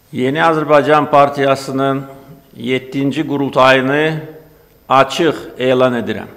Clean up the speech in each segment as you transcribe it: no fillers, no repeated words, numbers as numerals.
Yeni Azərbaycan Partiyasının 7-ci qurultayını açıq elan edirəm.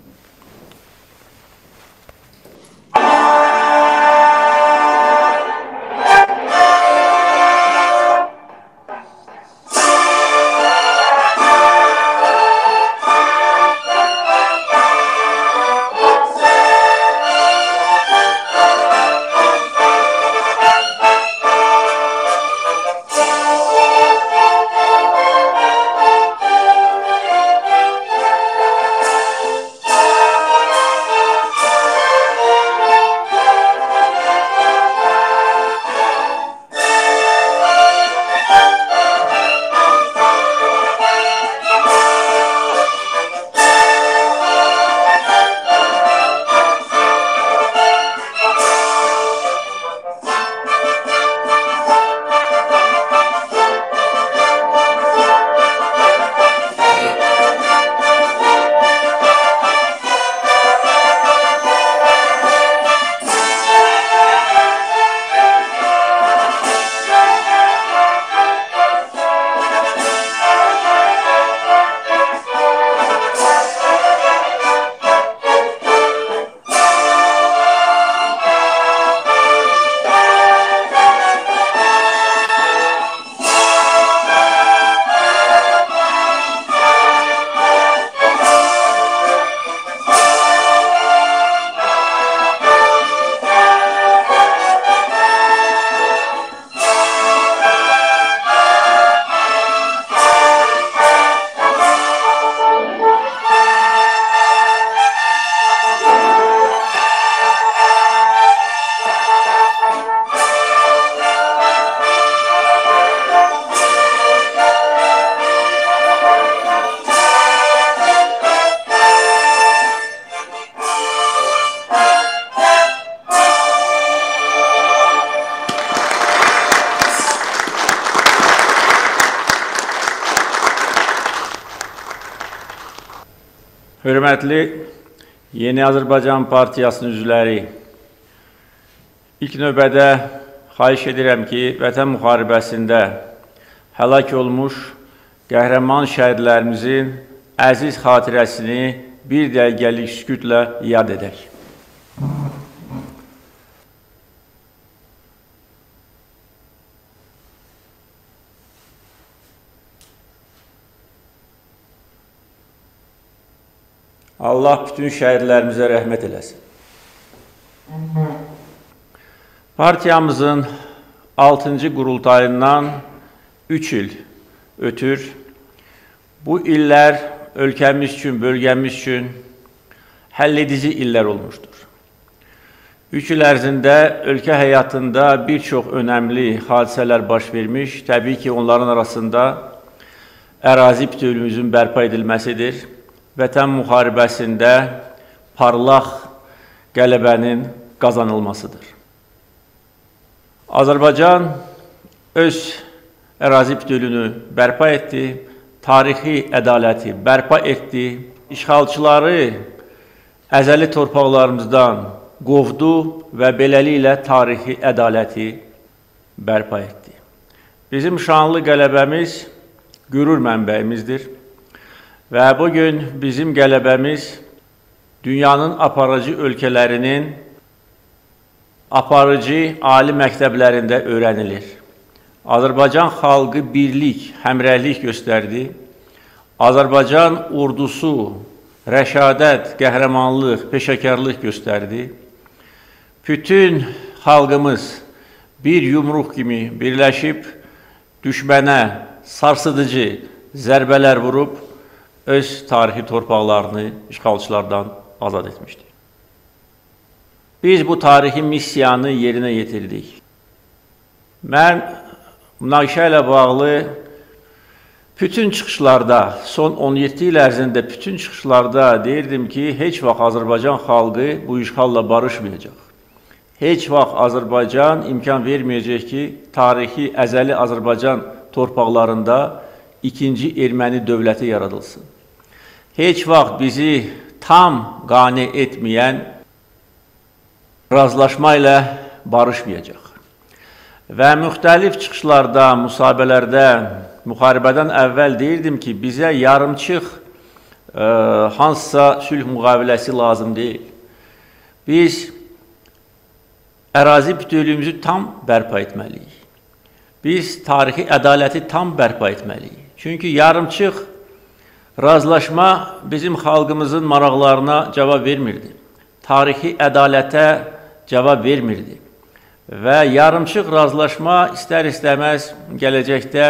Hörmətli Yeni Azərbaycan Partiyasının üzvləri, ilk növbədə xahiş edirəm ki, Vətən müharibəsində həlak olmuş qəhrəman şəhidlərimizin əziz xatirəsini bir dəqiqəlik sükutlə yad edək. Allah bütün şəhidlərimizə rəhmət eləsin. Partiyamızın 6-cı qurultayından 3 il ötür. Bu illər ölkəmiz üçün, bölgəmiz üçün həlledici illər olmuşdur. 3 il ərzində ölkə həyatında bir çox önəmli hadisələr baş vermiş. Təbii ki, onların arasında ərazi bütövlüyümüzün bərpa edilməsidir. Vətən müharibəsində parlaq qələbənin qazanılmasıdır. Azərbaycan öz ərazi bütövlüyünü bərpa etdi, tarixi ədaləti bərpa etdi, işğalçıları əzəli torpaqlarımızdan qovdu və beləliklə tarixi ədaləti bərpa etdi. Bizim şanlı qələbəmiz qürur mənbəyimizdir. Və bugün bizim qələbəmiz dünyanın aparıcı ölkələrinin aparıcı ali məktəblərində öyrənilir. Azərbaycan xalqı birlik, həmrəylik göstərdi. Azərbaycan ordusu rəşadət, qəhrəmanlıq, peşəkarlıq göstərdi. Bütün xalqımız bir yumruq kimi birləşib düşmənə sarsıdıcı zərbələr vurub öz tarixi torpaqlarını işğalçılardan azad etmişdir. Biz bu tarixi missiyanı yerinə yetirdik. Mən münaqişə ilə bağlı bütün çıxışlarda, son 17 il ərzində bütün çıxışlarda deyirdim ki, heç vaxt Azərbaycan xalqı bu işğalla barışmayacaq. Heç vaxt Azərbaycan imkan verməyəcək ki, tarixi əzəli Azərbaycan torpaqlarında ikinci erməni dövləti yaradılsın. Heç vaxt bizi tam qane etməyən razılaşma ilə barışmayacaq. və müxtəlif çıxışlarda, müsahibələrdə, müharibədən əvvəl deyirdim ki, bizə yarımçıq hansısa sülh müqaviləsi lazım deyil. Biz ərazi bütövlüyümüzü tam bərpa etməliyik. Biz tarixi ədaləti tam bərpa etməliyik. Çünki yarımçıq razılaşma bizim xalqımızın maraqlarına cavab vermirdi. Tarixi ədalətə cavab vermirdi. Və yarımçıq razılaşma istər-istəməz gələcəkdə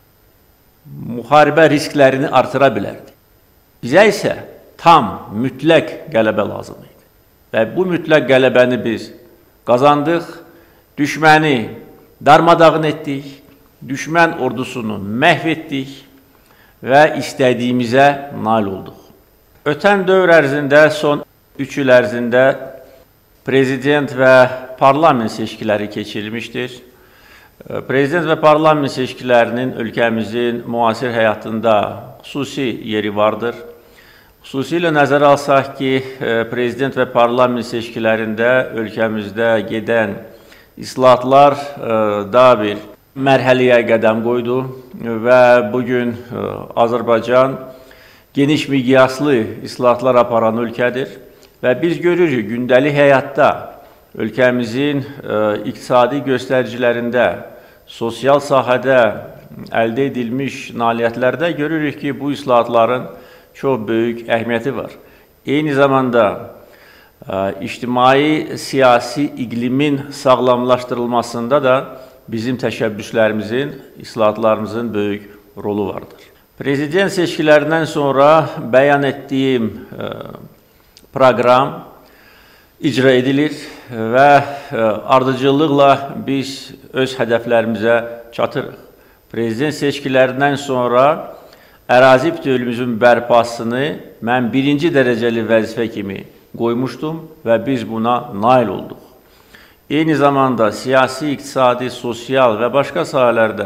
müharibə risklərini artıra bilərdi. Bizə isə tam, mütləq qələbə lazım idi. Və bu mütləq qələbəni biz qazandıq, düşməni darmadağın etdik, düşmən ordusunu məhv etdik və istədiyimizə nail olduq. Ötən dövr ərzində, son 3 il ərzində prezident və parlament seçkiləri keçirilmişdir. Prezident və parlament seçkilərinin ölkəmizin müasir həyatında xüsusi yeri vardır. Xüsusilə nəzərə alsaq ki, prezident və parlament seçkilərində ölkəmizdə gedən islahatlar daha bir mərhələyə qədəm qoydu və bugün Azərbaycan geniş miqyaslı islahatlar aparan ölkədir və biz görürük gündəlik həyatda ölkəmizin iqtisadi göstəricilərində, sosial sahədə əldə edilmiş nailiyyətlərdə görürük ki, bu islahatların çox böyük əhəmiyyəti var. Eyni zamanda ictimai siyasi iqlimin sağlamlaşdırılmasında da bizim təşəbbüslərimizin, islahatlarımızın böyük rolu vardır. Prezident seçkilərindən sonra bəyan etdiyim proqram icra edilir və ardıcıllıqla biz öz hədəflərimizə çatırıq. Prezident seçkilərindən sonra ərazi bütövlüyümüzün bərpasını mən birinci dərəcəli vəzifə kimi qoymuşdum və biz buna nail olduq. Eyni zamanda siyasi, iqtisadi, sosial və başqa sahələrdə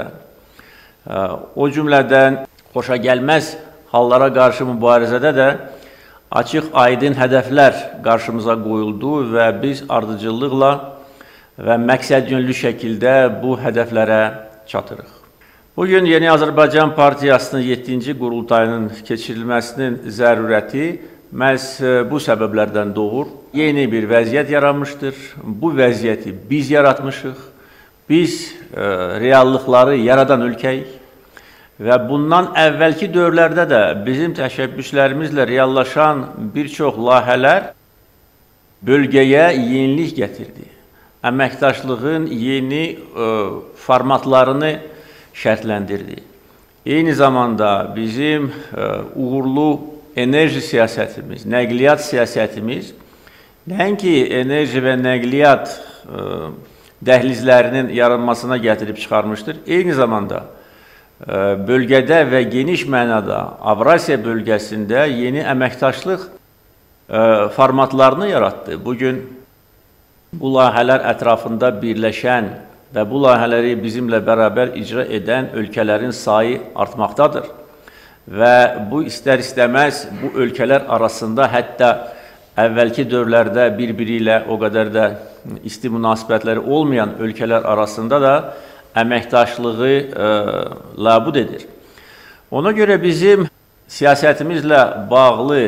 o cümlədən xoşagəlməz hallara qarşı mübarizədə də açıq, aydın hədəflər qarşımıza qoyuldu və biz ardıcıllıqla və məqsədyönlü şəkildə bu hədəflərə çatırıq. Bugün Yeni Azərbaycan Partiyasının 7-ci qurultayının keçirilməsinin zərurəti məhz bu səbəblərdən doğur. Yeni bir vəziyyət yaranmışdır. Bu vəziyyəti biz yaratmışıq. Biz reallıqları yaradan ölkəyik. Və bundan əvvəlki dövrlərdə də bizim təşəbbüslərimizlə reallaşan bir çox layihələr bölgəyə yenilik gətirdi. Əməkdaşlığın yeni formatlarını şərtləndirdi. Eyni zamanda bizim uğurlu enerji siyasətimiz, nəqliyyat siyasətimiz nəinki enerji və nəqliyyat dəhlizlərinin yaranmasına gətirib çıxarmışdır. Eyni zamanda bölgədə və geniş mənada Avrasiya bölgəsində yeni əməkdaşlıq formatlarını yaratdı. Bugün bu layihələr ətrafında birləşən və bu layihələri bizimlə bərabər icra edən ölkələrin sayı artmaqdadır. Və bu istər-istəməz bu ölkələr arasında hətta əvvəlki dövrlərdə bir-biri ilə o qədər də isti münasibətləri olmayan ölkələr arasında da əməkdaşlığı labud edir. Ona görə bizim siyasətimizlə bağlı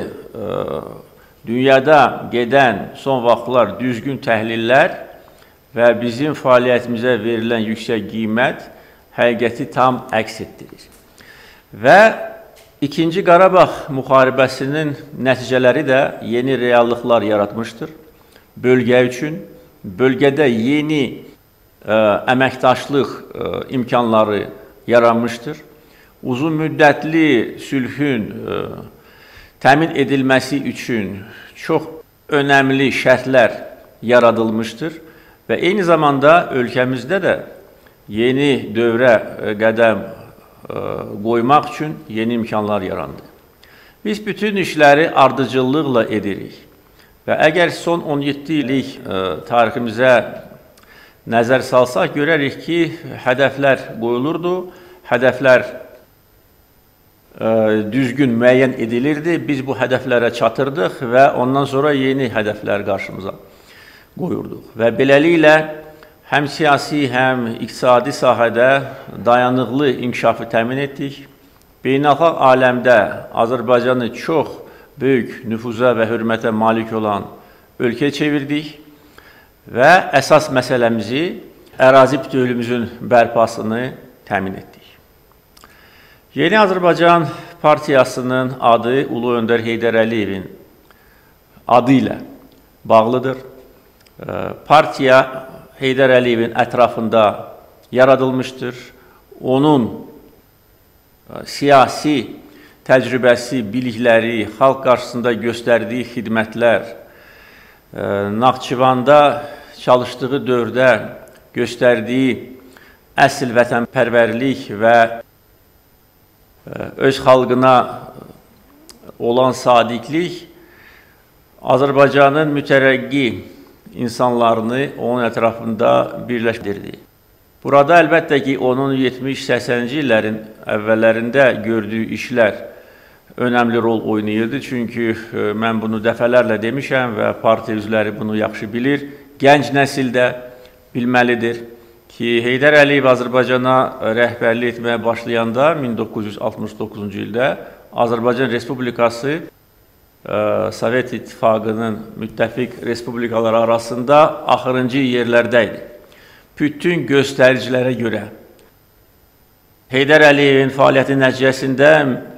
dünyada gedən son vaxtlar düzgün təhlillər və bizim fəaliyyətimizə verilən yüksək qiymət həqiqəti tam əks etdirir. Və İkinci Qarabağ müharibəsinin nəticələri də yeni reallıqlar yaratmışdır. Bölgə üçün, bölgədə yeni əməkdaşlıq imkanları yaranmışdır. Uzun müddətli sülhün təmin edilməsi üçün çox önəmli şərtlər yaradılmışdır və eyni zamanda ölkəmizdə də yeni dövrə qədəm qoymaq üçün yeni imkanlar yarandı. Biz bütün işləri ardıcıllıqla edirik və əgər son 17 illik tariximizə nəzər salsaq, görərik ki, hədəflər qoyulurdu, hədəflər düzgün müəyyən edilirdi, biz bu hədəflərə çatırdıq və ondan sonra yeni hədəflər qarşımıza qoyurduq. Və beləliklə, həm siyasi, həm iqtisadi sahədə dayanıqlı inkişafı təmin etdik. Beynəlxalq aləmdə Azərbaycanı çox böyük nüfuza və hörmətə malik olan ölkə çevirdik və əsas məsələmizi ərazi bütövlüyümüzün bərpasını təmin etdik. Yeni Azərbaycan Partiyasının adı Ulu Öndər Heydər Əliyevin adı ilə bağlıdır. Partiya Heydər Əliyevin ətrafında yaradılmışdır. Onun siyasi təcrübəsi, bilikləri, xalq qarşısında göstərdiyi xidmətlər, Naxçıvanda çalışdığı dövrdə göstərdiyi əsl vətənpərvərlik və öz xalqına olan sadiqlik Azərbaycanın mütərəqqi insanlarını onun ətrafında birləşdirdi. Burada əlbəttə ki, onun 70-80-ci illərin əvvəllərində gördüyü işlər önəmli rol oynayırdı. Çünki mən bunu dəfələrlə demişəm və partiya üzvləri bunu yaxşı bilir. Gənc nəsil də bilməlidir ki, Heydər Əliyev Azərbaycana rəhbərlik etməyə başlayanda 1969-cu ildə Azərbaycan Respublikası Sovet İttifaqının müttəfiq respublikaları arasında axırıncı yerlərdə idi. Bütün göstəricilərə görə Heydər Əliyevin fəaliyyəti nəticəsində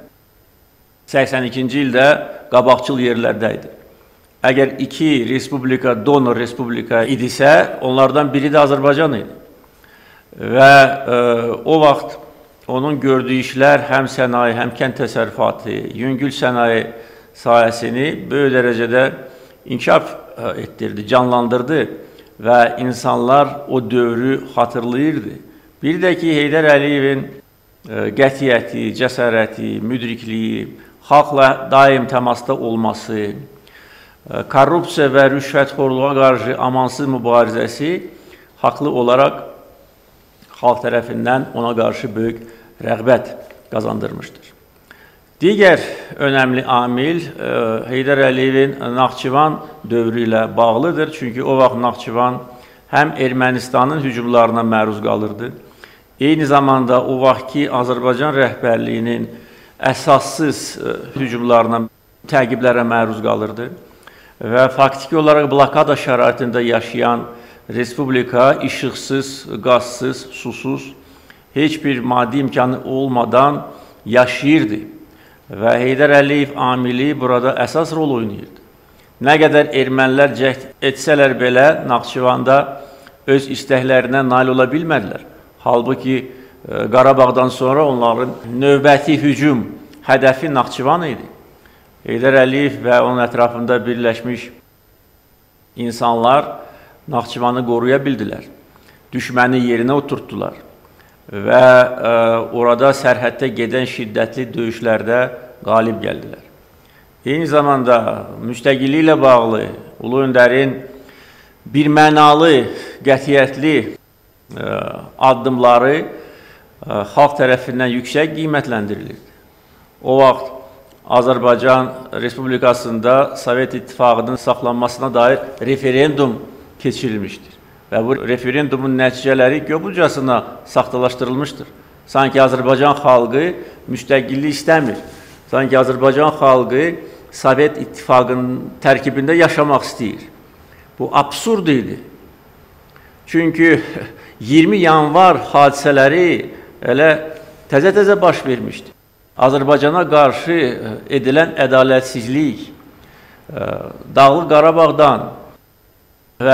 82-ci ildə qabaqcıl yerlərdə idi. Əgər iki respublika, donor respublika idisə, onlardan biri də Azərbaycan idi. Və o vaxt onun gördüyü işlər həm sənaye, həm kənd təsərrüfatı, yüngül sənaye sahəsini böyük dərəcədə inkişaf etdirdi, canlandırdı və insanlar o dövrü xatırlayırdı. Bir də ki, Heydər Əliyevin qətiyyəti, cəsarəti, müdrikliyi, xalqla daim təmasda olması, korrupsiya və rüşvətxorluğa qarşı amansız mübarizəsi haqlı olaraq xalq tərəfindən ona qarşı böyük rəğbət qazandırmışdır. Digər önəmli amil Heydər Əliyevin Naxçıvan dövrü ilə bağlıdır. Çünki o vaxt Naxçıvan həm Ermənistanın hücumlarına məruz qalırdı, eyni zamanda o vaxtki Azərbaycan rəhbərliyinin əsassız hücumlarına, təqiblərə məruz qalırdı və faktiki olaraq blokada şəraitində yaşayan respublika işıqsız, qazsız, susuz, heç bir maddi imkanı olmadan yaşayırdı və Heydər Əliyev amili burada əsas rol oynayırdı. Nə qədər ermənilər cəhd etsələr belə Naxçıvanda öz istəklərinə nail ola bilmədilər. Halbuki Qarabağdan sonra onların növbəti hücum hədəfi Naxçıvan idi. Heydər Əliyev və onun ətrafında birləşmiş insanlar Naxçıvanı qoruya bildilər, düşməni yerinə oturtdular və orada sərhəddə gedən şiddətli döyüşlərdə qalib gəldilər. Eyni zamanda müstəqillik ilə bağlı Ulu Öndərin birmənalı, qətiyyətli addımları xalq tərəfindən yüksək qiymətləndirilirdi. O vaxt Azərbaycan Respublikasında Sovet İttifaqının saxlanmasına dair referendum keçirilmişdir. Və bu referendumun nəticələri göbucasına saxtalaşdırılmışdır. Sanki Azərbaycan xalqı müstəqillik istəmir. Sanki Azərbaycan xalqı Sovet İttifaqının tərkibində yaşamaq istəyir. Bu absurd idi. Çünki 20 yanvar hadisələri elə təzə-təzə baş vermişdi. Azərbaycana qarşı edilən ədalətsizlik, Dağlıq Qarabağdan və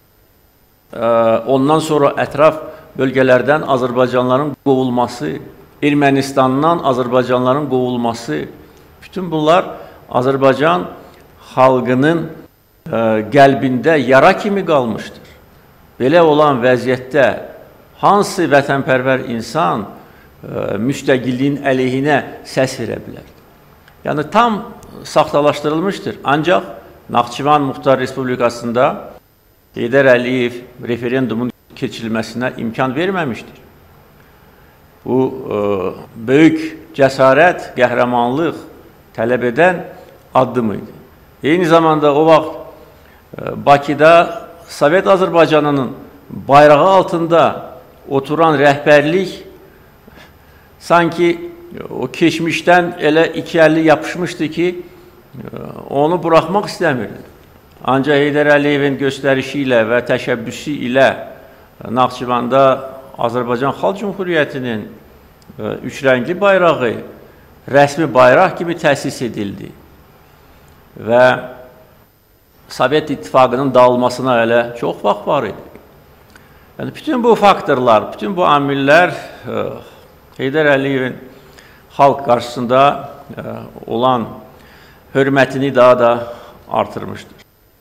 ondan sonra ətraf bölgələrdən Azərbaycanlıların qovulması, Ermənistandan Azərbaycanlıların qovulması, bütün bunlar Azərbaycan xalqının qəlbində yara kimi qalmışdır. Belə olan vəziyyətdə hansı vətənpərvər insan müstəqilliyin əleyhinə səs verə bilər? Yəni, tam saxtalaşdırılmışdır. Ancaq Naxçıvan Muxtar Respublikasında Heydər Əliyev referendumun keçirilməsinə imkan verməmişdir. Bu, böyük cəsarət, qəhrəmanlıq tələb edən addım idi. Eyni zamanda o vaxt Bakıda Sovet Azərbaycanının bayrağı altında oturan rəhbərlik sanki o keçmişdən elə iki əlli yapışmışdı ki, onu buraxmaq istəmirdi. Ancaq Heydər Əliyevin göstərişi ilə və təşəbbüsü ilə Naxçıvanda Azərbaycan Xalq Cümhuriyyətinin üçrəngli bayrağı rəsmi bayraq kimi təsis edildi və Sovet İttifaqının dağılmasına elə çox vaxt var idi. Yəni, bütün bu faktorlar, bütün bu amillər Heydər Əliyevin xalq qarşısında olan hörmətini daha da artırmışdır.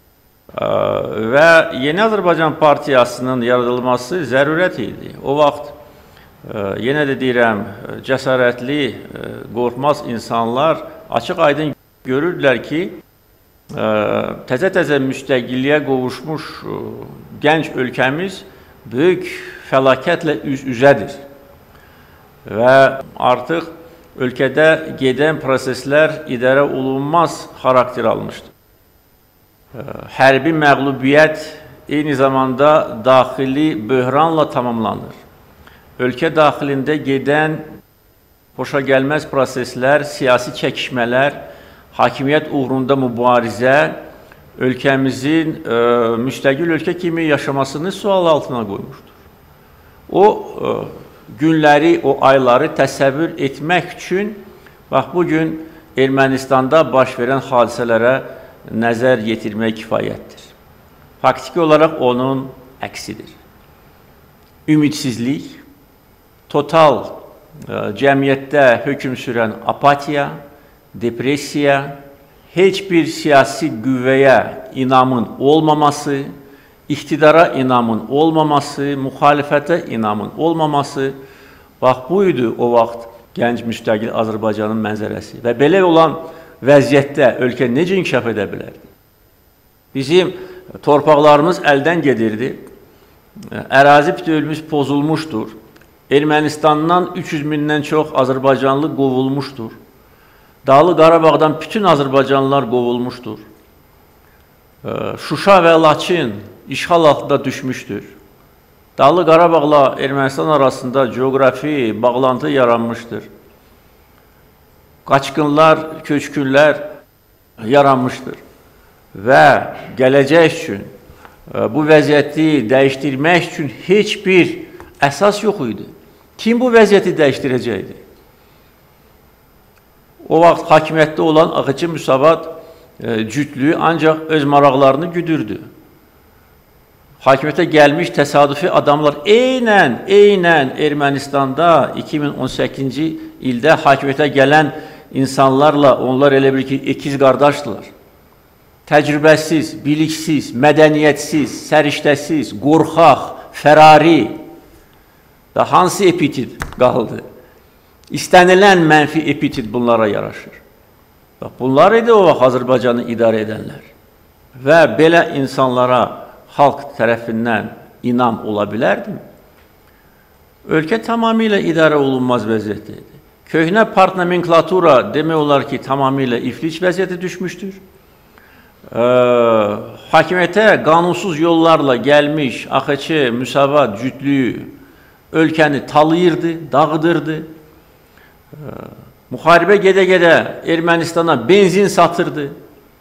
Və Yeni Azərbaycan Partiyasının yaradılması zərurət idi. O vaxt, yenə də deyirəm, cəsarətli, qorxmaz insanlar açıq-aydın görürdülər ki, təzə-təzə müstəqilliyə qovuşmuş gənc ölkəmiz böyük fəlakətlə üz-üzədir. Və artıq ölkədə gedən proseslər idarə olunmaz xarakter almışdır. Hərbi məğlubiyyət eyni zamanda daxili böhranla tamamlanır. Ölkə daxilində gedən xoşagəlməz proseslər, siyasi çəkişmələr, hakimiyyət uğrunda mübarizə ölkəmizin müstəqil ölkə kimi yaşamasını sual altına qoymuşdur. O günləri, o ayları təsəvvür etmək üçün bax, bugün Ermənistanda baş verən hadisələrə nəzər yetirmək kifayətdir. Faktiki olaraq onun əksidir. Ümidsizlik, total cəmiyyətdə hökm sürən apatiya, depressiya, heç bir siyasi qüvvəyə inamın olmaması, iqtidara inamın olmaması, müxalifətə inamın olmaması, bax, buydu o vaxt gənc müstəqil Azərbaycanın mənzərəsi. Və belə olan vəziyyətdə ölkə necə inkişaf edə bilərdi? Bizim torpaqlarımız əldən gedirdi, ərazi bütövlüyümüz pozulmuşdur, Ermənistandan 300 mindən çox Azərbaycanlı qovulmuşdur, Dağlı Qarabağdan bütün Azərbaycanlılar qovulmuşdur, Şuşa və Laçın işğal altında düşmüşdür. Dağlı Qarabağla Ermənistan arasında coğrafi bağlantı yaranmışdır. Qaçqınlar, köçkünlər yaranmışdır və gələcək üçün bu vəziyyəti dəyişdirmək üçün heç bir əsas yox idi. Kim bu vəziyyəti dəyişdirəcəkdi? O vaxt hakimiyyətdə olan Ağıcı Müsavat cütlüyü ancaq öz maraqlarını güdürdü. Hakimiyyətə gəlmiş təsadüfi adamlar eynən Ermənistanda 2018-ci ildə hakimiyyətə gələn insanlarla, onlar elə bir ki, ikiz qardaşdılar. Təcrübəsiz, biliksiz, mədəniyyətsiz, səriştəsiz, qorxaq, fərari və hansı epitet qaldı? İstənilən mənfi epitet bunlara yaraşır. Bunlar idi o vaxt Azərbaycanı idarə edənlər. Və belə insanlara xalq tərəfindən inam ola bilərdimi? Ölkə tamamilə idarə olunmaz vəziyyətdə idi. Köhnə partnomenklatura demək olar ki, tamamilə iflic vəziyyətə düşmüşdür. Hakimiyyətə qanunsuz yollarla gəlmiş AXC, Müsavat cütlüyü ölkəni talayırdı, dağıdırdı. Müharibə gedə-gedə Ermənistana benzin satırdı.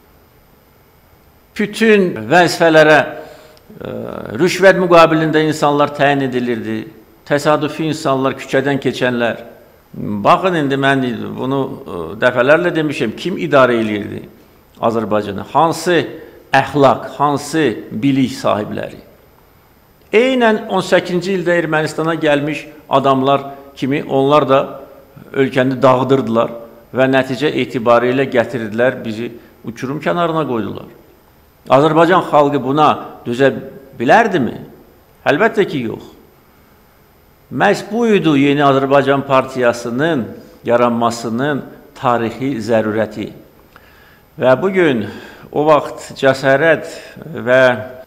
Bütün vəzifələrə rüşvət müqabilində insanlar təyin edilirdi. Təsadüfi insanlar, küçədən keçənlər. Baxın, indi mən bunu dəfələrlə demişəm, kim idarə edirdi Azərbaycanı? Hansı əxlaq, hansı bilik sahibləri? Eynən 18-ci ildə Ermənistana gəlmiş adamlar kimi onlar da ölkəni dağıdırdılar və nəticə etibarilə gətirdilər, bizi uçurum kənarına qoydular. Azərbaycan xalqı buna dözə bilərdimi? Əlbəttə ki, yox. Məhz buydu Yeni Azərbaycan Partiyasının yaranmasının tarixi zərurəti. Və bugün o vaxt cəsarət və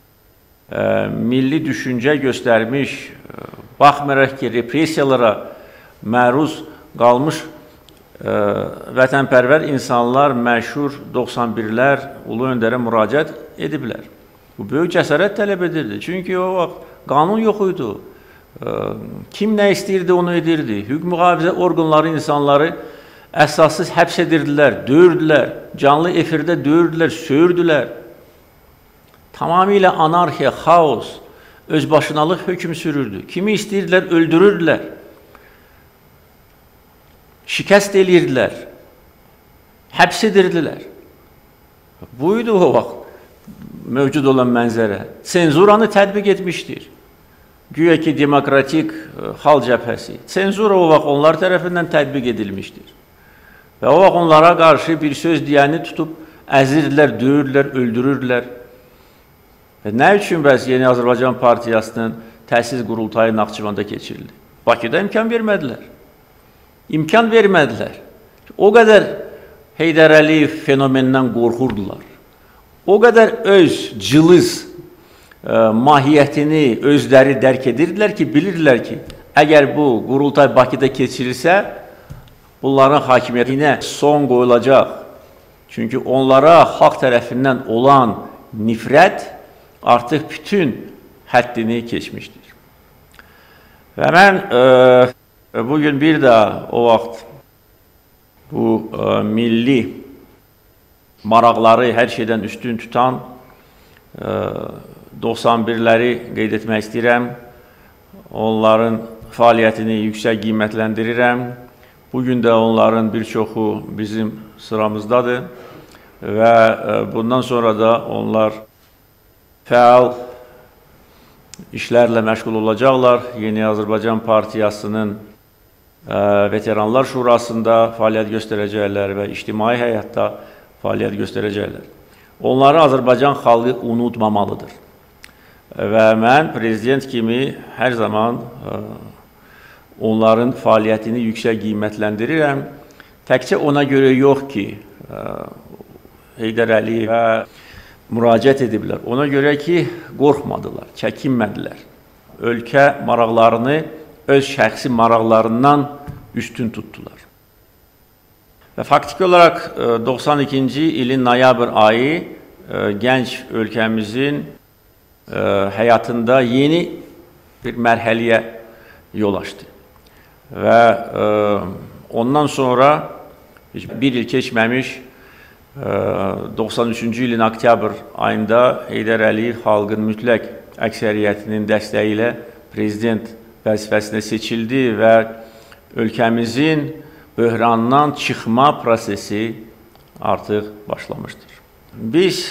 milli düşüncə göstərmiş, baxmayaraq ki, repressiyalara məruz qalmış vətənpərvər insanlar məşhur 91-lər Ulu Öndərə müraciət ediblər. Bu böyük cəsarət tələb edirdi. Çünki o vaxt qanun yox idi. Kim nə istəyirdi, onu edirdi. Hüquq mühafizə orqanları insanları əsassız həbs edirdilər, döyürdülər, canlı efirdə döyürdülər, söyürdülər. Tamamilə anarxiya, xaos, özbaşınalıq hökm sürürdü. Kimi istəyirdilər, öldürürdülər. Şikəst edirdilər, həbs edirdilər. Buydu o vaxt mövcud olan mənzərə. Senzuranı tətbiq etmişdir. Güya ki, demokratik xalq cəbhəsi. Senzura o vaxt onlar tərəfindən tətbiq edilmişdir. Və o vaxt onlara qarşı bir söz deyəni tutub əzirdilər, döyürdülər, öldürürdülər. Və nə üçün bəs Yeni Azərbaycan Partiyasının təsis qurultayı Naxçıvanda keçirildi? Bakıda imkan vermədilər. İmkan vermədilər. O qədər Heydər Əliyev fenomenindən qorxurdular. O qədər öz cılız mahiyyətini özləri dərk edirdilər ki, bilirdilər ki, əgər bu qurultay Bakıda keçirilsə, bunların hakimiyyətinə son qoyulacaq. Çünki onlara xalq tərəfindən olan nifrət artıq bütün həddini keçmişdir. Və mən bugün bir daha o vaxt bu milli maraqları hər şeydən üstün tutan 91'ləri qeyd etmək istəyirəm. Onların fəaliyyətini yüksək qiymətləndirirəm. Bugün də onların bir çoxu bizim sıramızdadır və bundan sonra da onlar fəal işlərlə məşğul olacaqlar. Yeni Azərbaycan Partiyasının Veteranlar Şurasında fəaliyyət göstərəcəklər və ictimai həyatda fəaliyyət göstərəcəklər. Onları Azərbaycan xalqı unutmamalıdır. Və mən prezident kimi hər zaman onların fəaliyyətini yüksək qiymətləndirirəm. Təkcə ona görə yox ki, Heydər Əliyevə müraciət ediblər. Ona görə ki, qorxmadılar, çəkinmədilər. Ölkə maraqlarını öz şəxsi maraqlarından üstün tutdular. Və faktiki olaraq 92-ci ilin noyabr ayı gənc ölkəmizin həyatında yeni bir mərhələyə yol açdı. Və ondan sonra bir il keçməmiş 93-cü ilin oktyabr ayında Heydər Əliyev xalqın mütləq əksəriyyətinin dəstəyi ilə prezident vəzifəsinə seçildi və ölkəmizin böhrandan çıxma prosesi artıq başlamışdır. Biz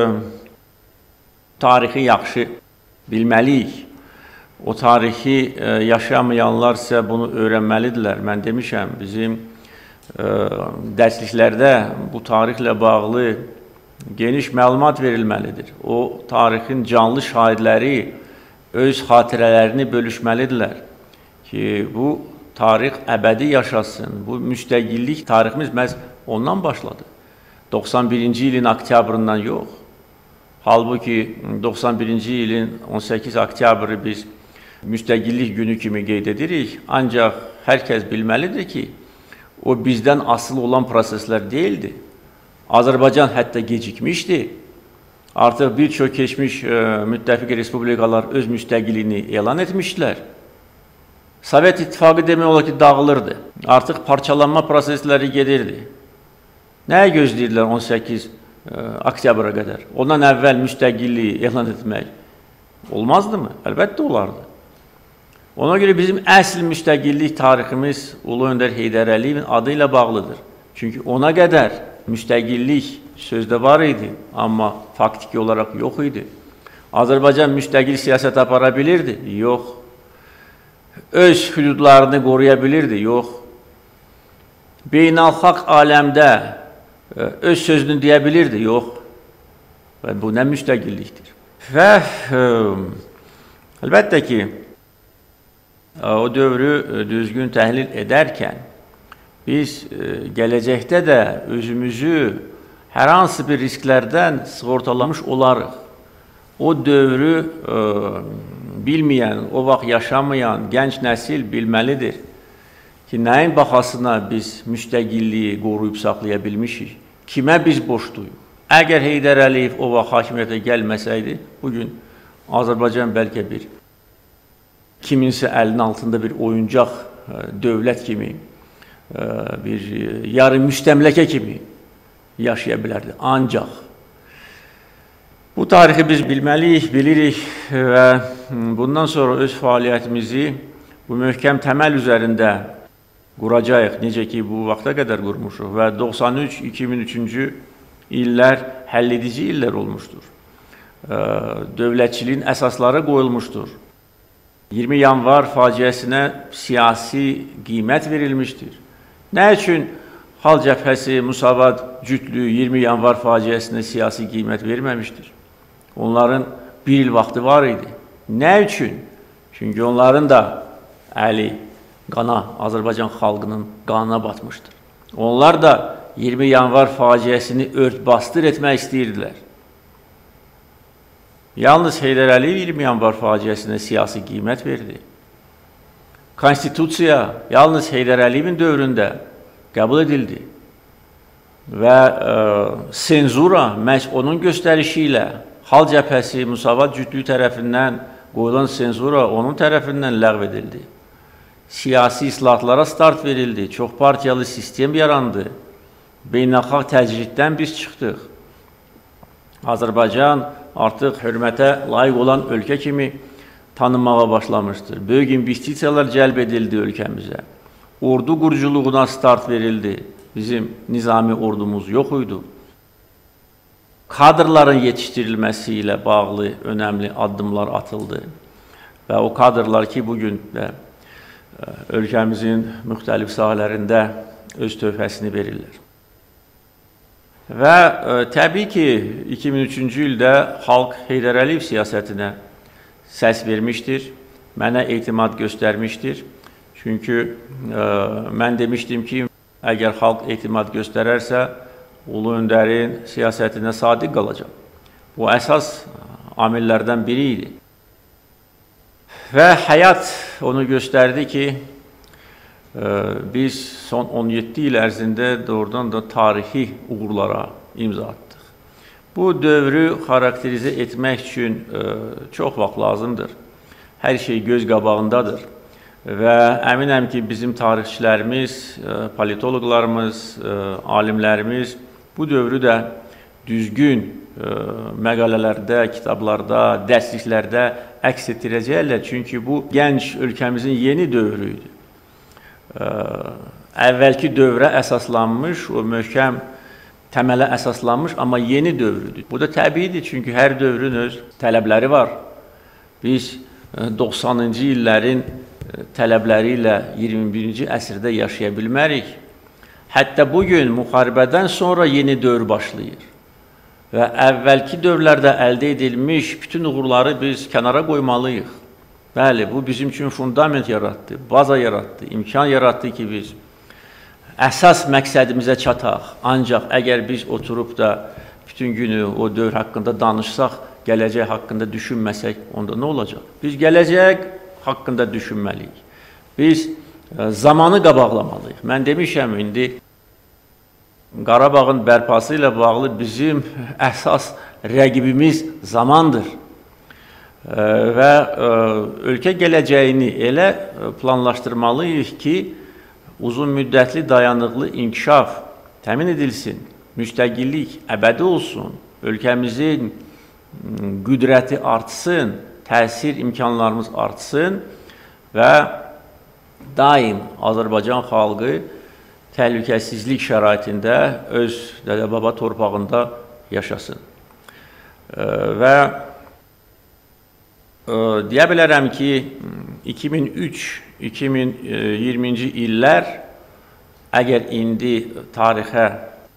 tarixi yaxşı bilməliyik. O tarixi yaşamayanlar isə bunu öyrənməlidirlər. Mən demişəm, bizim dərsliklərdə bu tarixlə bağlı geniş məlumat verilməlidir. O tarixin canlı şahidləri öz xatirələrini bölüşməlidirlər ki, bu tarix əbədi yaşasın. Bu müstəqillik tariximiz məhz ondan başladı. 91-ci ilin oktyabrından yox. Halbuki 91-ci ilin 18 oktyabrı biz müstəqillik günü kimi qeyd edirik. Ancaq hər kəs bilməlidir ki, o bizdən asılı olan proseslər deyildi. Azərbaycan hətta gecikmişdi. Artıq bir çox keçmiş müttəfiq respublikalar öz müstəqilliyini elan etmişdilər. Sovet İttifaqı demək olar ki, dağılırdı. Artıq parçalanma prosesləri gedirdi. Nəyə gözləyirdilər 18 oktyabra qədər? Ondan əvvəl müstəqilliyi elan etmək olmazdı mı? Əlbəttə olardı. Ona görə bizim əsl müstəqillik tariximiz Ulu Öndər Heydər Əliyevin adı ilə bağlıdır. Çünki ona qədər müstəqillik sözdə var idi, amma faktiki olaraq yox idi. Azərbaycan müstəqil siyasət apara bilirdi? Yox. Öz hüdudlarını qoruya bilirdi? Yox. Beynəlxalq aləmdə öz sözünü deyə bilirdi? Yox. Və bu nə müstəqillikdir? Və əlbəttə ki, o dövrü düzgün təhlil edərkən biz gələcəkdə də özümüzü hər hansı bir risklərdən sığortalamış olarıq. O dövrü bilməyən, o vaxt yaşamayan gənc nəsil bilməlidir ki, nəyin baxasına biz müstəqilliyi qoruyub saxlaya bilmişik? Kimə biz borcluyuq? Əgər Heydər Əliyev o vaxt hakimiyyətə gəlməsəydi, bugün Azərbaycan bəlkə bir kiminsə əlinin altında bir oyuncaq dövlət kimi, bir yarı müstəmləkə kimi yaşaya bilərdi. Ancaq bu tarixi biz bilməliyik, bilirik və bundan sonra öz fəaliyyətimizi bu möhkəm təməl üzərində quracağıq. Necə ki, bu vaxta qədər qurmuşuq və 93-2003-cü illər həlledici illər olmuşdur. Dövlətçiliyin əsasları qoyulmuşdur. 20 yanvar faciəsinə siyasi qiymət verilmişdir. Nə üçün Xalq Cəbhəsi, Müsavat cütlüyü 20 yanvar faciəsinə siyasi qiymət verməmişdir? Onların bir il vaxtı var idi. Nə üçün? Çünki onların da əli qana, Azərbaycan xalqının qanına batmışdır. Onlar da 20 yanvar faciəsini ört-bastır etmək istəyirdilər. Yalnız Heydər Əliyev 20 yanvar faciəsinə siyasi qiymət verdi. Konstitusiya yalnız Heydər Əliyevin dövründə qəbul edildi və senzura məhz onun göstərişi ilə Xalq Cəbhəsi, Müsavat cütlüyü tərəfindən qoyulan senzura onun tərəfindən ləğv edildi. Siyasi islahatlara start verildi, çox partiyalı sistem yarandı, beynəlxalq təcriddən biz çıxdıq. Azərbaycan artıq hörmətə layiq olan ölkə kimi tanınmağa başlamışdır. Böyük investisiyalar cəlb edildi ölkəmizə. Ordu quruculuğuna start verildi. Bizim nizami ordumuz yox idi. Kadrların yetişdirilməsi ilə bağlı önəmli addımlar atıldı. Və o kadrlar ki, bugün də ölkəmizin müxtəlif sahələrində öz töhfəsini verirlər. Və təbii ki, 2003-cü ildə xalq Heydər Əliyev siyasətinə səs vermişdir, mənə etimad göstərmişdir. Çünki mən demişdim ki, əgər xalq etimad göstərərsə, Ulu Öndərin siyasətinə sadiq qalacaq. Bu əsas amillərdən biri idi. Və həyat onu göstərdi ki, biz son 17 il ərzində doğrudan da tarixi uğurlara imza atdıq. Bu dövrü xarakterizə etmək üçün çox vaxt lazımdır. Hər şey göz qabağındadır. Və əminəm ki, bizim tarixçilərimiz, politoloqlarımız, alimlərimiz bu dövrü də düzgün məqalələrdə, kitablarda, dərsliklərdə əks etdirəcəklər. Çünki bu gənc ölkəmizin yeni dövrü idi. Əvvəlki dövrə əsaslanmış, o möhkəm təmələ əsaslanmış, amma yeni dövrüdür. Bu da təbiidir, çünki hər dövrün öz tələbləri var. Biz 90-cı illərin tələbləri ilə 21-ci əsrdə yaşaya bilmərik. Hətta bugün müharibədən sonra yeni dövr başlayır. Və əvvəlki dövrlərdə əldə edilmiş bütün uğurları biz kənara qoymalıyıq. Bəli, bu bizim üçün fundament yaratdı, baza yaratdı, imkan yaratdı ki, biz əsas məqsədimizə çataq. Ancaq əgər biz oturub da bütün günü o dövr haqqında danışsaq, gələcək haqqında düşünməsək, onda nə olacaq? Biz gələcək haqqında düşünməliyik. Biz zamanı qabaqlamalıyıq. Mən demişəm, indi Qarabağın bərpası ilə bağlı bizim əsas rəqibimiz zamandır. Və ölkə gələcəyini elə planlaşdırmalıyıq ki, uzun müddətli dayanıqlı inkişaf təmin edilsin, müstəqillik əbədi olsun, ölkəmizin qüdrəti artsın, təsir imkanlarımız artsın və daim Azərbaycan xalqı təhlükəsizlik şəraitində öz dədə-baba torpağında yaşasın. Və deyə bilərəm ki, 2003-2020-ci illər əgər indi tarixə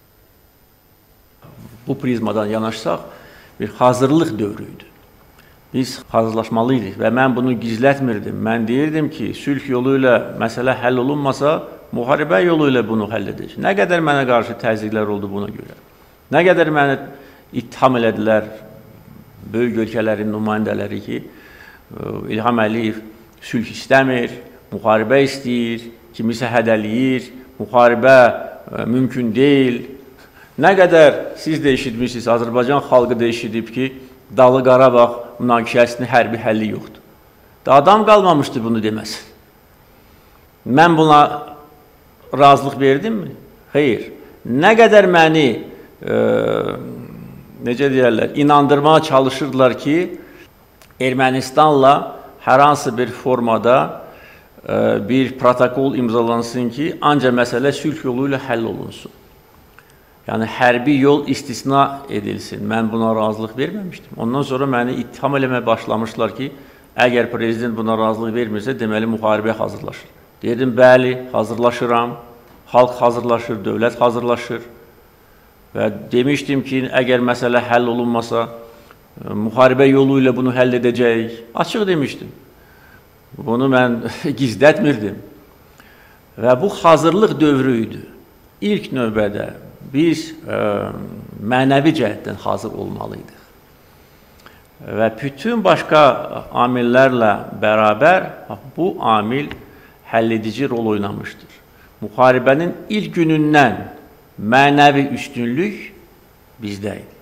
bu prizmadan yanaşsaq, bir hazırlıq dövrüydü. Biz hazırlaşmalıydıq və mən bunu gizlətmirdim. Mən deyirdim ki, sülh yolu ilə məsələ həll olunmasa, müharibə yolu ilə bunu həll edəcək. Nə qədər mənə qarşı təzyiqlər oldu buna görə. Nə qədər məni ittiham elədilər böyük ölkələrin nümayəndələri ki, İlham Əliyev sülh istəmir, müharibə istəyir, kimisə hədəliyir, müharibə mümkün deyil. Nə qədər siz də eşitmişsiniz, Azərbaycan xalqı da eşidib ki, Dağlı Qarabağ münaqişəsinin hərbi həlli yoxdur. Adam qalmamışdı bunu deməsin. Mən buna razılıq verdimmi? Xeyr. Nə qədər məni necə deyərlər, inandırmağa çalışırdılar ki, Ermənistanla hər hansı bir formada bir protokol imzalansın ki, ancaq məsələ sülh yolu ilə həll olunsun. Yəni, hərbi yol istisna edilsin. Mən buna razılıq verməmişdim. Ondan sonra məni ittiham eləməyə başlamışlar ki, əgər prezident buna razılıq vermirsə, deməli, müharibəyə hazırlaşır. Dedim, bəli, hazırlaşıram. Xalq hazırlaşır, dövlət hazırlaşır. Və demişdim ki, əgər məsələ həll olunmasa, müharibə yolu ilə bunu həll edəcəyik. Açıq demişdim. Bunu mən gizlətmirdim. Və bu hazırlıq dövrü idi. İlk növbədə biz mənəvi cəhətdən hazır olmalıydıq. Və bütün başqa amillərlə bərabər bu amil həlledici rol oynamışdır. Müharibənin ilk günündən mənəvi üstünlük bizdə idi.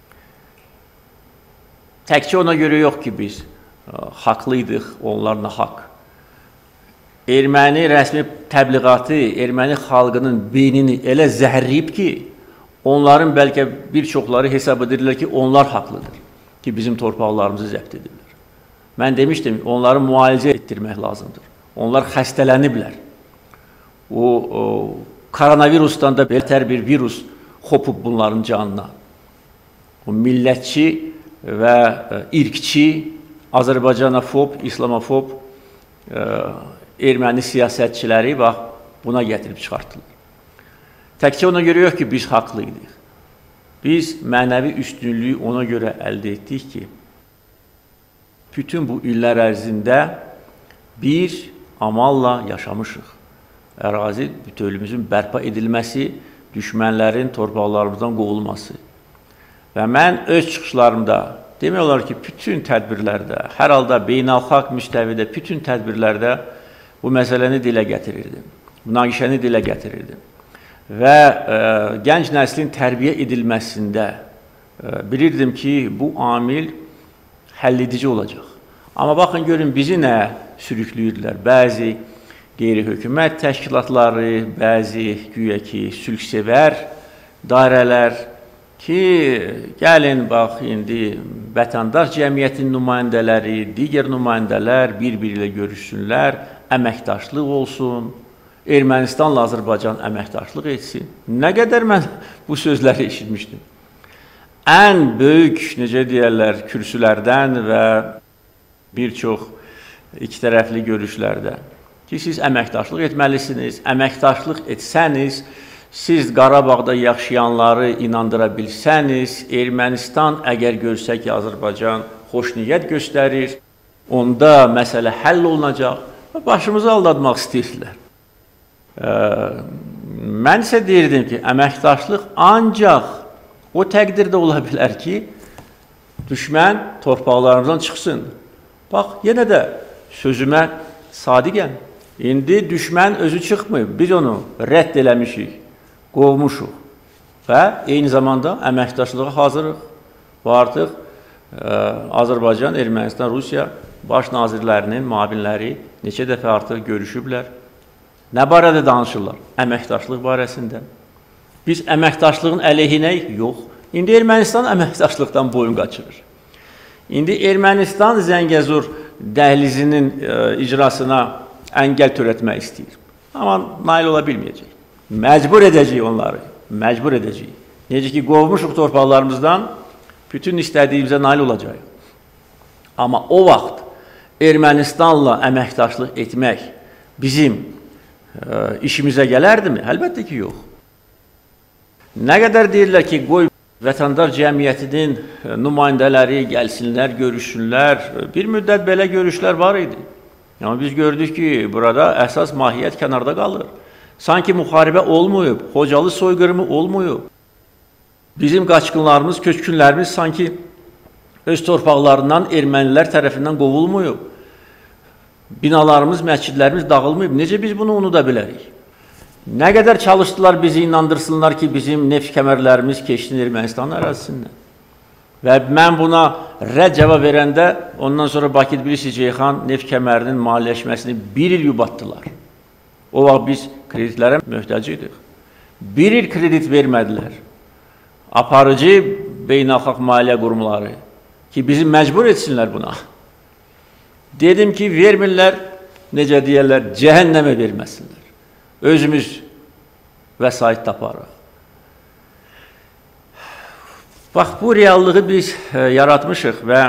Təkcə ona görə yox ki, biz haqlıydıq, onlar nahaq. Erməni rəsmi təbliğatı erməni xalqının beynini elə zəhərləyib ki, onların bəlkə bir çoxları hesab edirlər ki, onlar haqlıdır ki, bizim torpaqlarımızı zəbt edirlər. Mən demişdim, onları müalicə etdirmək lazımdır. Onlar xəstələniblər. O koronavirusdan da betər bir virus xopub bunların canına. O millətçi və irqçi, Azərbaycanafob, İslamofob erməni siyasətçiləri buna gətirib çıxartdılar. Təkcə ona görə yox ki, biz haqlıydıq. Biz mənəvi üstünlüyü ona görə əldə etdik ki, bütün bu illər ərzində bir amalla yaşamışıq. Ərazi bütövlüyümüzün bərpa edilməsi, düşmənlərin torpaqlarımızdan qovulması. Və mən öz çıxışlarımda demək olar ki, bütün tədbirlərdə, hər halda beynəlxalq müstəvidə, bütün tədbirlərdə bu məsələni dilə gətirirdim. Münaqişəni dilə gətirirdim. Və gənc nəslin tərbiyə edilməsində bilirdim ki, bu amil həlledici olacaq. Amma baxın, görün, bizi nə sürüklüyürdülər? Bəzi qeyri-hökumət təşkilatları, bəzi güya ki, sülhsevər dairələr ki, gəlin, bax, indi vətəndaş cəmiyyətin nümayəndələri, digər nümayəndələr bir-biri ilə görüşsünlər, əməkdaşlıq olsun, Ermənistanla Azərbaycan əməkdaşlıq etsin. Nə qədər mən bu sözləri eşitmişdim. Ən böyük, necə deyərlər, kürsülərdən və bir çox iki tərəfli görüşlərdə ki, siz əməkdaşlıq etməlisiniz, əməkdaşlıq etsəniz, siz Qarabağda yaşayanları inandıra bilsəniz, Ermənistan əgər görsə ki, Azərbaycan xoşniyyət göstərir, onda məsələ həll olunacaq və başımızı aldadmaq istəyirdilər. Mən isə deyirdim ki, əməkdaşlıq ancaq o təqdirdə ola bilər ki, düşmən torpaqlarımızdan çıxsın. Bax, yenə də sözümə sadiqəm. İndi düşmən özü çıxmayıb, biz onu rədd eləmişik, qovmuşuq və eyni zamanda əməkdaşlığa hazırıq. Bu artıq Azərbaycan, Ermənistan, Rusiya baş nazirlərinin müavinləri neçə dəfə artıq görüşüblər. Nə barədə danışırlar? Əməkdaşlıq barəsində. Biz əməkdaşlığın əleyhinəyik? Yox. İndi Ermənistan əməkdaşlıqdan boyun qaçırır. İndi Ermənistan Zəngəzur dəhlizinin icrasına əngəl törətmək istəyir. Amma nail ola bilməyəcək. Məcbur edəcəyik onları. Məcbur edəcəyik. Necə ki, qovmuşuq torpaqlarımızdan, bütün istədiyimizə nail olacaq. Amma o vaxt Ermənistanla əməkdaşlıq etmək bizim işimizə gələrdimi? Əlbəttə ki, yox. Nə qədər deyirlər ki, qoy vətəndaş cəmiyyətinin nümayəndələri gəlsinlər, görüşsünlər. Bir müddət belə görüşlər var idi. Amma biz gördük ki, burada əsas mahiyyət kənarda qalır. Sanki müharibə olmayıb, Xocalı soyqırımı olmayıb. Bizim qaçqınlarımız, köçkünlərimiz sanki öz torpaqlarından ermənilər tərəfindən qovulmayıb. Binalarımız, məscidlərimiz dağılmayıb. Necə biz bunu unuda bilərik? Nə qədər çalışdılar bizi inandırsınlar ki, bizim neft kəmərlərimiz keçsin Ermənistanın ərazisindən. Və mən buna rədd cavab verəndə, ondan sonra Bakı-Tbilisi-Ceyhan neft kəmərinin maliyyələşməsini 1 il yubatdılar. O vaxt biz kreditlərə möhtac idik. 1 il kredit vermədilər. Aparıcı beynəlxalq maliyyə qurumları ki, bizi məcbur etsinlər buna. Dedim ki, vermirlər, necə deyərlər, cəhənnəmə verməsinlər. Özümüz vəsait taparıq. Bax, bu reallığı biz yaratmışıq və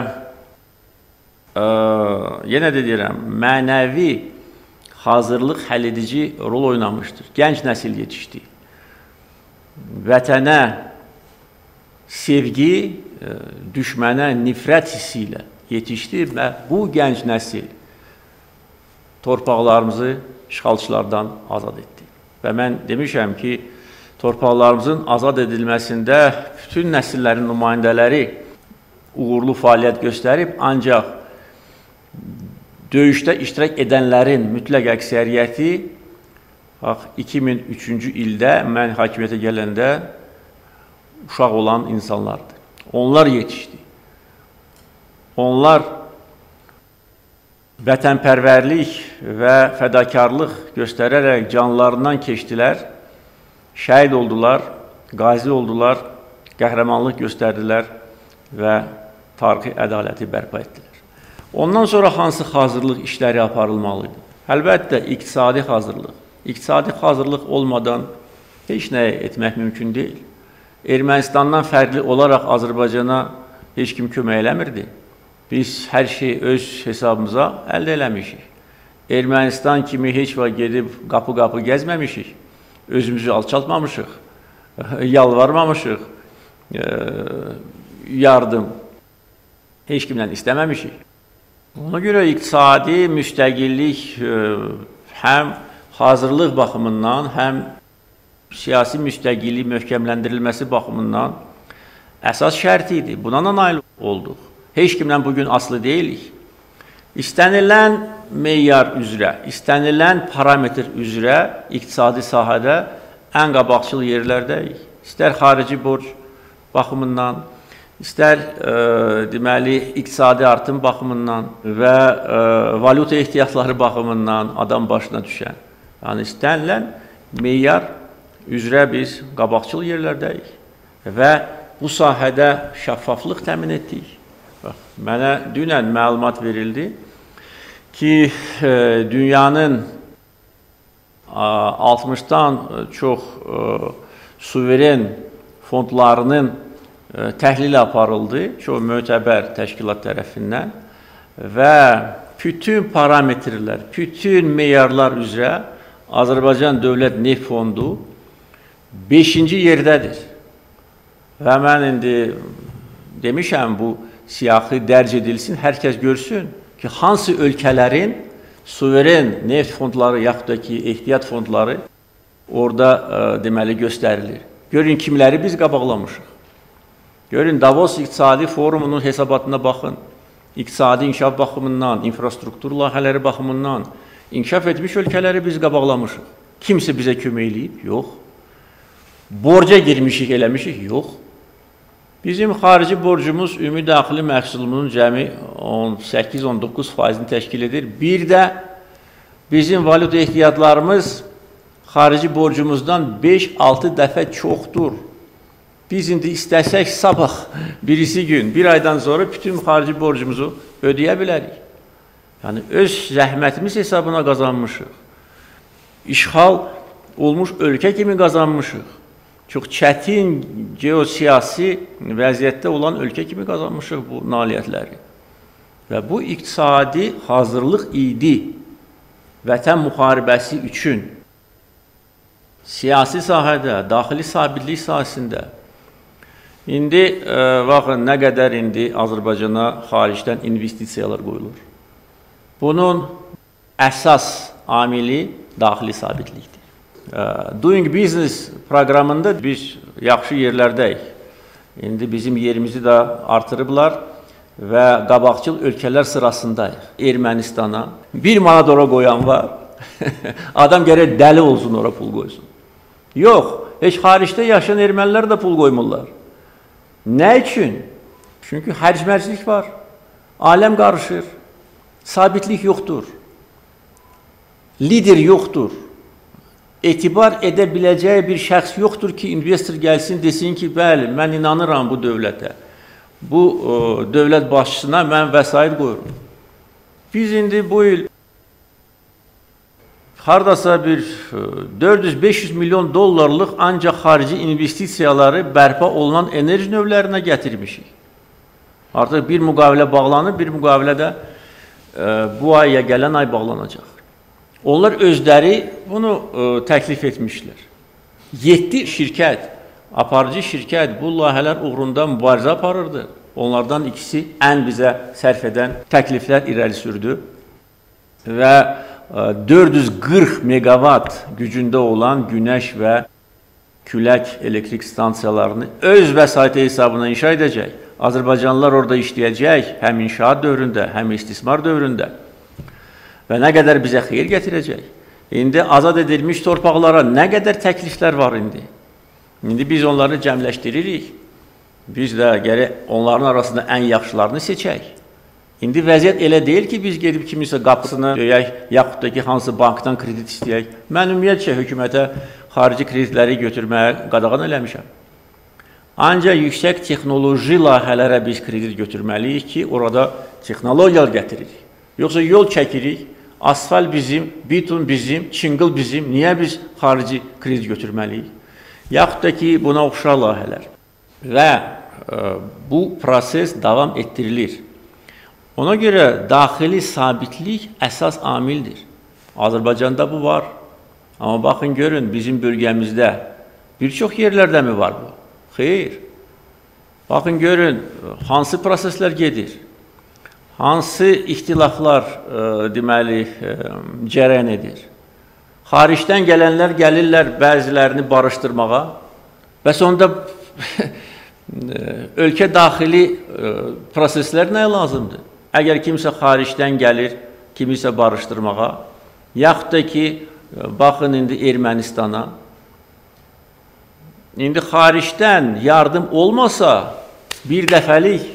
yenə də deyirəm, mənəvi hazırlıq həlledici rol oynamışdır. Gənc nəsil yetişdi. Vətənə sevgi, düşmənə nifrət hissi ilə yetişdi və bu gənc nəsil torpaqlarımızı işğalçılardan azad etdi. Və mən demişəm ki, torpaqlarımızın azad edilməsində bütün nəsillərin nümayəndələri uğurlu fəaliyyət göstərib, ancaq döyüşdə iştirak edənlərin mütləq əksəriyyəti 2003-cü ildə mən hakimiyyətə gələndə uşaq olan insanlardır. Onlar yetişdi. Onlar vətənpərvərlik və fədakarlıq göstərərək canlarından keçdilər, şəhid oldular, qazi oldular, qəhrəmanlıq göstərdilər və tarixi ədaləti bərpa etdilər. Ondan sonra hansı hazırlıq işləri aparılmalıdır? Əlbəttə, iqtisadi hazırlıq. İqtisadi hazırlıq olmadan heç nə etmək mümkün deyil. Ermənistandan fərqli olaraq Azərbaycana heç kim kömək eləmirdi. Biz hər şeyi öz hesabımıza əldə eləmişik. Ermənistan kimi heç vaxt gedib qapı-qapı gəzməmişik. Özümüzü alçaltmamışıq, yalvarmamışıq, yardım heç kimdən istəməmişik. Ona görə iqtisadi müstəqillik həm hazırlıq baxımından, həm siyasi müstəqillik möhkəmləndirilməsi baxımından əsas şərt idi. Buna nail olduq. Heç kimdən bugün asılı deyilik. İstənilən meyar üzrə, istənilən parametr üzrə iqtisadi sahədə ən qabaqcıl yerlərdəyik. İstər xarici borc baxımından, istər deməli iqtisadi artım baxımından və valyuta ehtiyatları baxımından adam başına düşən. Yəni istənilən meyar üzrə biz qabaqcıl yerlərdəyik və bu sahədə şəffaflıq təmin etdik. Mənə dünən məlumat verildi ki, dünyanın 60-dan çox suveren fondlarının təhlili aparıldı, çox mötəbər təşkilat tərəfindən və bütün parametrlər, bütün meyarlar üzrə Azərbaycan Dövlət Neft Fondu 5-ci yerdədir. Və mən indi demişəm, bu siyahı dərc edilsin, hər kəs görsün ki, hansı ölkələrin suveren neft fondları, yaxud da ki, ehtiyat fondları orada deməli göstərilir. Görün, kimləri biz qabaqlamışıq. Görün, Davos İqtisadi Forumunun hesabatına baxın. İqtisadi inkişaf baxımından, infrastruktur layihələri baxımından inkişaf etmiş ölkələri biz qabaqlamışıq. Kimsə bizə kömək eləyib? Yox. Borca girmişik, eləmişik? Yox. Bizim xarici borcumuz ümumi daxili məhsulunun cəmi 18-19%-ni təşkil edir. Bir də bizim valyuta ehtiyatlarımız xarici borcumuzdan 5-6 dəfə çoxdur. Biz indi istəsək sabah, birisi gün, bir aydan sonra bütün xarici borcumuzu ödəyə bilərik. Yəni, öz zəhmətimiz hesabına qazanmışıq. İşğal olmuş ölkə kimi qazanmışıq. Çox çətin geosiyasi vəziyyətdə olan ölkə kimi qazanmışıq bu nailiyyətləri. Və bu iqtisadi hazırlıq idi vətən müharibəsi üçün siyasi sahədə, daxili sabitlik sahəsində. İndi, baxın, nə qədər indi Azərbaycana xaricdən investisiyalar qoyulur. Bunun əsas amili daxili sabitlikdir. Doing Business proqramında biz yaxşı yerlərdəyik. İndi bizim yerimizi də artırıblar və qabaqcıl ölkələr sırasındayıq. Ermənistana 1 manat ora qoyan var. Adam gərək dəli olsun ora pul qoysun. Yox, heç xaricdə yaşayan ermənilər də pul qoymurlar. Nə üçün? Çünkü hərc-mərclik var, aləm qarışır, sabitlik yoxdur, lider yoxdur, etibar edə biləcəyi bir şəxs yoxdur ki, investor gəlsin, desin ki, bəli, mən inanıram bu dövlətə, bu dövlət başçısına mən vəsait qoyurum. Biz indi bu il hardasa bir 400-500 milyon dollarlıq ancaq xarici investisiyaları bərpa olunan enerji növlərinə gətirmişik. Artıq bir müqavilə bağlanır, bir müqavilə də bu aya gələn ay bağlanacaq. Onlar özləri bunu təklif etmişlər. 7 şirkət, aparıcı şirkət bu layihələr uğrunda mübarizə aparırdı. Onlardan ikisi ən bizə sərf edən təkliflər irəli sürdü və 440 megawatt gücündə olan günəş və külək elektrik stansiyalarını öz vəsaiti hesabına inşa edəcək. Azərbaycanlılar orada işləyəcək, həm inşaat dövründə, həm istismar dövründə və nə qədər bizə xeyir gətirəcək. İndi azad edilmiş torpaqlara nə qədər təkliflər var indi. İndi biz onları cəmləşdiririk. Biz də gərək onların arasında ən yaxşılarını seçək. İndi vəziyyət elə deyil ki, biz gedib kimisə qapısını döyək, yaxud da ki, hansı bankdan kredit istəyək. Mən ümumiyyətcə hökumətə xarici kreditləri götürməyə qadağan eləmişəm. Ancaq yüksək texnoloji layihələrə biz kredit götürməliyik ki, orada texnologiyalar gətiririk. Yoxsa yol çəkirik, asfalt bizim, bitum bizim, çınqıl bizim, niyə biz xarici kredit götürməliyik? Yaxud da ki, buna oxşar layihələr. Və bu proses davam etdirilir. Ona görə daxili sabitlik əsas amildir. Azərbaycanda bu var. Amma baxın, görün, bizim bölgəmizdə bir çox yerlərdə mi var bu? Xeyr. Baxın, görün, hansı proseslər gedir? Hansı ixtilaflar deməli cərəyan edir? Xaricdən gələnlər gəlirlər bəzilərini barışdırmağa və sonunda ölkə daxili proseslər nəyə lazımdır? Əgər kimsə xaricdən gəlir, kimisə barışdırmağa, yaxud da ki, baxın indi Ermənistana, indi xaricdən yardım olmasa, bir dəfəlik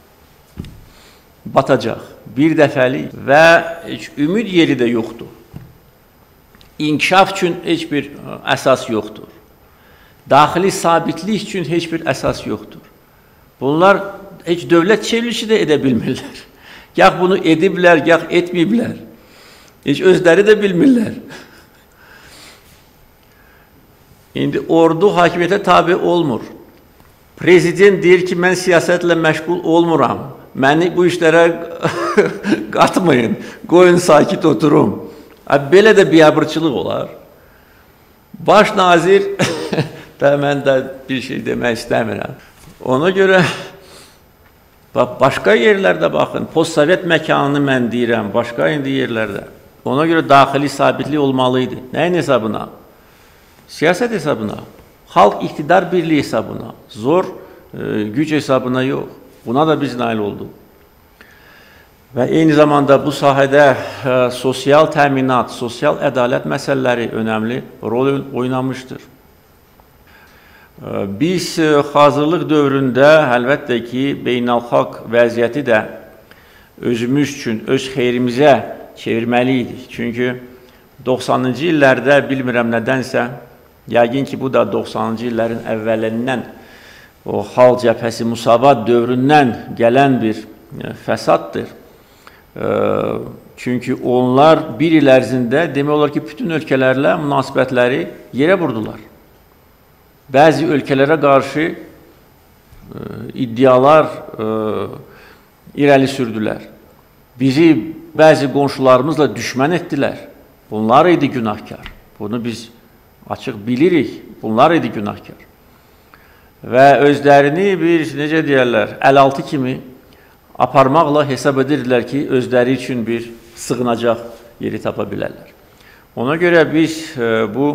batacaq, bir dəfəlik və heç ümid yeri də yoxdur. İnkişaf üçün heç bir əsas yoxdur. Daxili sabitlik üçün heç bir əsas yoxdur. Bunlar heç dövlət çevrilişi də edə bilmirlər. Gah bunu ediblər, gah etməyiblər. Heç özləri də bilmirlər. İndi ordu hakimiyyətə tabi olmur. Prezident deyir ki, mən siyasətlə məşğul olmuram. Məni bu işlərə qatmayın, qoyun sakit oturum. Belə də biabırçılıq olar. Baş nazir, mən də bir şey demək istəmirəm. Ona görə başqa yerlərdə baxın, postsovet məkanını mən deyirəm, başqa indi yerlərdə. Ona görə daxili sabitlik olmalıydı. Nəyin hesabına? Siyasət hesabına, xalq iqtidar birliyi hesabına, zor güc hesabına yox. Buna da biz nail olduq. Və eyni zamanda bu sahədə sosial təminat, sosial ədalət məsələləri önəmli rol oynamışdır. Biz hazırlıq dövründə əlbəttə ki, beynəlxalq vəziyyəti də özümüz üçün, öz xeyrimizə çevirməliydik. Çünki 90-cı illərdə bilmirəm nədənsə, yəqin ki, bu da 90-cı illərin əvvəlindən o xalq cəbhəsi Musavat dövründən gələn bir fəsaddır. Çünki onlar bir il ərzində demək olar ki, bütün ölkələrlə münasibətləri yerə vurdular. Bəzi ölkələrə qarşı iddialar irəli sürdülər. Bizi bəzi qonşularımızla düşmən etdilər. Bunlar idi günahkar. Bunu biz açıq bilirik. Bunlar idi günahkar. Və özlərini bir, necə deyərlər, əl-altı kimi aparmaqla hesab edirdilər ki, özləri üçün bir sığınacaq yeri tapa bilərlər. Ona görə biz bu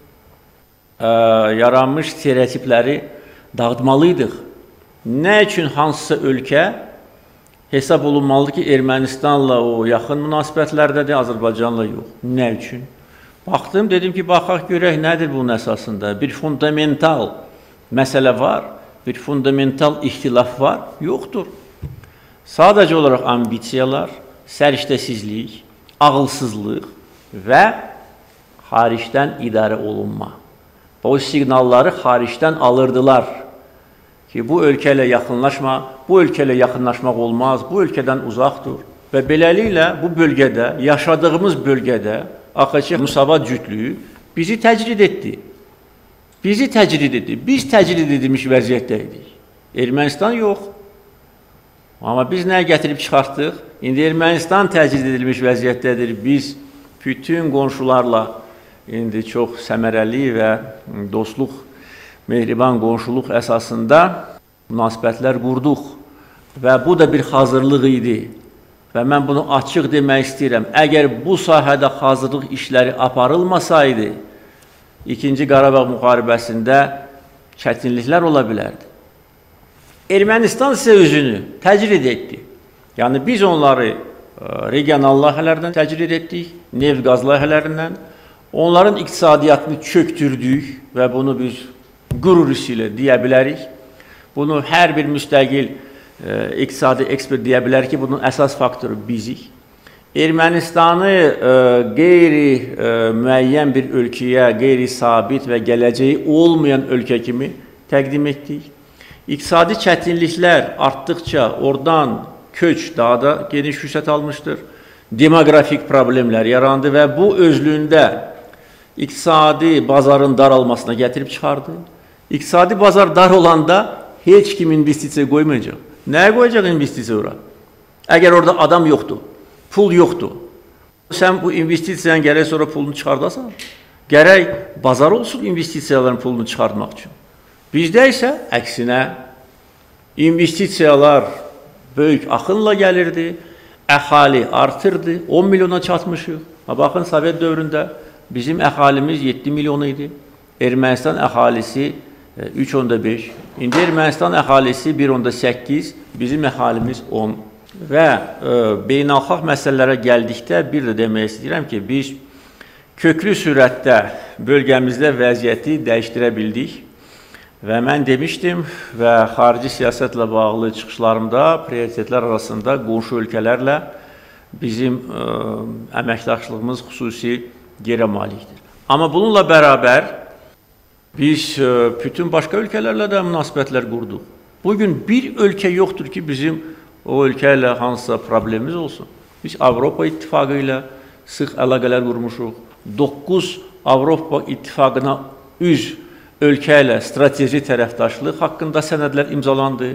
yaranmış stereotipləri dağıtmalıydıq. Nə üçün hansısa ölkə hesab olunmalıdır ki, Ermənistanla o yaxın münasibətlərdədir, Azərbaycanla yox. Nə üçün? Baxdım, dedim ki, baxaq görək nədir bunun əsasında? Bir fundamental məsələ var. bir fundamental ixtilaf var? Yoxdur. Sadəcə olaraq ambisiyalar, səriştəsizlik, ağılsızlıq və xaricdən idarə olunma. O siqnalları xaricdən alırdılar ki, bu ölkə ilə yaxınlaşma, bu ölkə ilə yaxınlaşmaq olmaz, bu ölkədən uzaqdır. Və beləliklə bu bölgədə, yaşadığımız bölgədə AXC Müsavat cütlüyü bizi təcrid etdi. Bizi təcrid etdi. Biz təcrid edilmiş vəziyyətdəydik. Ermənistan yox. Amma biz nəyə gətirib çıxartdıq? İndi Ermənistan təcrid edilmiş vəziyyətdədir. Biz bütün qonşularla indi çox səmərəli və dostluq, mehriban qonşuluq əsasında münasibətlər qurduq. Və bu da bir hazırlıq idi. Və mən bunu açıq demək istəyirəm. Əgər bu sahədə hazırlıq işləri aparılmasaydı, İkinci Qarabağ müharibəsində çətinliklər ola bilərdi. Ermənistan isə özünü təcrid etdi. Yəni, biz onları regional layihələrdən təcrid etdik, neft-qaz layihələrindən. Onların iqtisadiyyatını çöktürdük və bunu biz qürur ilə deyə bilərik. Bunu hər bir müstəqil iqtisadi ekspert deyə bilər ki, bunun əsas faktoru bizik. Ermənistanı qeyri-müəyyən bir ölkəyə, qeyri-sabit və gələcəyi olmayan ölkə kimi təqdim etdik. İqtisadi çətinliklər artdıqca oradan köç daha da geniş vüsət almışdır. Demoqrafik problemlər yarandı və bu özlüyündə iqtisadi bazarın daralmasına gətirib çıxardı. İqtisadi bazar dar olanda heç kim investisiya qoymayacaq. Nəyə qoyacaq investisiya ora? Əgər orada adam yoxdur, pul yoxdur. Sən bu investisiyanı gərək sonra pulunu çıxardasan. Gərək bazar olsun investisiyaların pulunu çıxartmaq üçün. Bizdə isə əksinə investisiyalar böyük axınla gəlirdi, əhali artırdı, 10 milyona çatmışıq. Baxın, Sovet dövründə bizim əhalimiz 7 milyon idi. Ermənistan əhalisi 3.5. İndi Ermənistan əhalisi 1.8, bizim əhalimiz 10. Və beynəlxalq məsələlərə gəldikdə bir də demək istəyirəm ki, biz köklü sürətdə bölgəmizdə vəziyyəti dəyişdirə bildik və mən demişdim və xarici siyasətlə bağlı çıxışlarımda prioritetlər arasında qonşu ölkələrlə bizim əməkdaşlığımız xüsusi yerə malikdir. Amma bununla bərabər biz bütün başqa ölkələrlə də münasibətlər qurduq. Bugün bir ölkə yoxdur ki, bizim o ölkə ilə hansısa problemimiz olsun. Biz Avropa İttifaqı ilə sıx əlaqələr qurmuşuq. 9 Avropa İttifaqına üzv ölkə ilə strateji tərəfdaşlıq haqqında sənədlər imzalandı.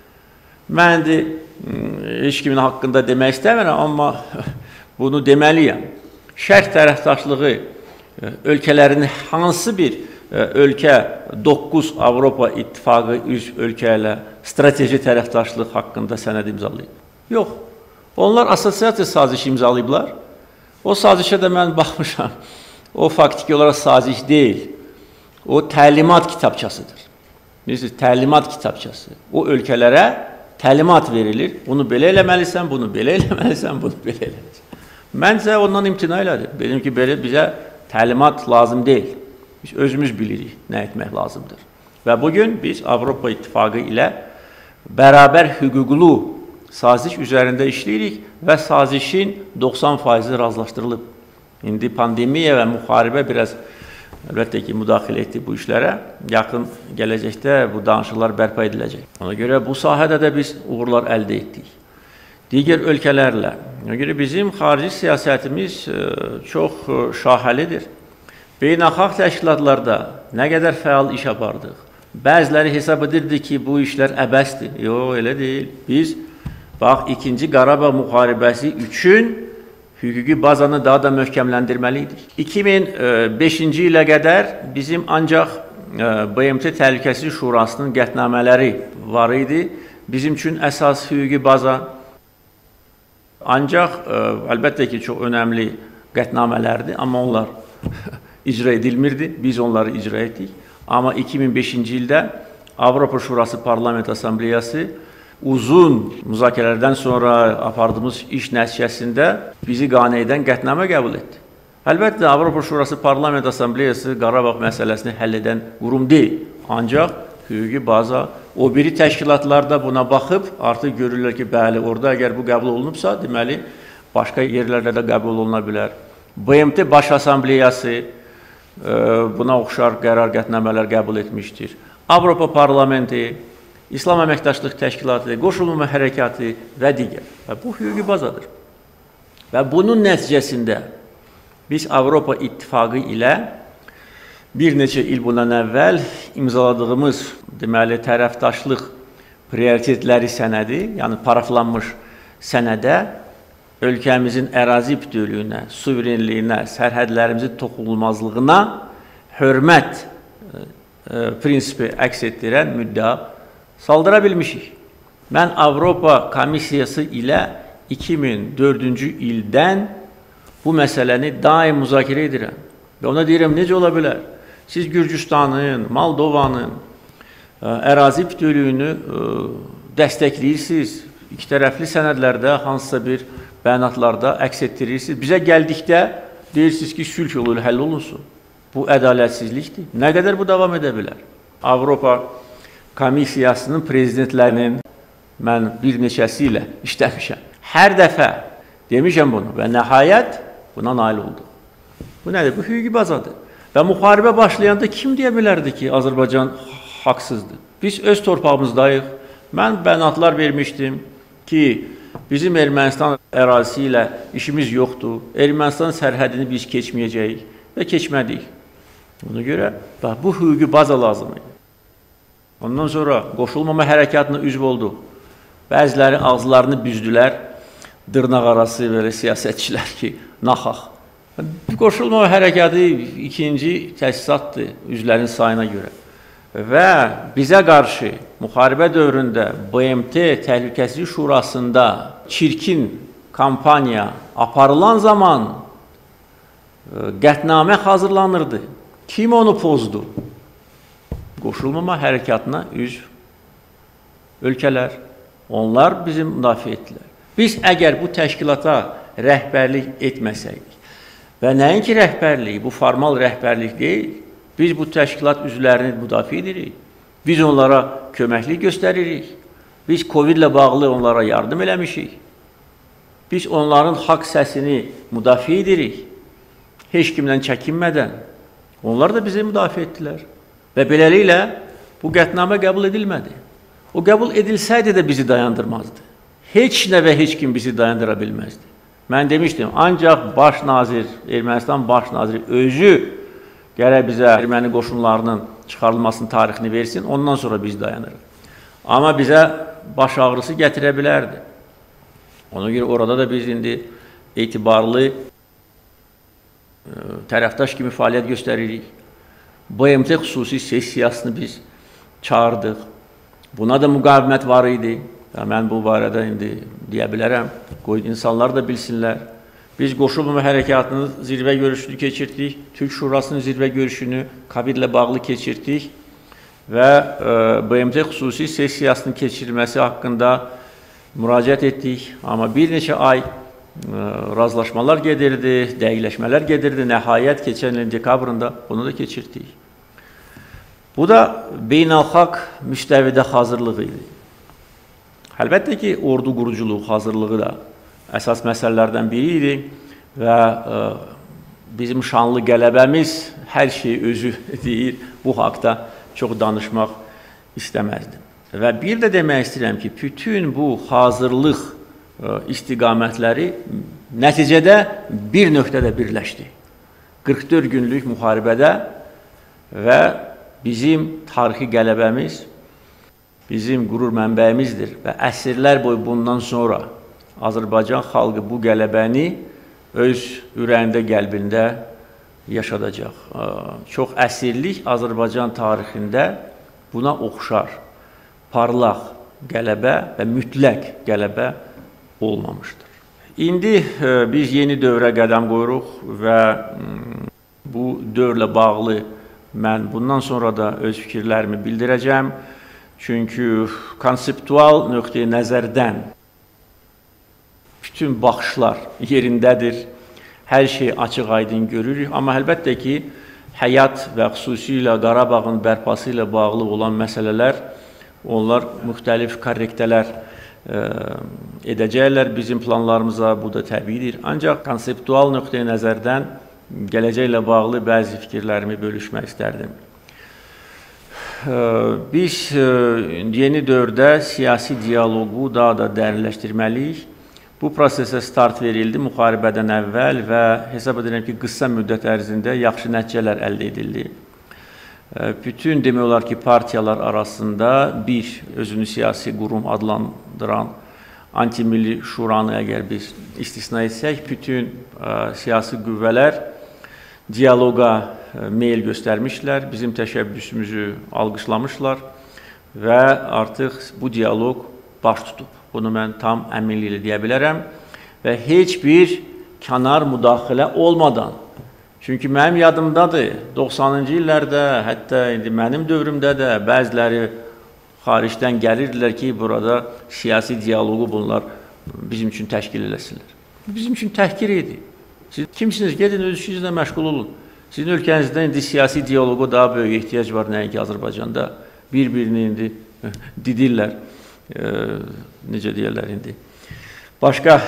Mən də heç kimin haqqında demək istəmirəm, amma bunu deməliyəm. Şərq tərəfdaşlığı ölkələrin hansı bir ölkə 9 Avropa İttifaqı üzv ölkə ilə strateji tərəfdaşlıq haqqında sənəd imzalayıb? Yox. Onlar assosiasiya sazişi imzalayıblar. O sazişə də mən baxmışam. O faktiki olaraq saziş deyil. O təlimat kitabçasıdır. Bilirsiniz, təlimat kitabçası. O ölkələrə təlimat verilir. Bunu belə eləməlisən, bunu belə eləməlisən, bunu belə eləməlisən. Məncə ondan imtina elədim. Dedim ki, belə bizə təlimat lazım deyil. Biz özümüz bilirik nə etmək lazımdır. Və bugün biz Avropa İttifaqı ilə bərabər hüquqlu saziş üzərində işləyirik və sazişin 90% razılaşdırılıb. İndi pandemiya və müharibə biraz əlbəttə ki, müdaxilə etdi bu işlərə. Yaxın gələcəkdə bu danışıqlar bərpa ediləcək. Ona görə bu sahədə də biz uğurlar əldə etdik. Digər ölkələrlə. Ona görə bizim xarici siyasətimiz çox şahiəlidir. Beynəlxalq təşkilatlarda nə qədər fəal iş apardıq. Bəziləri hesab edirdi ki, bu işlər əbəsdir. Yox, elə deyil. Biz, bax, 2-ci Qarabağ müharibəsi üçün hüquqi bazanı daha da möhkəmləndirməliydik. 2005-ci ilə qədər bizim ancaq BMT Təhlükəsizlik Şurasının qətnamələri var idi. Bizim üçün əsas hüquqi baza ancaq, əlbəttə ki, çox önəmli qətnamələrdir, amma onlar icra edilmirdi, biz onları icra etdik. Amma 2005-ci ildə Avropa Şurası Parlament Assambleyası uzun müzakirələrdən sonra apardığımız iş nəticəsində bizi qane edən qətnamə qəbul etdi. Əlbəttə, Avropa Şurası Parlament Assambleyası Qarabağ məsələsini həll edən qurum deyil, ancaq hüquqi baza. O biri təşkilatlar da buna baxıb artıq görürlər ki, bəli, orada əgər bu qəbul olunubsa, deməli, başqa yerlərdə də qəbul oluna bilər. BMT Baş Assambleyası buna oxşar qərargahnamələr qəbul etmişdir. Avropa Parlamenti, İslam Əməkdaşlıq Təşkilatı, Qoşulmama Hərəkatı və digər. Və bu hüquqi bazadır. Və bunun nəticəsində biz Avropa İttifaqı ilə bir neçə il bundan əvvəl imzaladığımız deməli tərəfdaşlıq prioritetləri sənədi, yəni paraflanmış sənədə ölkəmizin ərazi bütövlüyünə, suverenliyinə, sərhədlərimizin toxunulmazlığına hörmət prinsipi əks etdirən müddəa saldıra bilmişik. Mən Avropa Komissiyası ilə 2004-cü ildən bu məsələni daim müzakirə edirəm. Və ona deyirəm, necə ola bilər? Siz Gürcüstanın, Moldovanın ərazi bütövlüyünü dəstəkləyirsiniz. İki tərəfli sənədlərdə, hansısa bir bəyanatlarda əks etdirirsiniz. Bizə gəldikdə deyirsiniz ki, sülh yolu ilə həll olunsun. Bu ədalətsizlikdir. Nə qədər bu davam edə bilər? Avropa Komissiyasının prezidentlərinin mən bir neçəsi ilə işləmişəm. Hər dəfə demişəm bunu və nəhayət buna nail oldu. Bu nədir? Bu hüquqi bazadır. Və müharibə başlayanda kim deyə bilərdi ki, Azərbaycan haqsızdır? Biz öz torpağımızdayıq. Mən bəyanatlar vermişdim ki, bizim Ermənistan ərazisi ilə işimiz yoxdur. Ermənistan sərhədini biz keçməyəcəyik və keçmədik. Buna görə bu hüquqi baza lazım idi. Ondan sonra qoşulmama hərəkatına üzv oldu. Bəziləri ağızlarını büzdülər, dırnaq arası belə siyasətçilər ki, naxaq. Qoşulmama hərəkatı ikinci təsisatdır üzvlərin sayına görə. Və bizə qarşı müharibə dövründə BMT Təhlükəsizlik Şurasında çirkin kampaniya aparılan zaman qətnamə hazırlanırdı. Kim onu pozdu? Qoşulmama hərəkatına üzv ölkələr. Onlar bizi müdafiə etdilər. Biz əgər bu təşkilata rəhbərlik etməsəydik və nəinki rəhbərlik, bu formal rəhbərlik deyil, biz bu təşkilat üzvlərini müdafiə edirik. Biz onlara köməklik göstəririk. Biz COVID ilə bağlı onlara yardım eləmişik. Biz onların haqq səsini müdafiə edirik. Heç kimdən çəkinmədən. Onlar da bizi müdafiə etdilər. Və beləliklə bu qətnamə qəbul edilmədi. O qəbul edilsəydi də bizi dayandırmazdı. Heç nə və heç kim bizi dayandıra bilməzdi. Mən demişdim, ancaq baş nazir, Ermənistan baş naziri özü gərək bizə erməni qoşunlarının çıxarılmasının tarixini versin, ondan sonra biz dayanırıq. Amma bizə baş ağrısı gətirə bilərdi. Ona görə orada da biz indi etibarlı tərəfdaş kimi fəaliyyət göstəririk. BMT xüsusi sessiyasını biz çağırdıq. Buna da müqavimət var idi. Mən bu barədə indi deyə bilərəm. Qoy insanlar da bilsinlər. Biz qoşulmama hərəkatının zirvə görüşünü keçirdik. Türk Şurasının zirvə görüşünü COVID ilə bağlı keçirdik. Və BMT xüsusi sessiyasının keçirilməsi haqqında müraciət etdik. Amma bir neçə ay razılaşmalar gedirdi, dəqiqləşmələr gedirdi. Nəhayət keçən ilin dekabrında bunu da keçirdik. Bu da beynəlxalq müstəvidə hazırlığı idi. Əlbəttə ki, ordu quruculuq hazırlığı da əsas məsələlərdən biri idi və bizim şanlı qələbəmiz hər şeyi özü deyir. Bu haqda çox danışmaq istəməzdim. Və bir də demək istəyirəm ki, bütün bu hazırlıq istiqamətləri nəticədə bir nöqtədə birləşdi. 44 günlük müharibədə və bizim tarixi qələbəmiz bizim qürur mənbəyimizdir və əsrlər boyu bundan sonra Azərbaycan xalqı bu qələbəni öz ürəyində, qəlbində yaşadacaq. Çox əsrlik Azərbaycan tarixində buna oxşar parlaq qələbə və mütləq qələbə olmamışdır. İndi biz yeni dövrə qədəm qoyuruq və bu dövrlə bağlı mən bundan sonra da öz fikirlərimi bildirəcəm. Çünki konseptual nöqteyi nəzərdən bütün baxışlar yerindədir. Hər şey açıq-aydın görürük. Amma əlbəttə ki, həyat və xüsusilə Qarabağın bərpası ilə bağlı olan məsələlər, onlar müxtəlif korrektələr edəcəklər bizim planlarımıza, bu da təbiidir. Ancaq konseptual nöqteyi nəzərdən gələcəklə bağlı bəzi fikirlərimi bölüşmək istərdim. Biz yeni dövrdə siyasi dialoqu daha da dərinləşdirməliyik. Bu prosesə start verildi müharibədən əvvəl və hesab edirəm ki, qısa müddət ərzində yaxşı nəticələr əldə edildi. Bütün demək olar ki, partiyalar arasında bir özünü siyasi qurum adlandıran anti-milli şuranı əgər biz istisna etsək, bütün siyasi qüvvələr dialoqa meyil göstərmişlər, bizim təşəbbüsümüzü alqışlamışlar və artıq bu dialoq baş tutub. Bunu mən tam əminliklə deyə bilərəm və heç bir kənar müdaxilə olmadan. Çünki mənim yadımdadır, 90-cı illərdə, hətta indi mənim dövrümdə də bəziləri xaricdən gəlirdilər ki, burada siyasi dialoqu bunlar bizim üçün təşkil eləsinlər. Bizim üçün təhqir idi. Siz kimsiniz? Gedin, öz işinizlə məşğul olun. Sizin ölkənizdə indi siyasi dialoqa daha böyük ehtiyac var, nəinki Azərbaycanda. Bir-birini indi didirlər, necə deyərlər indi. Başqa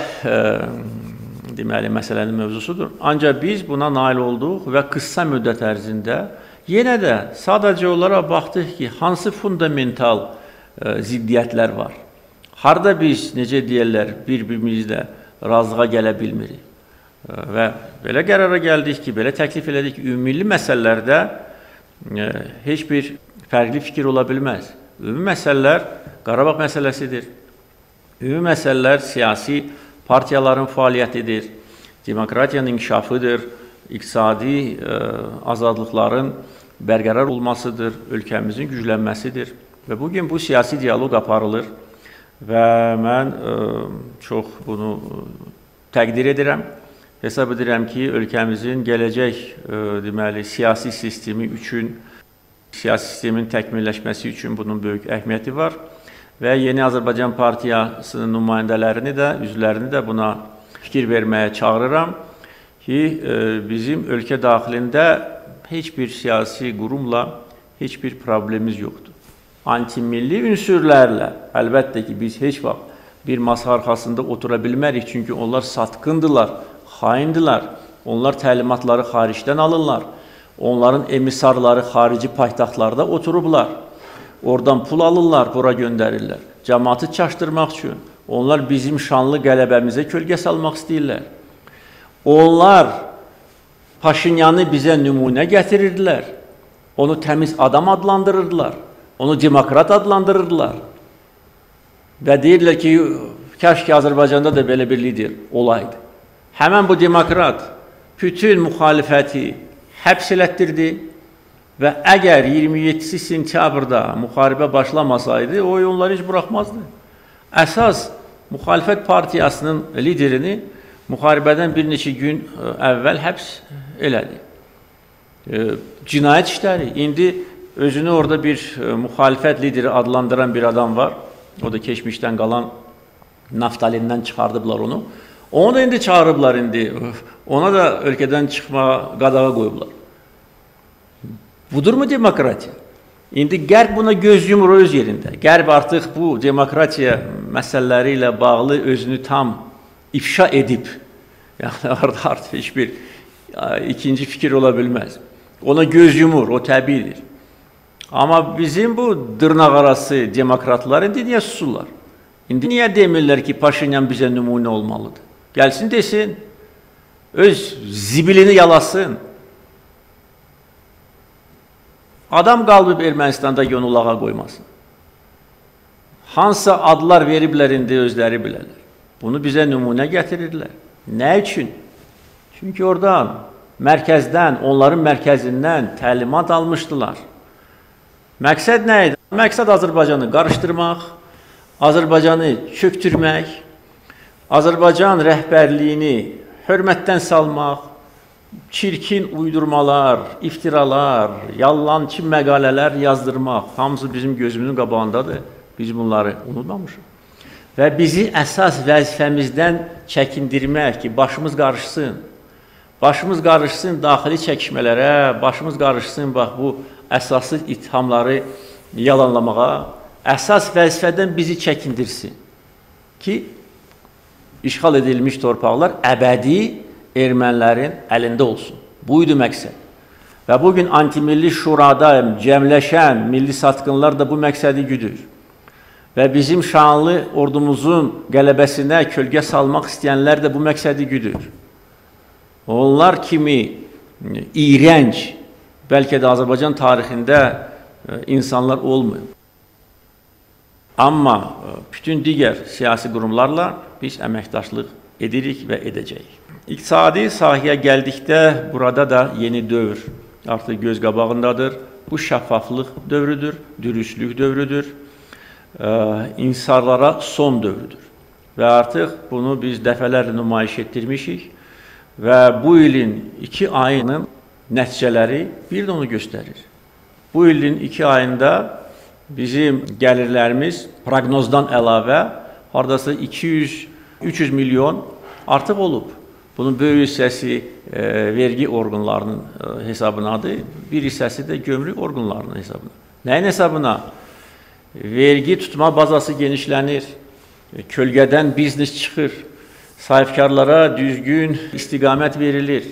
deməli, məsələnin mövzusudur. Ancaq biz buna nail olduq və qısa müddət ərzində yenə də sadəcə olaraq baxdıq ki, hansı fundamental ziddiyyətlər var. Harada biz, necə deyərlər, bir-birimizlə razılığa gələ bilmirik. Və belə qərara gəldik ki, belə təklif elədik ki, ümumilli məsələlərdə heç bir fərqli fikir ola bilməz. Ümumi məsələlər Qarabağ məsələsidir. Ümumi məsələlər siyasi partiyaların fəaliyyətidir, demokratiyanın inkişafıdır, iqtisadi azadlıqların bərqərar olmasıdır, ölkəmizin güclənməsidir. Və bugün bu siyasi dialoq aparılır və mən çox bunu təqdir edirəm. Hesab edirəm ki, ölkəmizin gələcək deməli, siyasi sistemi üçün, siyasi sistemin təkmilləşməsi üçün bunun böyük əhəmiyyəti var. Və Yeni Azərbaycan Partiyasının nümayəndələrini də, üzvlərini də buna fikir verməyə çağırıram ki, bizim ölkə daxilində heç bir siyasi qurumla heç bir problemimiz yoxdur. Antimilli ünsürlərlə, əlbəttə ki, biz heç vaxt bir masa arxasında otura bilmərik, çünki onlar satqındılar, xaindirlər, onlar təlimatları xaricdən alırlar, onların emisarları xarici paytaxtlarda oturublar. Oradan pul alırlar, bura göndərirlər. Cəmaatı çaşdırmaq üçün. Onlar bizim şanlı qələbəmizə kölgə salmaq istəyirlər. Onlar Paşinyanı bizə nümunə gətirirdilər. Onu təmiz adam adlandırırdılar. Onu demokrat adlandırırdılar. Və deyirlər ki, kəş ki, Azərbaycanda da belə bir lider olaydı. Həmən bu demokrat bütün müxalifəti həbs elətdirdi. Və əgər 27 sentyabrda müharibə başlamasaydı, o onları heç buraxmazdı. Əsas müxalifət partiyasının liderini müharibədən bir neçə gün əvvəl həbs elədi. Cinayət işləri. İndi özünü orada bir müxalifət lideri adlandıran bir adam var. O da keçmişdən qalan naftalindən çıxardıblar onu. Onu da indi çağırıblar indi. Ona da ölkədən çıxma qadağa qoyublar. Budurmu demokratiya? İndi Qərb buna göz yumur öz yerində. Qərb artıq bu demokratiya məsələləri ilə bağlı özünü tam ifşa edib. Yəni, artıq heç bir ikinci fikir ola bilməz. Ona göz yumur, o təbiidir. Amma bizim bu dırnaqarası demokratlar indi niyə susurlar? İndi niyə demirlər ki, Paşinyan bizə nümunə olmalıdır? Gəlsin desin, öz zibilini yalasın. Adam qalıb Ermənistanda yonulağa qoymasın. Hansısa adlar veriblər indi özləri bilərlər. Bunu bizə nümunə gətirirlər. Nə üçün? Çünki oradan, mərkəzdən, onların mərkəzindən təlimat almışdılar. Məqsəd nə idi? Məqsəd Azərbaycanı qarışdırmaq, Azərbaycanı çöktürmək, Azərbaycan rəhbərliyini hörmətdən salmaq, çirkin uydurmalar, iftiralar, yalançı məqalələr yazdırmaq, hamısı bizim gözümüzün qabağındadır. Biz bunları unutmamışıq. Və bizi əsas vəzifəmizdən çəkindirmək ki, başımız qarışsın. Başımız qarışsın daxili çəkişmələrə, başımız qarışsın bax bu əsassız ittihamları yalanlamağa, əsas vəzifədən bizi çəkindirsin ki, işğal edilmiş torpaqlar əbədi ermənilərin əlində olsun. Bu idi məqsəd. Və bugün antimilli şurada cəmləşən milli satqınlar da bu məqsədi güdür. Və bizim şanlı ordumuzun qələbəsinə kölgə salmaq istəyənlər də bu məqsədi güdür. Onlar kimi iyrənc, bəlkə də Azərbaycan tarixində insanlar olmuyor. Amma bütün digər siyasi qurumlarla biz əməkdaşlıq edirik və edəcəyik. İqtisadi sahəyə gəldikdə burada da yeni dövr artıq göz qabağındadır. Bu şəffaflıq dövrüdür, dürüstlük dövrüdür, insarlara son dövrüdür. Və artıq bunu biz dəfələrlə nümayiş etdirmişik. Və bu ilin 2 ayının nəticələri bir də onu göstərir. Bu ilin 2 ayında bizim gəlirlərimiz proqnozdan əlavə haradasa 200-300 milyon artıq olub. Bunun böyük hissəsi vergi orqanlarının hesabınadır, bir hissəsi də gömrük orqanlarının hesabına. Nəyin hesabına? Vergi tutma bazası genişlənir, kölgədən biznes çıxır. Sahibkarlara düzgün istiqamət verilir,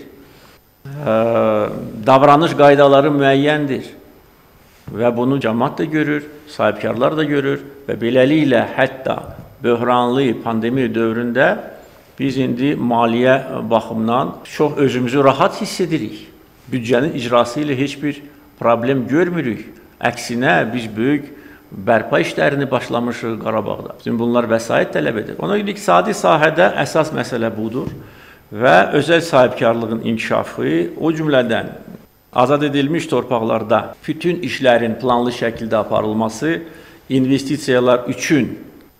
davranış qaydaları müəyyəndir və bunu cəmaət də görür, sahibkarlar da görür və beləliklə hətta böhranlı pandemiya dövründə biz indi maliyyə baxımından çox özümüzü rahat hiss edirik. Büdcənin icrası ilə heç bir problem görmürük. Əksinə biz böyük bərpa işlərini başlamışıq Qarabağda. Bütün bunlar vəsait tələb edir. Ona görə iqtisadi sahədə əsas məsələ budur və özəl sahibkarlığın inkişafı, o cümlədən azad edilmiş torpaqlarda bütün işlərin planlı şəkildə aparılması, investisiyalar üçün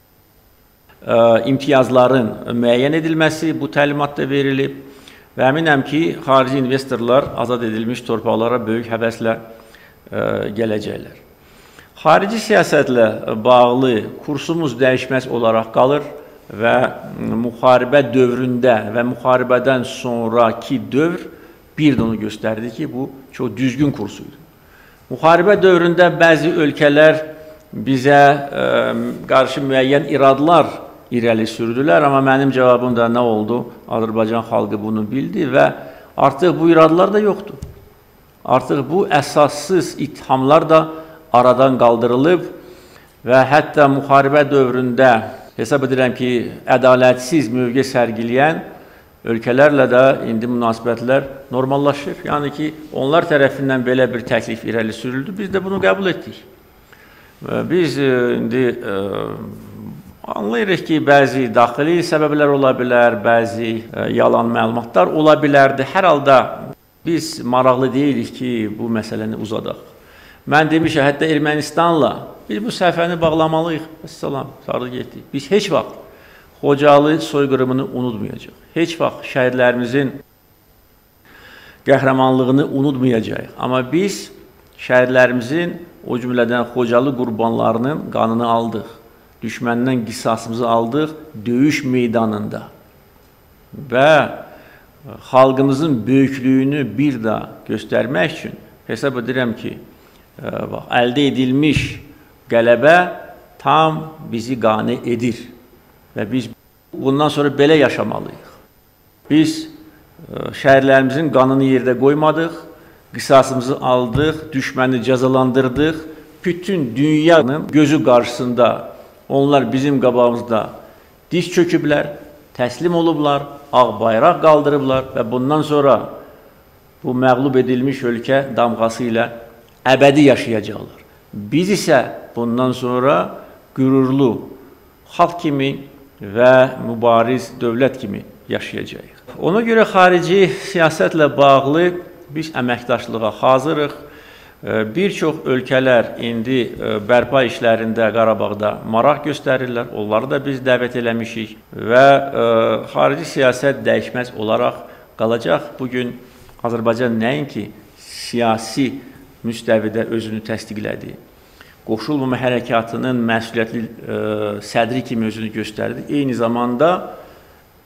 imtiyazların müəyyən edilməsi bu təlimatda verilib və əminəm ki, xarici investorlar azad edilmiş torpaqlara böyük həvəslə gələcəklər. Xarici siyasətlə bağlı kursumuz dəyişməz olaraq qalır və müharibə dövründə və müharibədən sonraki dövr bir də onu göstərdi ki, bu çox düzgün kursuydu. Müharibə dövründə bəzi ölkələr bizə qarşı müəyyən iradlar irəli sürdülər, amma mənim cavabım da nə oldu? Azərbaycan xalqı bunu bildi və artıq bu iradlar da yoxdur. Artıq bu əsassız ittihamlar da aradan qaldırılıb və hətta müharibə dövründə hesab edirəm ki, ədalətsiz mövqe sərgiləyən ölkələrlə də indi münasibətlər normallaşır. Yəni ki, onlar tərəfindən belə bir təklif irəli sürüldü, biz də bunu qəbul etdik. Biz indi anlayırıq ki, bəzi daxili səbəblər ola bilər, bəzi yalan məlumatlar ola bilərdi. Hər halda biz maraqlı deyilik ki, bu məsələni uzadaq. Mən demişəm, hətta Ermənistanla biz bu səhifəni bağlamalıyıq. Əssalam, sarı getdik. Biz heç vaxt Xocalı soyqırımını unutmayacaq. Heç vaxt şəhidlərimizin qəhrəmanlığını unutmayacaq. Amma biz şəhidlərimizin, o cümlədən Xocalı qurbanlarının qanını aldıq. Düşməndən qisasımızı aldıq döyüş meydanında. Və xalqımızın böyüklüyünü bir daha göstərmək üçün hesab edirəm ki, əldə edilmiş qələbə tam bizi qane edir və biz bundan sonra belə yaşamalıyıq. Biz şəhərlərimizin qanını yerdə qoymadıq, qisasımızı aldıq, düşməni cəzalandırdıq. Bütün dünyanın gözü qarşısında onlar bizim qabağımızda diz çöküblər, təslim olublar, ağ bayraq qaldırıblar və bundan sonra bu məğlub edilmiş ölkə damğası ilə əbədi yaşayacaqlar. Biz isə bundan sonra qürurlu xalq kimi və mübariz dövlət kimi yaşayacağıq. Ona görə xarici siyasətlə bağlı biz əməkdaşlığa hazırıq. Bir çox ölkələr indi bərpa işlərində Qarabağda maraq göstərirlər. Onları da biz dəvət eləmişik və xarici siyasət dəyişməz olaraq qalacaq. Bugün Azərbaycan nəinki siyasi müstəvidə özünü təsdiqlədi. Qoşulmama hərəkatının məsuliyyətli sədri kimi özünü göstərdi. Eyni zamanda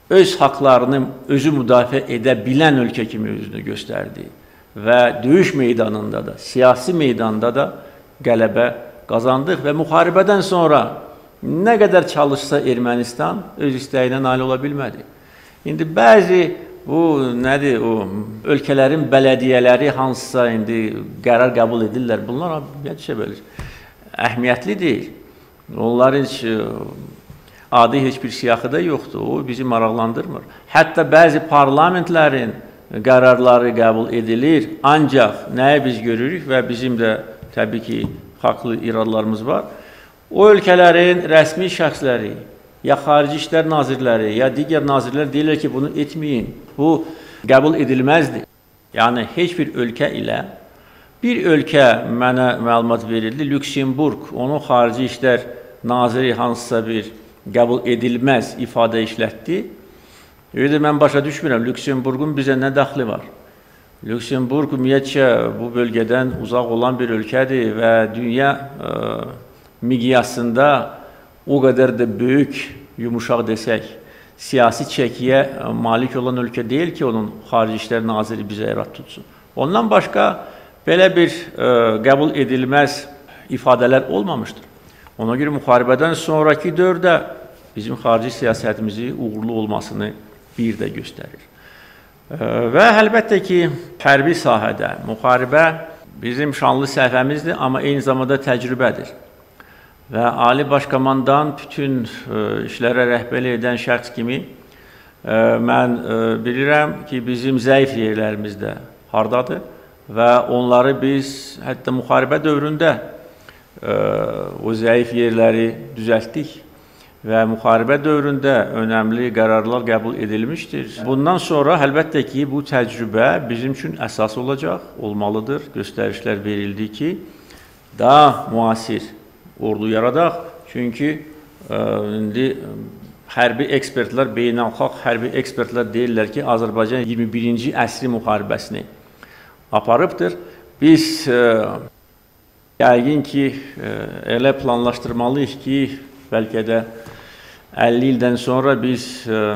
öz haqlarını özü müdafiə edə bilən ölkə kimi özünü göstərdi və döyüş meydanında da, siyasi meydanda da qələbə qazandıq və müharibədən sonra nə qədər çalışsa Ermənistan öz istəyinə nail ola bilmədi. İndi bəzi bu nədir, o ölkələrin bələdiyyələri hansısa indi qərar qəbul edirlər. Bunlar belə əhəmiyyətli deyil. Onların heç adi heç bir siyahı da yoxdur. O bizi maraqlandırmır. Hətta bəzi parlamentlərin qərarları qəbul edilir. Ancaq nəyə biz görürük və bizim də təbii ki, haqlı iradlarımız var. O ölkələrin rəsmi şəxsləri, ya xarici işlər nazirləri, ya digər nazirlər deyirlər ki, bunu etməyin. Bu qəbul edilməzdir. Yəni, heç bir ölkə ilə bir ölkə mənə məlumat verildi, Lüksemburg, onun xarici işlər naziri hansısa bir qəbul edilməz ifadə işlətdi. Öyle mən başa düşmürəm, Lüksemburgun bizə nə dəxli var? Lüksemburg ümumiyyətcə bu bölgədən uzaq olan bir ölkədir və dünya miqyasında o qədər də böyük, yumuşaq desək, siyasi çəkiyə malik olan ölkə deyil ki, onun xarici işlər naziri bizə irad tutsun. Ondan başqa belə bir qəbul edilməz ifadələr olmamışdır. Ona görə müharibədən sonraki dövrdə bizim xarici siyasətimizi uğurlu olmasını bir də göstərir. Və əlbəttə ki, hərbi sahədə müharibə bizim şanlı səhvəmizdir, amma eyni zamanda təcrübədir. Və Ali Başkomandan bütün işlərə rəhbərlik edən şəxs kimi mən bilirəm ki, bizim zəif yerlərimiz də hardadır və onları biz hətta müharibə dövründə o zəif yerləri düzəltdik və müharibə dövründə önəmli qərarlar qəbul edilmişdir. Bundan sonra əlbəttə ki, bu təcrübə bizim üçün əsas olacaq, olmalıdır. Göstərişlər verildi ki, daha müasir ordu yaradaq. Çünki indi hərbi ekspertlər, beynəlxalq hərbi ekspertlər deyirlər ki, Azərbaycan 21-ci əsri müharibəsini aparıbdır. Biz yəqin ki, elə planlaşdırmalıyıq ki, bəlkə də 50 ildən sonra biz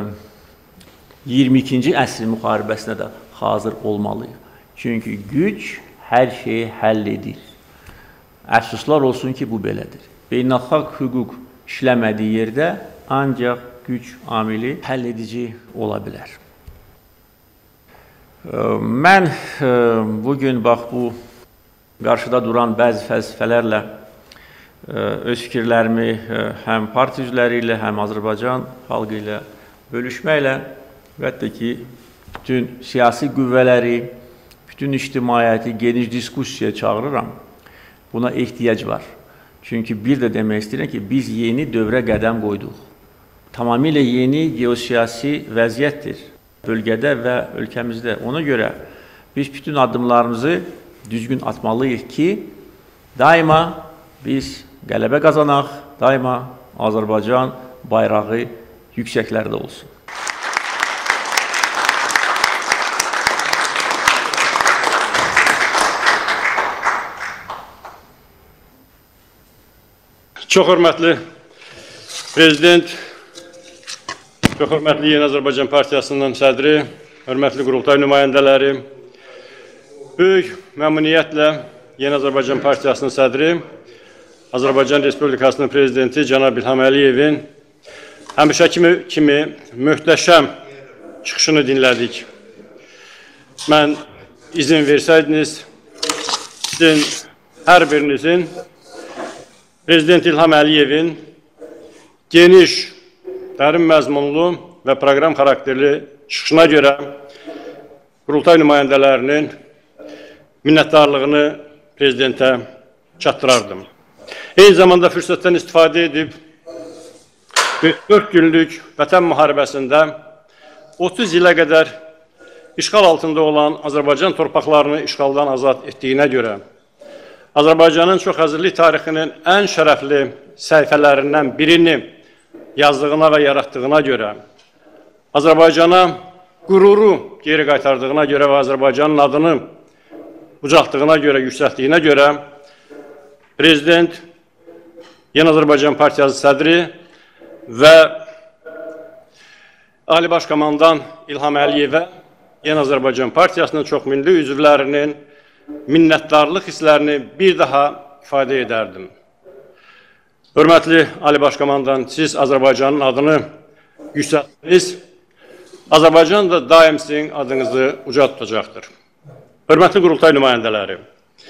22-ci əsr müharibəsinə də hazır olmalıyıq. Çünki güc hər şeyi həll edir. Əfsuslar olsun ki, bu belədir. Beynəlxalq hüquq işləmədiyi yerdə ancaq güc amili həll edici ola bilər. Mən bugün bax bu qarşıda duran bəzi fəlsəfələrlə öz fikirlərimi həm partiya üzvləri ilə, həm Azərbaycan xalqı ilə bölüşməklə əlbəttə ki, bütün siyasi qüvvələri, bütün ictimaiyyəti geniş diskusiyaya çağırıram. Buna ehtiyac var. Çünki bir də demək istəyirəm ki, biz yeni dövrə qədəm qoyduq. Tamamilə yeni geosiyasi vəziyyətdir bölgədə və ölkəmizdə. Ona görə biz bütün addımlarımızı düzgün atmalıyıq ki, daima biz qələbə qazanaq, daima Azərbaycan bayrağı yüksəklərdə olsun. Çox hörmətli Prezident, çox hörmətli Yeni Azərbaycan Partiyasının sədri, hörmətli qurultay nümayəndələri, böyük məmnuniyyətlə Yeni Azərbaycan Partiyasının sədri, Azərbaycan Respublikasının Prezidenti Cənab İlham Əliyevin həmişə kimi möhtəşəm çıxışını dinlədik. Mən izin versəydiniz, sizin hər birinizin Prezident İlham Əliyevin geniş, dərin məzmunlu və proqram xarakterli çıxışına görə qurultay nümayəndələrinin minnətdarlığını Prezidentə çatdırardım. Eyni zamanda fürsətdən istifadə edib 4 günlük vətən müharibəsində 30 ilə qədər işğal altında olan Azərbaycan torpaqlarını işğaldan azad etdiyinə görə, Azərbaycanın çox əsrlik tarixinin ən şərəfli səhifələrindən birini yazdığına və yaratdığına görə, Azərbaycana qüruru geri qaytardığına görə və Azərbaycanın adını ucaltdığına görə, yüksəltdiyinə görə, Prezident, Yeni Azərbaycan Partiyası sədri və Ali Baş Komandan İlham Əliyevə, Yeni Azərbaycan Partiyasının çoxminli üzvlərinin minnətdarlıq hisslərini bir daha ifadə edərdim. Hörmətli Ali Baş Komandan, siz Azərbaycanın adını yüksəltdiniz. Azərbaycan da daim sizin adınızı uca tutacaqdır. Hörmətli qurultay nümayəndələri,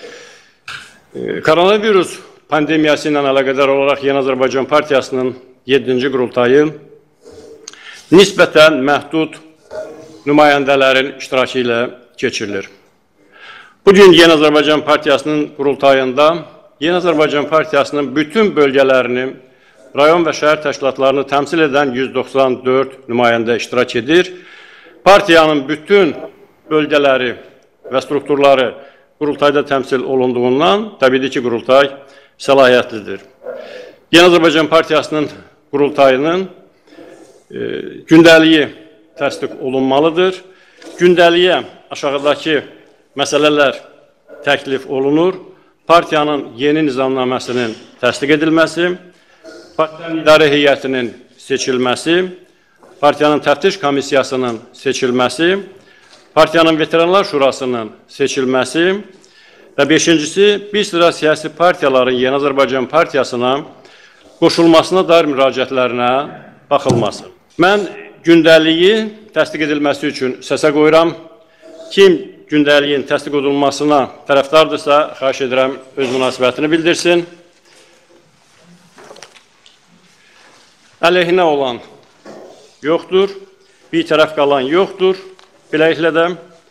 koronavirus pandemiyası ilə əlaqədar olaraq Yeni Azərbaycan Partiyasının 7-ci qurultayı nisbətən məhdud nümayəndələrin iştirakı ilə keçirilir. Bugün Yeni Azərbaycan Partiyasının qurultayında Yeni Azərbaycan Partiyasının bütün bölgələrini, rayon və şəhər təşkilatlarını təmsil edən 194 nümayəndə iştirak edir. Partiyanın bütün bölgələri və strukturları qurultayda təmsil olunduğundan təbii ki, qurultay səlahiyyətlidir. Yeni Azərbaycan Partiyasının qurultayının gündəliyi təsdiq olunmalıdır. Gündəliyə aşağıdakı məsələlər təklif olunur. Partiyanın yeni nizamnaməsinin təsdiq edilməsi, partiyanın idarə heyətinin seçilməsi, partiyanın təftiş komissiyasının seçilməsi, partiyanın veteranlar şurasının seçilməsi və beşincisi, bir sıra siyasi partiyaların Yeni Azərbaycan Partiyasına qoşulmasına dair müraciətlərinə baxılması. Mən gündəliyi təsdiq edilməsi üçün səsə qoyuram. Kim gündəliyin təsdiq edilməsina tərəfdardırsa, xahiş edirəm, öz münasibətini bildirsin. Əleyhinə olan yoxdur, bir tərəf qalan yoxdur. Beləliklə də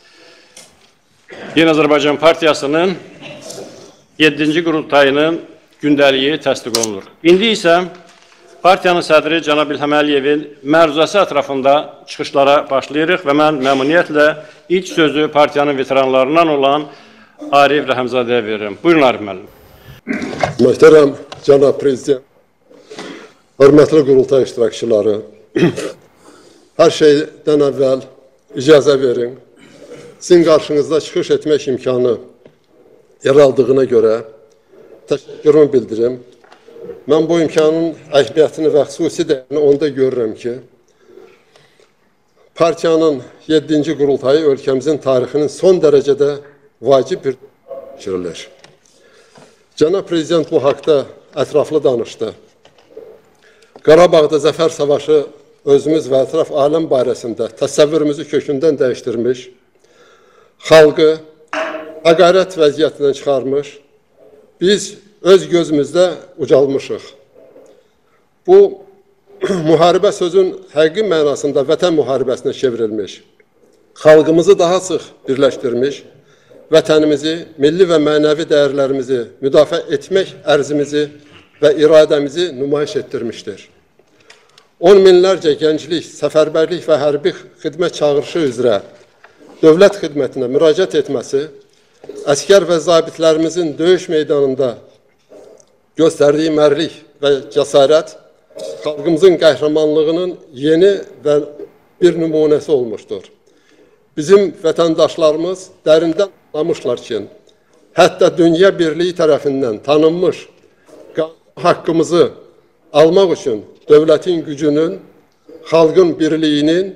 Yeni Azərbaycan Partiyasının 7-ci qurultayının gündəliyi təsdiq olunur. İndi isə partiyanın sədri cənab İlham Əliyevin məruzəsi ətrafında çıxışlara başlayırıq və mən məmnuniyyətlə ilk sözü partiyanın veteranlarından olan Arif Rəhəmzadəyə verirəm. Buyurun Arif müəllim. Möhtərəm cənab prezident, hörmətli qurultay iştirakçıları, hər şeydən əvvəl icazə verin, sizin qarşınızda çıxış etmək imkanı yer aldığına görə təşəkkürümü bildirim. Mən bu imkanın əhmiyyətini və xüsusi dəyərini onda görürəm ki, partiyanın 7-ci qurultayı ölkəmizin tarixinin son dərəcədə vacib bir keçirilir. Cənab Prezident bu haqda ətraflı danışdı. Qarabağda Zəfər Savaşı özümüz və ətraf aləm barəsində təsəvvürümüzü kökündən dəyişdirmiş, xalqı həqarət vəziyyətindən çıxarmış, biz öz gözümüzdə ucalmışıq. Bu, müharibə sözün həqiqi mənasında vətən müharibəsinə çevrilmiş, xalqımızı daha sıx birləşdirmiş, vətənimizi, milli və mənəvi dəyərlərimizi müdafiə etmək ərzimizi və iradəmizi nümayiş etdirmişdir. 10 minlərcə gənclik, səfərbərlik və hərbi xidmət çağırışı üzrə dövlət xidmətinə müraciət etməsi, əskər və zabitlərimizin döyüş meydanında göstərdiyi mərlik və cəsarət xalqımızın qəhrəmanlığının yeni və bir nümunəsi olmuşdur. Bizim vətəndaşlarımız dərindən anlamışlar ki, hətta dünya birliyi tərəfindən tanınmış haqqımızı almaq üçün dövlətin gücünün, xalqın birliyinin,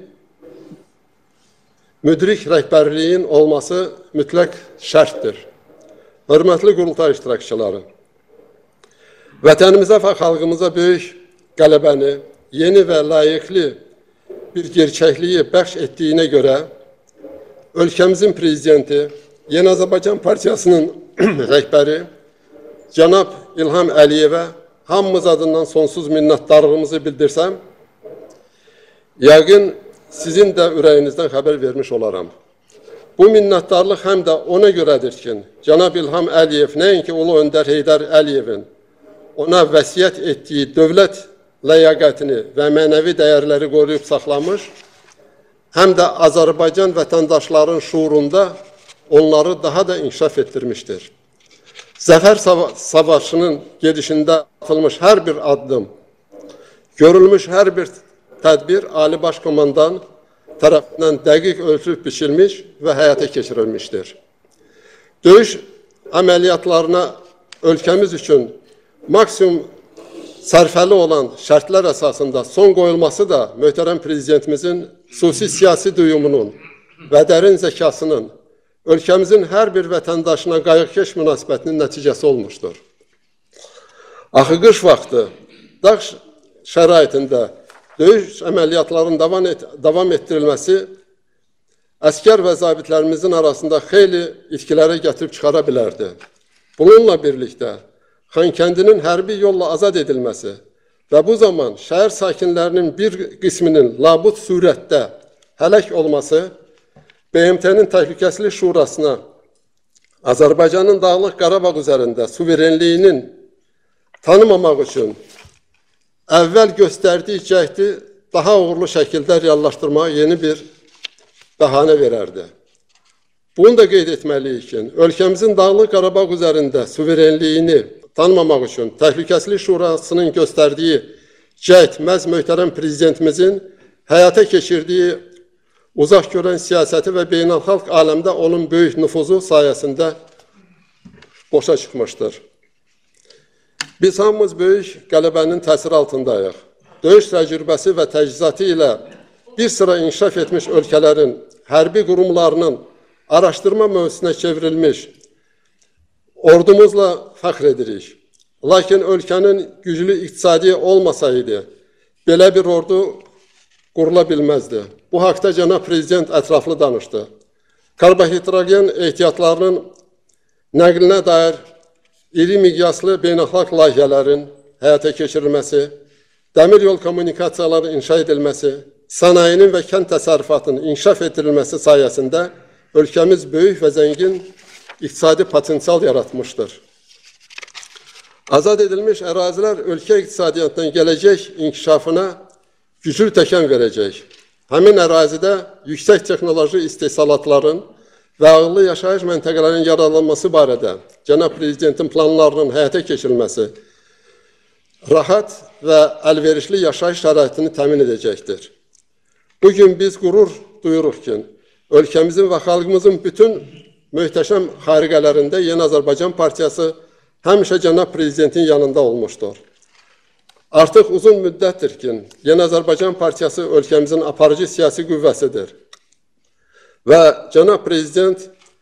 müdrik rəhbərliyin olması mütləq şərtdir. Hörmətli qurultay iştirakçıları, vətənimizə və xalqımıza böyük qələbəni, yeni və layiqli bir gerçəkliyi bəxş etdiyinə görə, ölkəmizin prezidenti, Yeni Azərbaycan Partiyasının rəhbəri, cənab İlham Əliyevə hamımız adından sonsuz minnətdarlığımızı bildirsəm, yəqin sizin də ürəyinizdən xəbər vermiş olaram. Bu minnətdarlıq həm də ona görədir ki, cənab İlham Əliyev nəinki Ulu Öndər Heydər Əliyevin ona vəsiyyət etdiyi dövlət ləyaqətini və mənəvi dəyərləri qoruyub saxlamış, həm də Azərbaycan vətəndaşların şuurunda onları daha da inkişaf etdirmişdir. Zəfər Savaşının gedişində atılmış hər bir addım, görülmüş hər bir tədbir Ali Baş Komandan tərəfindən dəqiq ölçülüb biçilmiş və həyata keçirilmişdir. Döyüş əməliyyatlarına ölkəmiz üçün maksimum sərfəli olan şərtlər əsasında son qoyulması da möhtərəm prezidentimizin xüsusi siyasi duyumunun və dərin zəkasının ölkəmizin hər bir vətəndaşına qayğıkeş münasibətinin nəticəsi olmuşdur. Axı qış vaxtı dağ şəraitində döyüş əməliyyatlarının davam etdirilməsi əskər və zabitlərimizin arasında xeyli itkilərə gətirib çıxara bilərdi. Bununla birlikdə Xankəndinin hərbi yolla azad edilməsi və bu zaman şəhər sakinlərinin bir qisminin labud surətdə həlak olması BMT-nin Təhlükəsizlik Şurasına Azərbaycanın Dağlıq Qarabağ üzərində suverenliyinin tanımamaq üçün əvvəl göstərdiyi cəhdi daha uğurlu şəkildə reallaşdırmağa yeni bir bəhanə verərdi. Bunu da qeyd etməliyik ki, ölkəmizin Dağlıq Qarabağ üzərində suverenliyini tanımamaq üçün Təhlükəsizlik Şurasının göstərdiyi cəhd məhz möhtərəm prezidentimizin həyata keçirdiyi uzaq görən siyasəti və beynəlxalq aləmdə onun böyük nüfuzu sayəsində boşa çıxmışdır. Biz hamımız böyük qələbənin təsiri altındayıq. Döyüş təcrübəsi və təchizatı ilə bir sıra inkişaf etmiş ölkələrin hərbi qurumlarının araşdırma mövzusunə çevrilmiş ordumuzla fəxr edirik. Lakin ölkənin güclü iqtisadi olmasaydı, belə bir ordu qurula bilməzdi. Bu haqda Cənab Prezident ətraflı danışdı. Karbohidrogen ehtiyatlarının nəqlinə dair iri miqyaslı beynəlxalq layihələrin həyata keçirilməsi, dəmir yol kommunikasiyaları inşa edilməsi, sənayinin və kənd təsərrüfatının inkişaf etdirilməsi sayəsində ölkəmiz böyük və zəngin iqtisadi potensial yaratmışdır. Azad edilmiş ərazilər ölkə iqtisadiyyatından gələcək inkişafına güclü təkan verəcək. Həmin ərazidə yüksək texnoloji istehsalatların və ağıllı yaşayış məntəqələrinin yaradılması barədə Cənab Prezidentin planlarının həyata keçirilməsi rahat və əlverişli yaşayış şəraitini təmin edəcəkdir. Bugün biz qürur duyuruq ki, ölkəmizin və xalqımızın bütün möhtəşəm xariqələrində Yeni Azərbaycan Partiyası həmişə Cənab Prezidentin yanında olmuşdur. Artıq uzun müddətdir ki, Yeni Azərbaycan Partiyası ölkəmizin aparıcı siyasi qüvvəsidir. Və Cənab Prezident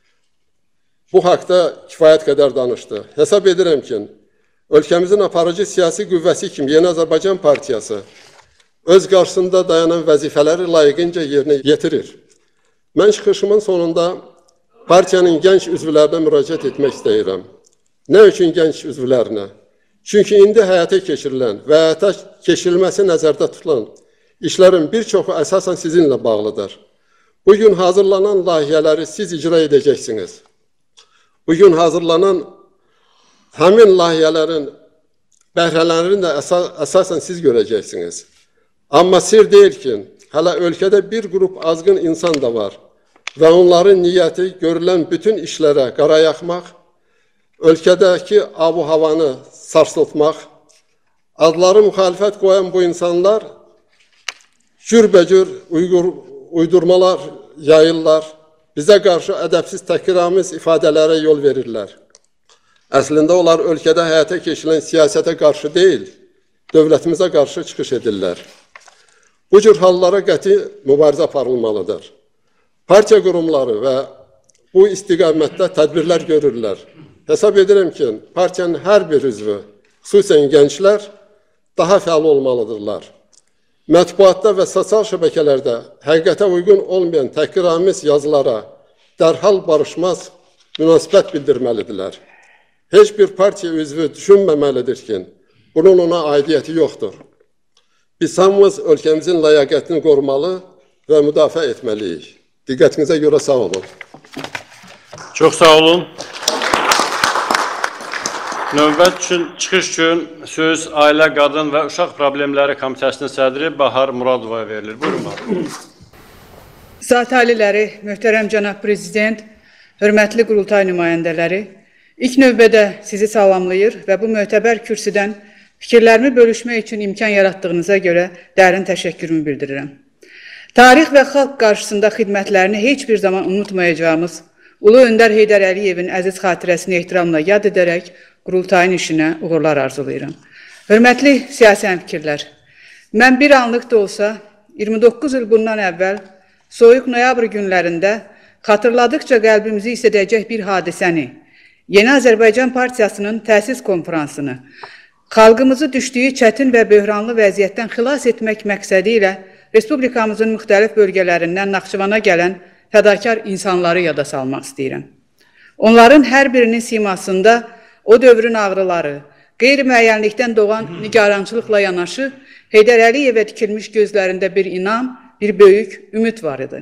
bu haqda kifayət qədər danışdı. Hesab edirəm ki, ölkəmizin aparıcı siyasi qüvvəsi kimi Yeni Azərbaycan Partiyası öz qarşısında dayanan vəzifələri layiqincə yerinə yetirir. Mən çıxışımın sonunda partiyanın gənc üzvlərinə müraciət etmək istəyirəm. Nə üçün gənc üzvlərinə? Çünki indi həyata keçirilən və həyata keçirilməsi nəzərdə tutulan işlərin bir çoxu əsasən sizinlə bağlıdır. Bugün hazırlanan layihələri siz icra edəcəksiniz. Bugün hazırlanan həmin layihələrin bəhrələrini də əsasən siz görəcəksiniz. Amma sir deyil ki, hələ ölkədə bir qrup azğın insan da var və onların niyyəti görülən bütün işlərə qara yaxmaq, ölkədəki abu-havanı sarsıltmaq, adları müxalifət qoyan bu insanlar cürbəcür uydurmalar yayırlar, bizə qarşı ədəbsiz təhqiramiz ifadələrə yol verirlər. Əslində onlar ölkədə həyata keçirilən siyasətə qarşı deyil, dövlətimizə qarşı çıxış edirlər. Bu cür hallara qəti mübarizə aparılmalıdır. Partiya qurumları və bu istiqamətdə tədbirlər görürlər. Hesab edirəm ki, partiyanın hər bir üzvü, xüsusən gənclər, daha fəal olmalıdırlar. Mətbuatda və sosial şəbəkələrdə həqiqətə uyğun olmayan təhqiramiz yazılara dərhal barışmaz münasibət bildirməlidirlər. Heç bir partiya üzvü düşünməməlidir ki, bunun ona aidiyyəti yoxdur. Biz hamımız ölkəmizin ləyaqətini qorumalı və müdafiə etməliyik. Diqqətinizə görə sağ olun. Çox sağ olun. Növbət üçün çıxış üçün söz Ailə, Qadın və Uşaq Problemləri Komitəsinin sədri Bahar Muradovaya verilir. Buyurun, Bahar. Zat aliləri, möhtərəm cənab prezident, hörmətli qurultay nümayəndələri, ilk növbədə sizi salamlayır və bu möhtəbər kürsüdən fikirlərimi bölüşmək üçün imkan yaratdığınıza görə dərin təşəkkürümü bildirirəm. Tarix və xalq qarşısında xidmətlərini heç bir zaman unutmayacağımız Ulu Öndər Heydər Əliyevin əziz xatirəsini ehtiramla yad edərək qurultayın işinə uğurlar arzulayıram. Hörmətli siyasi həmfikirlər, mən bir anlıq da olsa 29 il bundan əvvəl soyuq noyabr günlərində xatırladıkça qəlbimizi hissedəcək bir hadisəni, Yeni Azərbaycan Partiyasının təsis konferansını, xalqımızı düşdüyü çətin və böhranlı vəziyyətdən xilas etmək məqsədi ilə Respublikamızın müxtəlif bölgələrindən Naxçıvana gələn fədakar insanları yada salmaq istəyirəm. Onların hər birinin simasında o dövrün ağrıları, qeyri-müəyyənlikdən doğan nigarançılıqla yanaşı, Heydər Əliyevə dikilmiş gözlərində bir inam, bir böyük ümid var idi.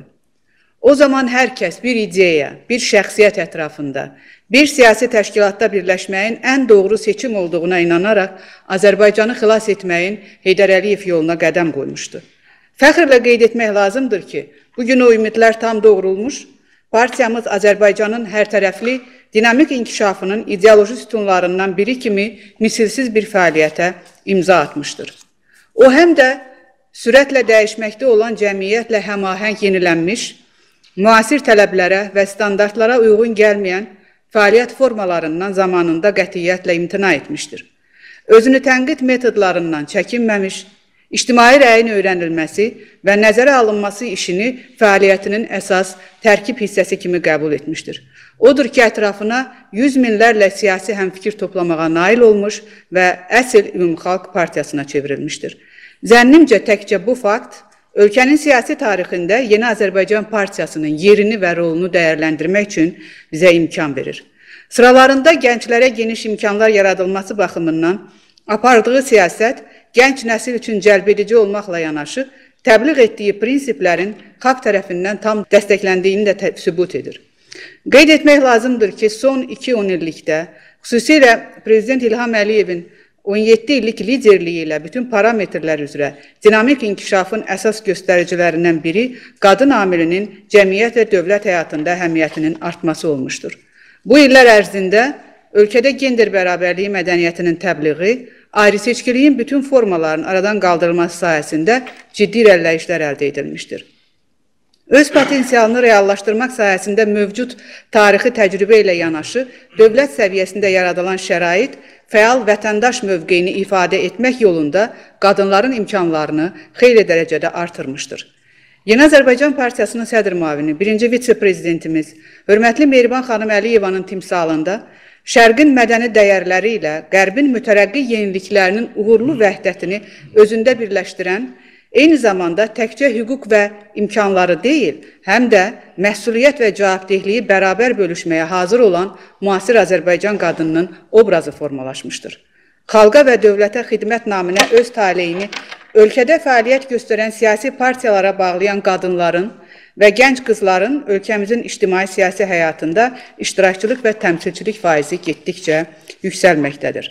O zaman hər kəs bir ideya, bir şəxsiyyət ətrafında, bir siyasi təşkilatda birləşməyin ən doğru seçim olduğuna inanaraq Azərbaycanı xilas etməyin Heydər Əliyev yoluna qədəm qoymuşdu. Fəxrlə qeyd etmək lazımdır ki, bugün o ümidlər tam doğrulmuş, partiyamız Azərbaycanın hərtərəfli, dinamik inkişafının ideoloji sütunlarından biri kimi misilsiz bir fəaliyyətə imza atmışdır. O, həm də sürətlə dəyişməkdə olan cəmiyyətlə həmahəng yenilənmiş, müasir tələblərə və standartlara uyğun gəlməyən fəaliyyət formalarından zamanında qətiyyətlə imtina etmişdir. Özünü tənqid metodlarından çəkinməmiş, ictimai rəyin öyrənilməsi və nəzərə alınması işini fəaliyyətinin əsas tərkib hissəsi kimi qəbul etmişdir. Odur ki, ətrafına 100 minlərlə siyasi həmfikir toplamağa nail olmuş və əsl Ümumxalq Partiyasına çevrilmişdir. Zənnimcə təkcə bu fakt, ölkənin siyasi tarixində Yeni Azərbaycan Partiyasının yerini və rolunu dəyərləndirmək üçün bizə imkan verir. Sıralarında gənclərə geniş imkanlar yaradılması baxımından apardığı siyasət, gənc nəsil üçün cəlbedici olmaqla yanaşı, təbliğ etdiyi prinsiplərin xalq tərəfindən tam dəstəkləndiyini də sübut edir. Qeyd etmək lazımdır ki, son 2-10 illikdə, xüsusilə Prezident İlham Əliyevin 17 illik liderliyi ilə bütün parametrlər üzrə dinamik inkişafın əsas göstəricilərindən biri qadın amilinin cəmiyyət və dövlət həyatında əhəmiyyətinin artması olmuşdur. Bu illər ərzində ölkədə gender bərabərliyi mədəniyyətinin təbliği, ayrı-seçkiliyin bütün formaların aradan qaldırılması sayəsində ciddi irəliləyişlər əldə edilmişdir. Öz potensialını reallaşdırmaq sayəsində mövcud tarixi təcrübə ilə yanaşı, dövlət səviyyəsində yaradılan şərait, fəal vətəndaş mövqeyini ifadə etmək yolunda qadınların imkanlarını xeyli dərəcədə artırmışdır. Yeni Azərbaycan Partiyasının sədr müavini, birinci vitse-prezidentimiz, hörmətli Mehriban xanım Əliyevanın timsalında Şərqin mədəni dəyərləri ilə Qərbin mütərəqqi yeniliklərinin uğurlu vəhdətini özündə birləşdirən, eyni zamanda təkcə hüquq və imkanları deyil, həm də məsuliyyət və cavabdehliyi bərabər bölüşməyə hazır olan müasir Azərbaycan qadınının obrazı formalaşmışdır. Xalqa və dövlətə xidmət naminə öz taleyini ölkədə fəaliyyət göstərən siyasi partiyalara bağlayan qadınların və gənc qızların ölkəmizin ictimai-siyasi həyatında iştirakçılıq və təmsilçilik faizi getdikcə yüksəlməkdədir.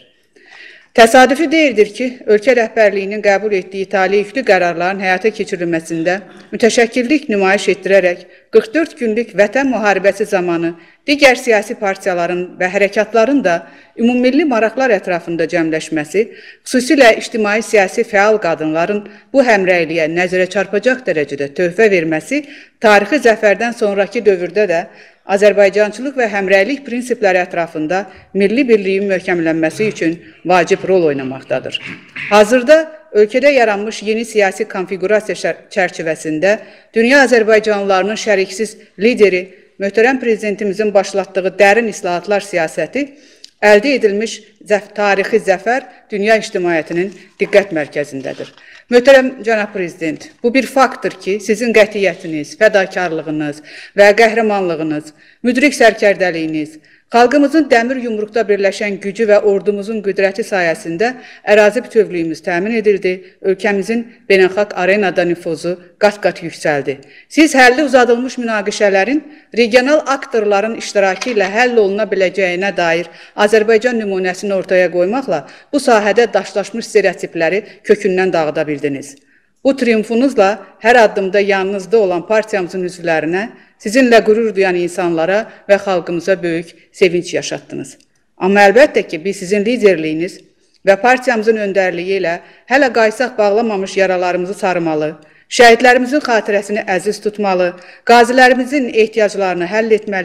Təsadüfi deyildir ki, ölkə rəhbərliyinin qəbul etdiyi tali yüklü qərarların həyata keçirilməsində mütəşəkkillik nümayiş etdirərək 44 günlük vətən müharibəsi zamanı digər siyasi partiyaların və hərəkatların da ümummilli maraqlar ətrafında cəmləşməsi, xüsusilə ictimai-siyasi fəal qadınların bu həmrəyliyə nəzərə çarpacaq dərəcədə töhfə verməsi tarixi zəfərdən sonraki dövrdə də Azərbaycançılıq və həmrəylik prinsipləri ətrafında milli birliyin möhkəmlənməsi üçün vacib rol oynamaqdadır. Hazırda ölkədə yaranmış yeni siyasi konfigurasiya çərçivəsində dünya Azərbaycanlılarının şəriksiz lideri, möhtərəm prezidentimizin başlatdığı dərin islahatlar siyasəti əldə edilmiş tarixi zəfər dünya ictimaiyyətinin diqqət mərkəzindədir. Möhtərəm cənab prezident, bu bir faktdır ki, sizin qətiyyətiniz, fədakarlığınız və qəhrəmanlığınız, müdrik sərkərdəliyiniz, xalqımızın dəmir yumruqda birləşən gücü və ordumuzun qüdrəti sayəsində ərazi bütövlüyümüz təmin edildi, ölkəmizin beynəlxalq arenada nüfuzu qat-qat yüksəldi. Siz həlli uzadılmış münaqişələrin regional aktorların iştirakı ilə həll oluna biləcəyinə dair Azərbaycan nümunəsini ortaya qoymaqla bu sahədə daşlaşmış stereotipləri kökündən dağıda bildiniz. Bu triumfunuzla hər addımda yanınızda olan partiyamızın üzvlərinə, sizinlə qürur duyan insanlara və xalqımıza böyük sevinç yaşatdınız. Amma əlbəttə ki, biz sizin liderliyiniz və partiyamızın öndərliyi ilə hələ qaysaq bağlamamış yaralarımızı sarımalı, şəhidlərimizin xatirəsini əziz tutmalı, qazilərimizin ehtiyaclarını həll etməli,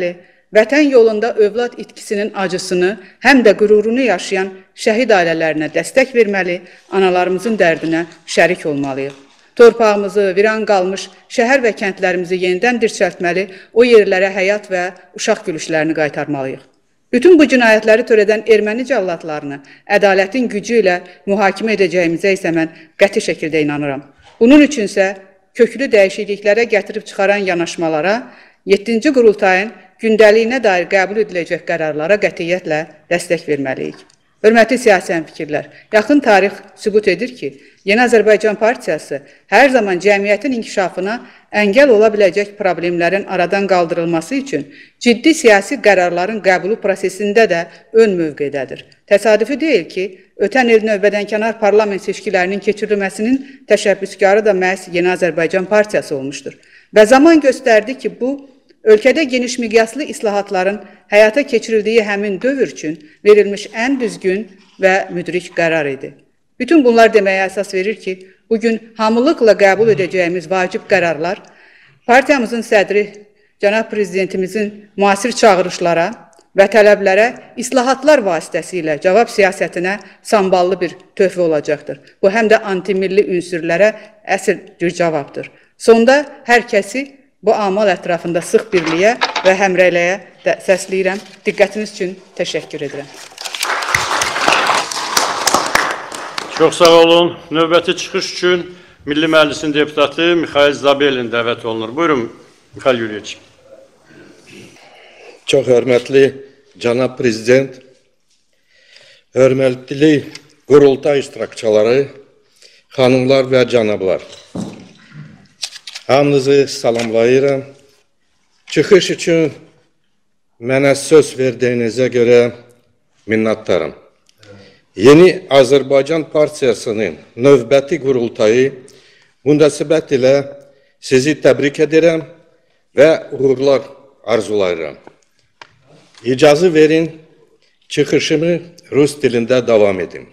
vətən yolunda övlad itkisinin acısını, həm də qürurunu yaşayan şəhid ailələrinə dəstək verməli, analarımızın dərdinə şərik olmalıyıq. Torpağımızı, viran qalmış şəhər və kəndlərimizi yenidən dirçəltməli, o yerlərə həyat və uşaq gülüşlərini qaytarmalıyıq. Bütün bu cinayətləri törədən erməni cəllatlarını ədalətin gücü ilə mühakimə edəcəyimizə isə mən qəti şəkildə inanıram. Bunun üçünsə köklü dəyişikliklərə gətirib çıxaran yanaşmalara, 7-ci qurultayın gündəliyinə dair qəbul ediləcək qərarlara qətiyyətlə dəstək verməliyik. Hörmətli siyasi həmfikirlər, yaxın tarix sübut edir ki, Yeni Azərbaycan Partiyası hər zaman cəmiyyətin inkişafına əngəl ola biləcək problemlərin aradan qaldırılması üçün ciddi siyasi qərarların qəbulu prosesində də ön mövqedədir. Təsadüfi deyil ki, ötən il növbədənkənar parlament seçkilərinin keçirilməsinin təşəbbüskarı da məhz Yeni Azərbaycan Partiyası olmuşdur. Və zaman göstərdi ki, bu, ölkədə geniş miqyaslı islahatların həyata keçirildiyi həmin dövr üçün verilmiş ən düzgün və müdrik qərar idi. Bütün bunlar deməyə əsas verir ki, bugün hamılıqla qəbul edəcəyimiz vacib qərarlar, partiyamızın sədri, cənab prezidentimizin müasir çağırışlara və tələblərə islahatlar vasitəsilə cavab siyasətinə samballı bir töhfə olacaqdır. Bu, həm də antimilli ünsürlərə əsl bir cavabdır. Sonda hər kəsi bu amal ətrafında sıx birliyə və həmrəyliyə səsləyirəm. Diqqətiniz üçün təşəkkür edirəm. Çox sağ olun. Növbəti çıxış üçün Milli Məclisin deputatı Mikhail Zabelin dəvət olunur. Buyurun, Mikhail Yuriyeviç. Çox hörmətli cənab prezident, hörmətli qurultay iştirakçıları, xanımlar və cənablar. Hamınızı salamlayıram. Çıxış üçün mənə söz verdiyinizə görə minnətdaram. Yeni Azərbaycan Partiyasının növbəti qurultayı münasibət ilə sizi təbrik edirəm və uğurlar arzulayıram. İcazı verin, çıxışımı Rus dilində davam edim.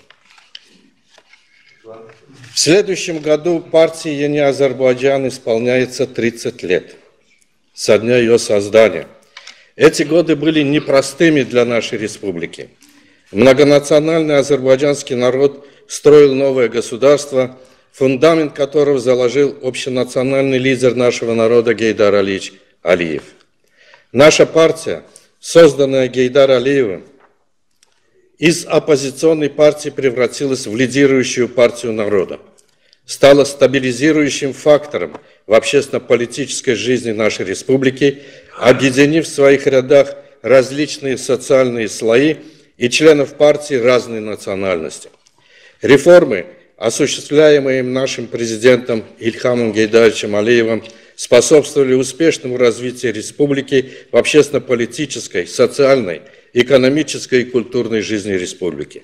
В следующем году партии «Yeni Азербайджан» исполняется 30 лет со дня ее создания. Эти годы были непростыми для нашей республики. Многонациональный азербайджанский народ строил новое государство, фундамент которого заложил общенациональный лидер нашего народа Гейдар Алиевич Алиев. Наша партия, созданная Гейдар Алиевым, из оппозиционной партии превратилась в лидирующую партию народа, стала стабилизирующим фактором в общественно-политической жизни нашей республики, объединив в своих рядах различные социальные слои и членов партии разной национальности. Реформы, осуществляемые нашим президентом Ильхамом Гейдаровичем Алиевым, способствовали успешному развитию республики в общественно-политической, социальной, экономической и культурной жизни республики.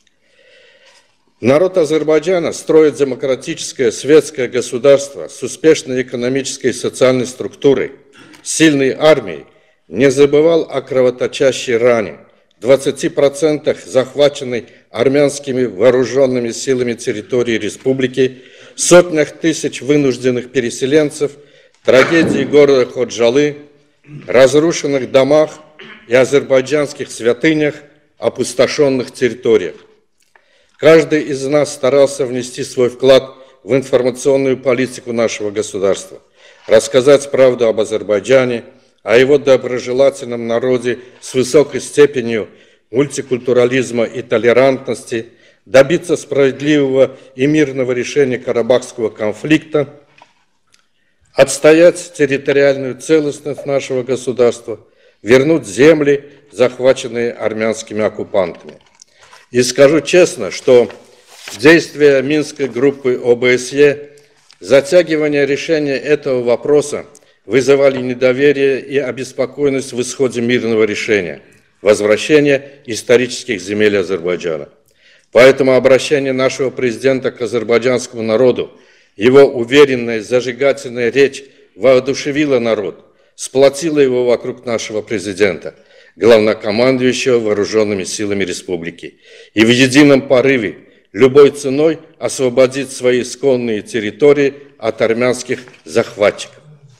Народ Азербайджана строит демократическое, светское государство с успешной экономической и социальной структурой, сильной армией, не забывал о кровоточащей ране, 20% захваченной армянскими вооруженными силами территории республики, сотнях тысяч вынужденных переселенцев, трагедии города Ходжалы, разрушенных домах и азербайджанских святынях, опустошенных территориях. Каждый из нас старался внести свой вклад в информационную политику нашего государства, рассказать правду об Азербайджане, о его доброжелательном народе с высокой степенью мультикультурализма и толерантности, добиться справедливого и мирного решения Карабахского конфликта, отстоять территориальную целостность нашего государства, вернуть земли, захваченные армянскими оккупантами. И скажу честно, что действия Минской группы ОБСЕ, затягивание решения этого вопроса вызывали недоверие и обеспокоенность в исходе мирного решения, возвращения исторических земель Азербайджана. Поэтому обращение нашего президента к азербайджанскому народу, его уверенная, зажигательная речь воодушевила народ, сплотила его вокруг нашего президента, главнокомандующего вооруженными силами республики, и в едином порыве любой ценой освободить свои исконные территории от армянских захватчиков.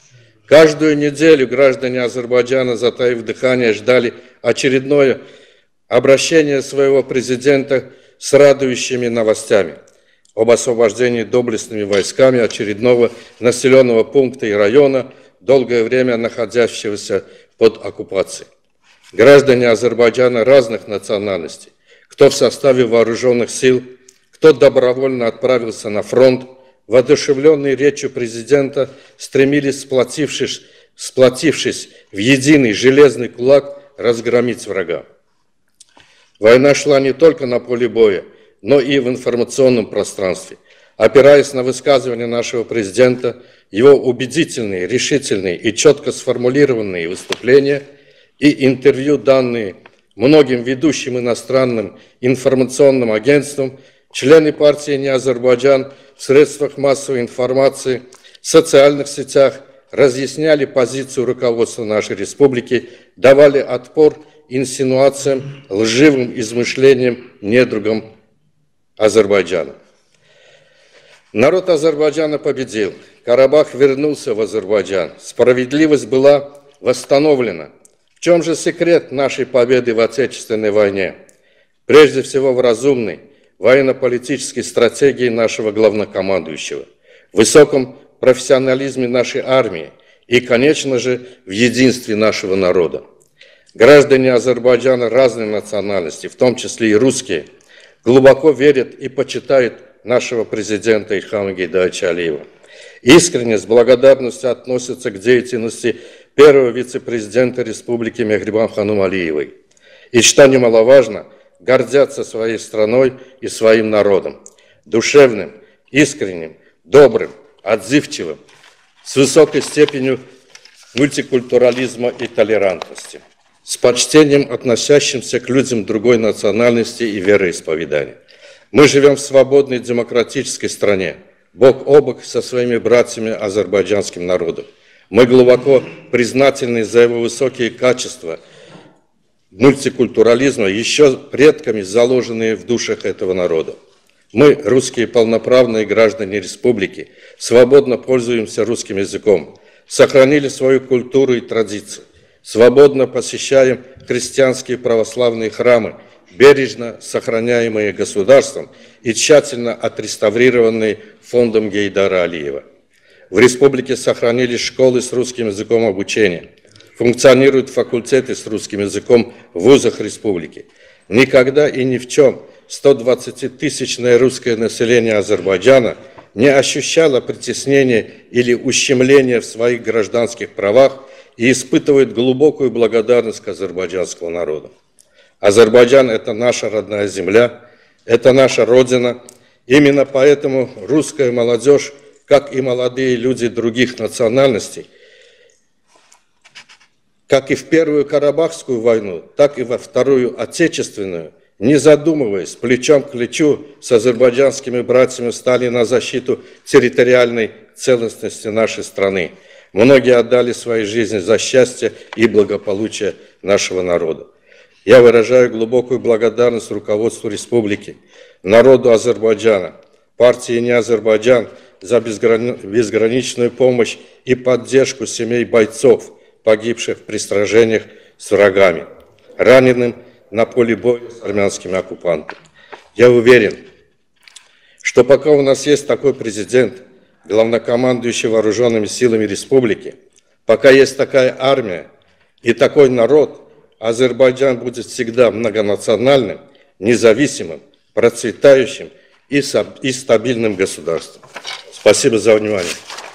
Каждую неделю граждане Азербайджана, затаив дыхание, ждали очередное обращение своего президента с радующими новостями об освобождении доблестными войсками очередного населенного пункта и района, долгое время находящегося под оккупацией. Граждане Азербайджана разных национальностей, кто в составе вооруженных сил, кто добровольно отправился на фронт, воодушевленные речью президента стремились, сплотившись в единый железный кулак, разгромить врага. Война шла не только на поле боя, но и в информационном пространстве. Опираясь на высказывания нашего президента, его убедительные, решительные и четко сформулированные выступления и интервью, данные многим ведущим иностранным информационным агентствам, члены партии «Не Азербайджан» в средствах массовой информации, в социальных сетях разъясняли позицию руководства нашей республики, давали отпор инсинуациям, лживым измышлениям недругам Азербайджана. Народ Азербайджана победил. Карабах вернулся в Азербайджан. Справедливость была восстановлена. В чем же секрет нашей победы в Отечественной войне? Прежде всего в разумной военно-политической стратегии нашего главнокомандующего, в высоком профессионализме нашей армии и, конечно же, в единстве нашего народа. Граждане Азербайджана разной национальности, в том числе и русские, глубоко верят и почитают нашего президента Ильхама Гейдаровича Алиева. Искренне, с благодарностью относятся к деятельности первого вице-президента республики Мехрибан Ханум Алиевой. И, что немаловажно, гордятся своей страной и своим народом. Душевным, искренним, добрым, отзывчивым, с высокой степенью мультикультурализма и толерантности, с почтением относящимся к людям другой национальности и вероисповедания. Мы живем в свободной демократической стране, бок о бок со своими братьями азербайджанским народом. Мы глубоко признательны за его высокие качества мультикультурализма, еще предками заложенные в душах этого народа. Мы, русские полноправные граждане республики, свободно пользуемся русским языком, сохранили свою культуру и традиции, свободно посещаем христианские православные храмы, бережно сохраняемые государством и тщательно отреставрированные фондом Гейдара Алиева. В республике сохранились школы с русским языком обучения, функционируют факультеты с русским языком в вузах республики. Никогда и ни в чем 120-тысячное русское население Азербайджана не ощущало притеснения или ущемления в своих гражданских правах и испытывает глубокую благодарность к азербайджанскому народу. Азербайджан – это наша родная земля, это наша родина. Именно поэтому русская молодежь, как и молодые люди других национальностей, как и в Первую Карабахскую войну, так и во Вторую Отечественную, не задумываясь, плечом к плечу с азербайджанскими братьями стали на защиту территориальной целостности нашей страны. Многие отдали свои жизни за счастье и благополучие нашего народа. Я выражаю глубокую благодарность руководству республики, народу Азербайджана, партии «Не Азербайджан» за безграничную помощь и поддержку семей бойцов, погибших при сражениях с врагами, раненым на поле боя с армянскими оккупантами. Я уверен, что пока у нас есть такой президент, главнокомандующий вооруженными силами республики, пока есть такая армия и такой народ, Азербайджан будет всегда многонациональным, независимым, процветающим и стабильным государством. Спасибо за внимание.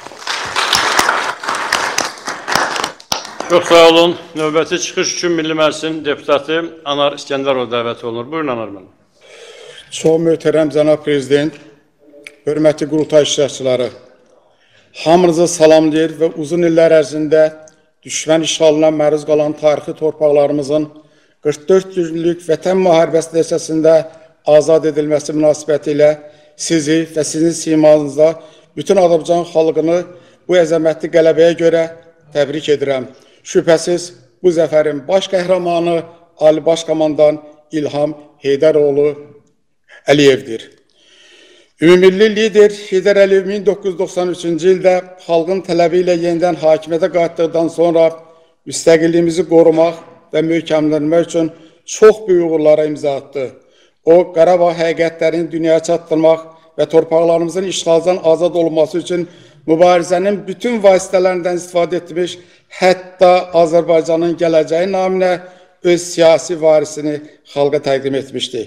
Çok sağ olun. Növbəti çıxış üçün Milli Məclisin deputatı Anar İskəndərov dəvət olunur. Buyurun Anar müəllim. Çox möhtərəm cənab prezident, hörmətli qurultay iştirakçıları, hamınızı salamlayır və uzun illər ərzində düşmən işğalına məruz qalan tarixi torpaqlarımızın 44 günlük vətən müharibəsi nəticəsində azad edilməsi münasibəti ilə sizi və sizin simanızda bütün Azərbaycan xalqını bu əzəmətli qələbəyə görə təbrik edirəm. Şübhəsiz bu zəfərin baş qəhrəmanı Ali Baş Komandan İlham Heydəroğlu Əliyevdir. Ümumilli lider Heydər Əliyev 1993-cü ildə xalqın tələbi ilə yenidən hakimiyyətə qayıtdıqdan sonra müstəqilliyimizi qorumaq və möhkəmlənmək üçün çox böyük uğurlara imza atdı. O, Qarabağ həqiqətlərini dünyaya çatdırmaq və torpaqlarımızın işğaldan azad olunması üçün mübarizənin bütün vasitələrindən istifadə etmiş, hətta Azərbaycanın gələcəyi naminə öz siyasi varisini xalqa təqdim etmişdi.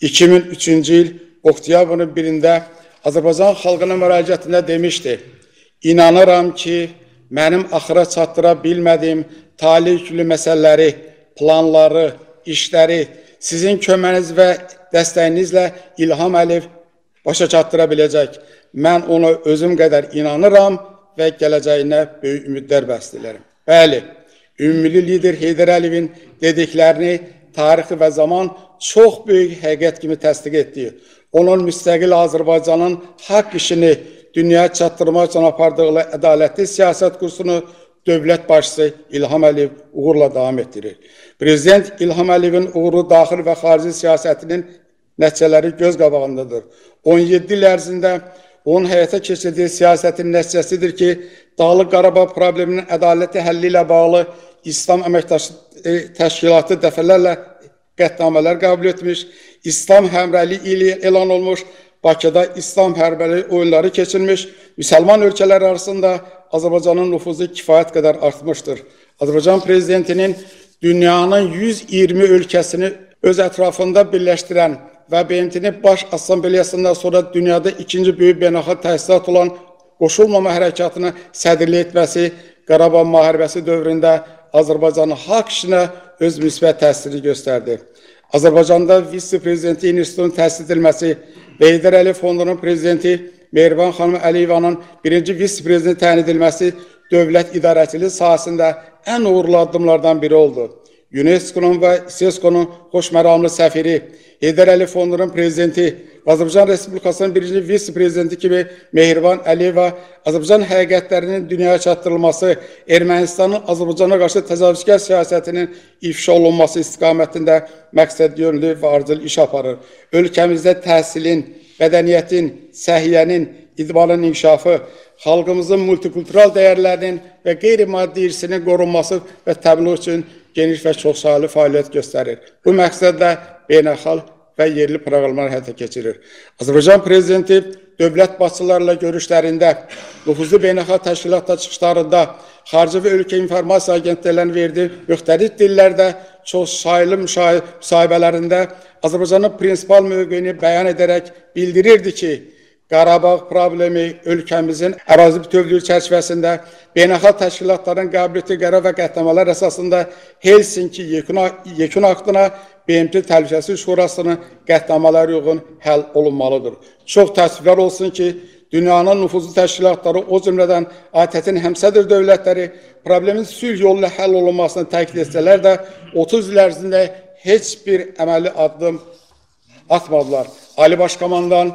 2003-cü il oktyabrın 1-də Azərbaycan xalqına müraciətində demişdi: İnanıram ki, mənim axıra çatdıra bilmədiyim talih yüklü məsələləri, planları, işləri sizin köməyiniz və dəstəyinizlə İlham Əliyev başa çatdıra biləcək. Mən ona özüm qədər inanıram və gələcəyinə böyük ümidlər bəsləyirəm. Bəli, ümumilli lider Heydər Əliyevin dediklərini tarixi və zaman çox böyük həqiqət kimi təsdiq etdi. Onun müstəqil Azərbaycanın haqq işini dünyaya çatdırmaq üçün apardığı ədalətli siyasət kursunu dövlət başçısı İlham Əliyev uğurla davam etdirir. Prezident İlham Əliyevin uğurlu daxili və xarici siyasətinin nəticələri göz qabağındadır. 17 il ərzində onun həyata keçirdiyi siyasətin nəticəsidir ki, Dağlıq Qarabağ probleminin ədalətli həlli ilə bağlı İslam Əməkdaşlıq Təşkilatı dəfələrlə qətnamələr qəbul etmiş, İslam həmrəyliyi ili elan olmuş, Bakıda İslam hərbəli oyunları keçirilmiş, müsəlman ölkələr arasında Azərbaycanın nüfuzu kifayət qədər artmışdır. Azərbaycan prezidentinin dünyanın 120 ölkəsini öz ətrafında birləşdirən və BMT-nin baş assambleyasından sonra dünyada ikinci böyük beynəlxalq təsisat olan qoşulmama hərəkatına sədrlik etməsi Qarabağ müharibəsi dövründə Azərbaycanın haqq işinə öz müsbət təsirini göstərdi. Azərbaycanda vitse-prezidenti institutunun təsis edilməsi və Heydər Əliyev Fondunun prezidenti Mehriban xanım Əliyevanın birinci vitse-prezident təyin edilməsi dövlət idarəçiliyi sahəsində ən uğurlu addımlardan biri oldu. UNESCO-nun və SESCO-nun xoşməramlı səfiri, Heydər Əliyev Fondunun prezidenti, Azərbaycan Respublikasının birinci vitse-prezidenti kimi Mehriban Əliyeva Azərbaycan həqiqətlərinin dünyaya çatdırılması, Ermənistanın Azərbaycana qarşı təcavüzkar siyasətinin ifşa olunması istiqamətində məqsədyönlü və ardıcıl iş aparır. Ölkəmizdə təhsilin, mədəniyyətin, səhiyyənin, idmanın inkişafı, xalqımızın multikultural dəyərlərinin və qeyri-maddi irsinin qorunması və təbliğ üçün geniş və çoxsaylı fəaliyyət göstərir. Bu məqsədlə beynəlxalq və yerli proqramlar həyata keçirir. Azərbaycan prezidenti dövlət başçılarla görüşlərində, nüfuzlu beynəlxalq təşkilatda çıxışlarında, xarici və ölkə informasiya agentliklərinin verdiyi müxtəlif dillərdə çoxsaylı müsahibələrində Azərbaycanın prinsipal mövqeyini bəyan edərək bildirirdi ki, Qarabağ problemi ölkəmizin ərazi bütövlüyü çərçivəsində beynəlxalq təşkilatların qəbul etdiyi qərar və qətnamələr əsasında Helsinki yekun aktına BMT Təhlükəsizlik Şurasının qətnamələri uyğun həll olunmalıdır. Çox təəssüflər olsun ki, dünyanın nüfuzlu təşkilatları, o cümlədən ATƏT-in həmsədr dövlətləri problemin sülh yolu ilə həll olunmasını təkid etsələr də 30 il ərzində heç bir əməli addım atmadılar. Ali Başkomandan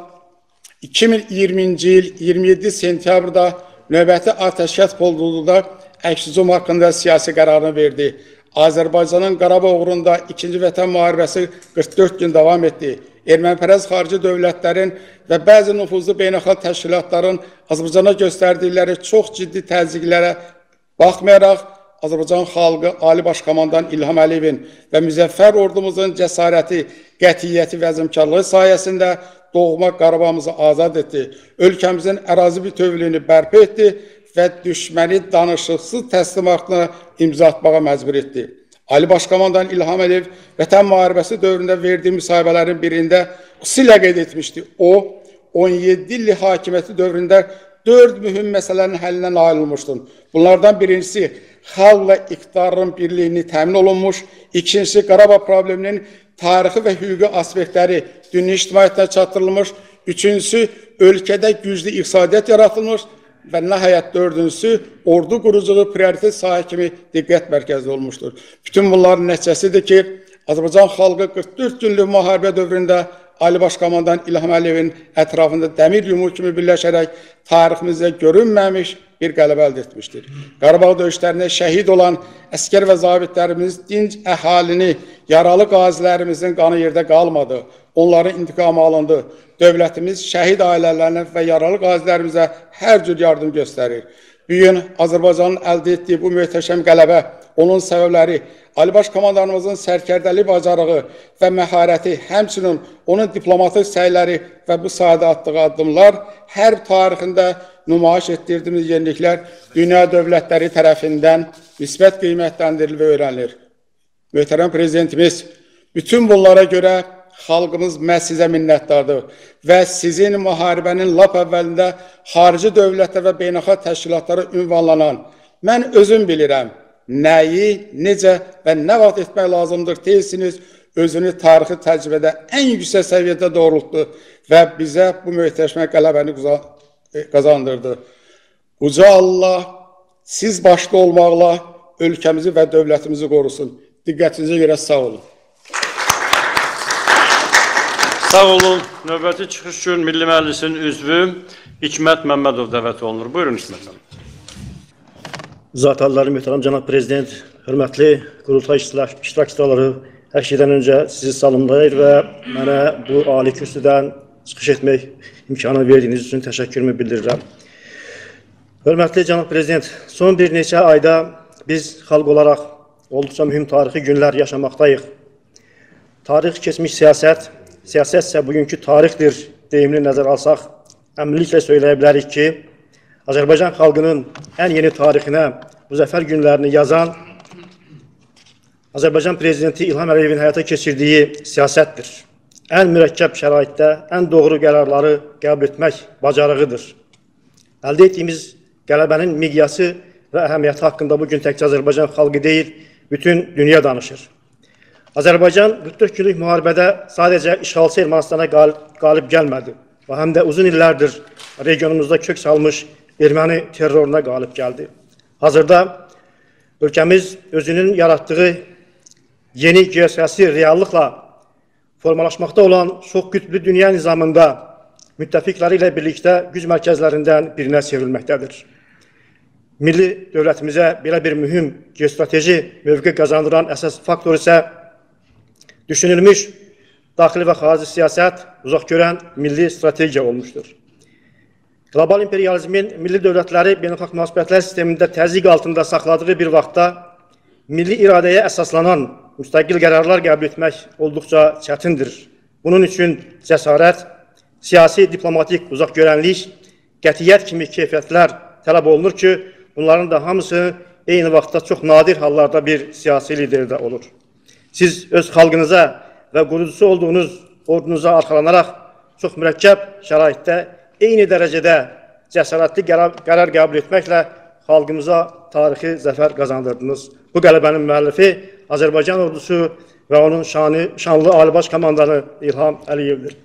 2020-ci il 27 sentyabrda növbəti atəşkəs pozulduğunda əks-hücum haqqında siyasi qərarını verdi. Azərbaycanın Qarabağ uğrunda 2-ci Vətən müharibəsi 44 gün davam etdi. Ermənipərəst xarici dövlətlərin və bəzi nüfuzlu beynəlxalq təşkilatların Azərbaycana göstərdikləri çox ciddi təzyiqlərə baxmayaraq, Azərbaycan xalqı Ali Başkomandan İlham Əliyevin və müzəffər ordumuzun cəsarəti, qətiyyəti və əzmkarlığı sayəsində doğma Qarabağımızı azad etdi. Ölkəmizin ərazi bütövlüyünü bərpa etdi və düşməni danışıqsız təslim haqqına imza atmağa məcbur etdi. Ali Başkomandan İlham Əliyev Vətən müharibəsi dövründə verdiyi müsahibələrin birində xüsusilə qeyd etmişdi. O, 17 illik hakimiyyəti dövründə 4 mühüm məsələnin həllinə nail olmuşdur. Bunlardan birincisi, xalqla iqtidarın birliyini təmin olunmuş, ikincisi, Qarabağ probleminin tarixi və hüquqi aspektləri dünya ictimaiyyətinə çatdırılmış, üçüncüsü, ölkədə güclü iqtisadiyyat yaratılmış və nəhayət dördüncüsü, ordu quruculuğu prioritet sahə kimi diqqət mərkəzli olmuşdur. Bütün bunların nəticəsidir ki, Azərbaycan xalqı 44 günlük müharibə dövründə Ali Başkomandan İlham Əliyevin ətrafında dəmir yumruğu kimi birləşərək tariximizdə görünməmiş bir qələbə əldə etmişdir. Qarabağ döyüşlərində şəhid olan əskər və zabitlərimiz dinc əhalini, yaralı qazilərimizin qanı yerdə qalmadı. Onların intiqamı alındı. Dövlətimiz şəhid ailələrinə və yaralı qazilərimizə hər cür yardım göstərir. Bu gün Azərbaycanın əldə etdiyi bu möhtəşəm qələbə, onun səbəbləri, Ali Baş Komandanımızın sərkərdəli bacarığı və məharəti, həmçinin onun diplomatik səyləri və bu sahədə atdığı addımlar hərb tarixində nümayiş etdirdiyimiz yeniliklər dünya dövlətləri tərəfindən müsbət qiymətləndirilir və öyrənilir. Möhtərəm Prezidentimiz, bütün bunlara görə xalqımız məhz sizə minnətdardır və sizin müharibənin lap əvvəlində xarici dövlətlər və beynəlxalq təşkilatlara ünvanlanan, mən özüm bilirəm, nəyi, necə və nə vaxt etmək lazımdır deyirsiniz, özünü tarixi təcrübədə ən yüksək səviyyədə doğrultdu və bizə bu möhtəşəm qələbəni qazandırdı. Uca Allah siz başda olmaqla ölkəmizi və dövlətimizi qorusun. Diqqətinizə görə sağ olun. Sağ olun. Növbəti çıxış üçün Milli Məclisin üzvü Hikmət Məmmədov dəvət olunur. Buyurun Hikmət Məmmədov. Zat halları möhtərəm cənab prezident, hörmətli qurultay iştirakçıları, hər şeydən öncə sizi salamlayır və mənə bu ali kürsüdən çıxış etmək imkanı verdiyiniz üçün təşəkkürümü bildirirəm. Hörmətli cənab prezident, son bir neçə ayda biz xalq olaraq olduqca mühüm tarixi günlər yaşamaqdayıq. Tarix keçmiş siyasət, siyasət isə bugünkü tarixdir deyimini nəzər alsaq, əminliklə söyləyə bilərik ki, Azərbaycan xalqının ən yeni tarixinə bu zəfər günlərini yazan Azərbaycan Prezidenti İlham Əliyevin həyata keçirdiyi siyasətdir. Ən mürəkkəb şəraitdə ən doğru qərarları qəbul etmək bacarığıdır. Əldə etdiyimiz qələbənin miqyası və əhəmiyyəti haqqında bugün təkcə Azərbaycan xalqı deyil, bütün dünya danışır. Azərbaycan 44 günlük müharibədə sadəcə işğalçı Ermənistana qalib gəlmədi və həm də uzun illərdir regionumuzda kök salmış erməni terroruna qalib gəldi. Hazırda ölkəmiz özünün yaratdığı yeni geosiyasi reallıqla formalaşmaqda olan çox qütblü dünya nizamında müttəfiqləri ilə birlikdə güc mərkəzlərindən birinə çevrilməkdədir. Milli dövlətimizə belə bir mühüm geostrateji mövqe qazandıran əsas faktor isə düşünülmüş daxili və xarici siyasət, uzaq görən milli strategiya olmuşdur. Qlobal imperializmin milli dövlətləri beynəlxalq münasibətlər sistemində təzyiq altında saxladığı bir vaxtda milli iradəyə əsaslanan müstəqil qərarlar qəbul etmək olduqca çətindir. Bunun üçün cəsarət, siyasi, diplomatik uzaq görənlik, qətiyyət kimi keyfiyyətlər tələb olunur ki, bunların da hamısı eyni vaxtda çox nadir hallarda bir siyasi liderdə olur. Siz öz xalqınıza və qurucusu olduğunuz ordunuza arxalanaraq çox mürəkkəb şəraitdə eyni dərəcədə cəsarətli qərar qəbul etməklə xalqımıza tarixi zəfər qazandırdınız. Bu qələbənin müəllifi Azərbaycan ordusu və onun şanlı Ali Baş Komandanı İlham Əliyevdir.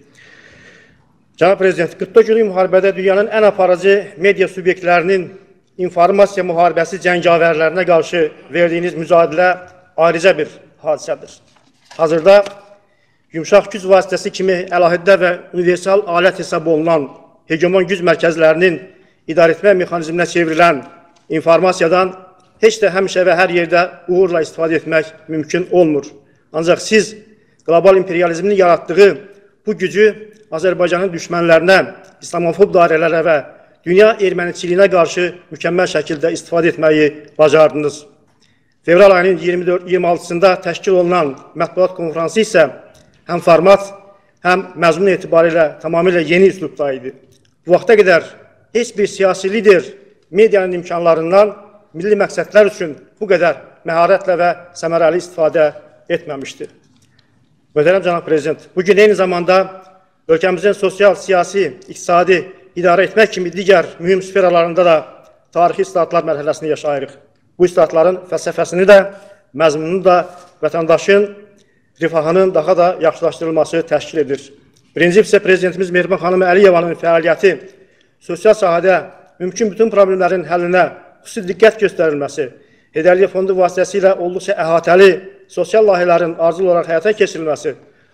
Cənab Prezident, 44 günlük müharibədə dünyanın ən aparıcı media subyektlərinin informasiya müharibəsi cəngavərlərinə qarşı verdiyiniz mücadilə ayrıca bir hadisədir. Hazırda yumşaq güc vasitəsi kimi əlahiddə və universal alət hesab olunan hegemon güc mərkəzlərinin idarəetmə mexanizminə çevrilən informasiyadan heç də həmişə və hər yerdə uğurla istifadə etmək mümkün olmur. Ancaq siz qlobal imperializmin yaratdığı bu gücü Azərbaycanın düşmənlərinə, İslamofob dairələrə və dünya erməniçiliyinə qarşı mükəmməl şəkildə istifadə etməyi bacardınız. Fevral ayının 24-26-sında təşkil olunan mətbuat konfransı isə həm format, həm məzmun etibarilə tamamilə yeni üslubda idi. Bu vaxta qədər heç bir siyasi lider medianın imkanlarından milli məqsədlər üçün bu qədər məharətlə və səmərəli istifadə etməmişdir. Möhtərəm cənab prezident, bugün eyni zamanda ölkəmizin sosial, siyasi, iqtisadi idarə etmək kimi digər mühüm sferalarında da tarixi islahatlar mərhələsini yaşayırıq. Bu islahatların fəlsəfəsini də, məzmununu da vətəndaşın rifahının daha da yaxşılaşdırılması təşkil edir. Prinsip isə Prezidentimiz Mehriban xanım Əliyevanın fəaliyyəti, sosial sahədə mümkün bütün problemlərin həllinə xüsusi diqqət göstərilməsi, Heydərliyev Fondu vasitəsilə olduqca əhatəli sosial layihələrin arzul olaraq həyata keçirilməsi,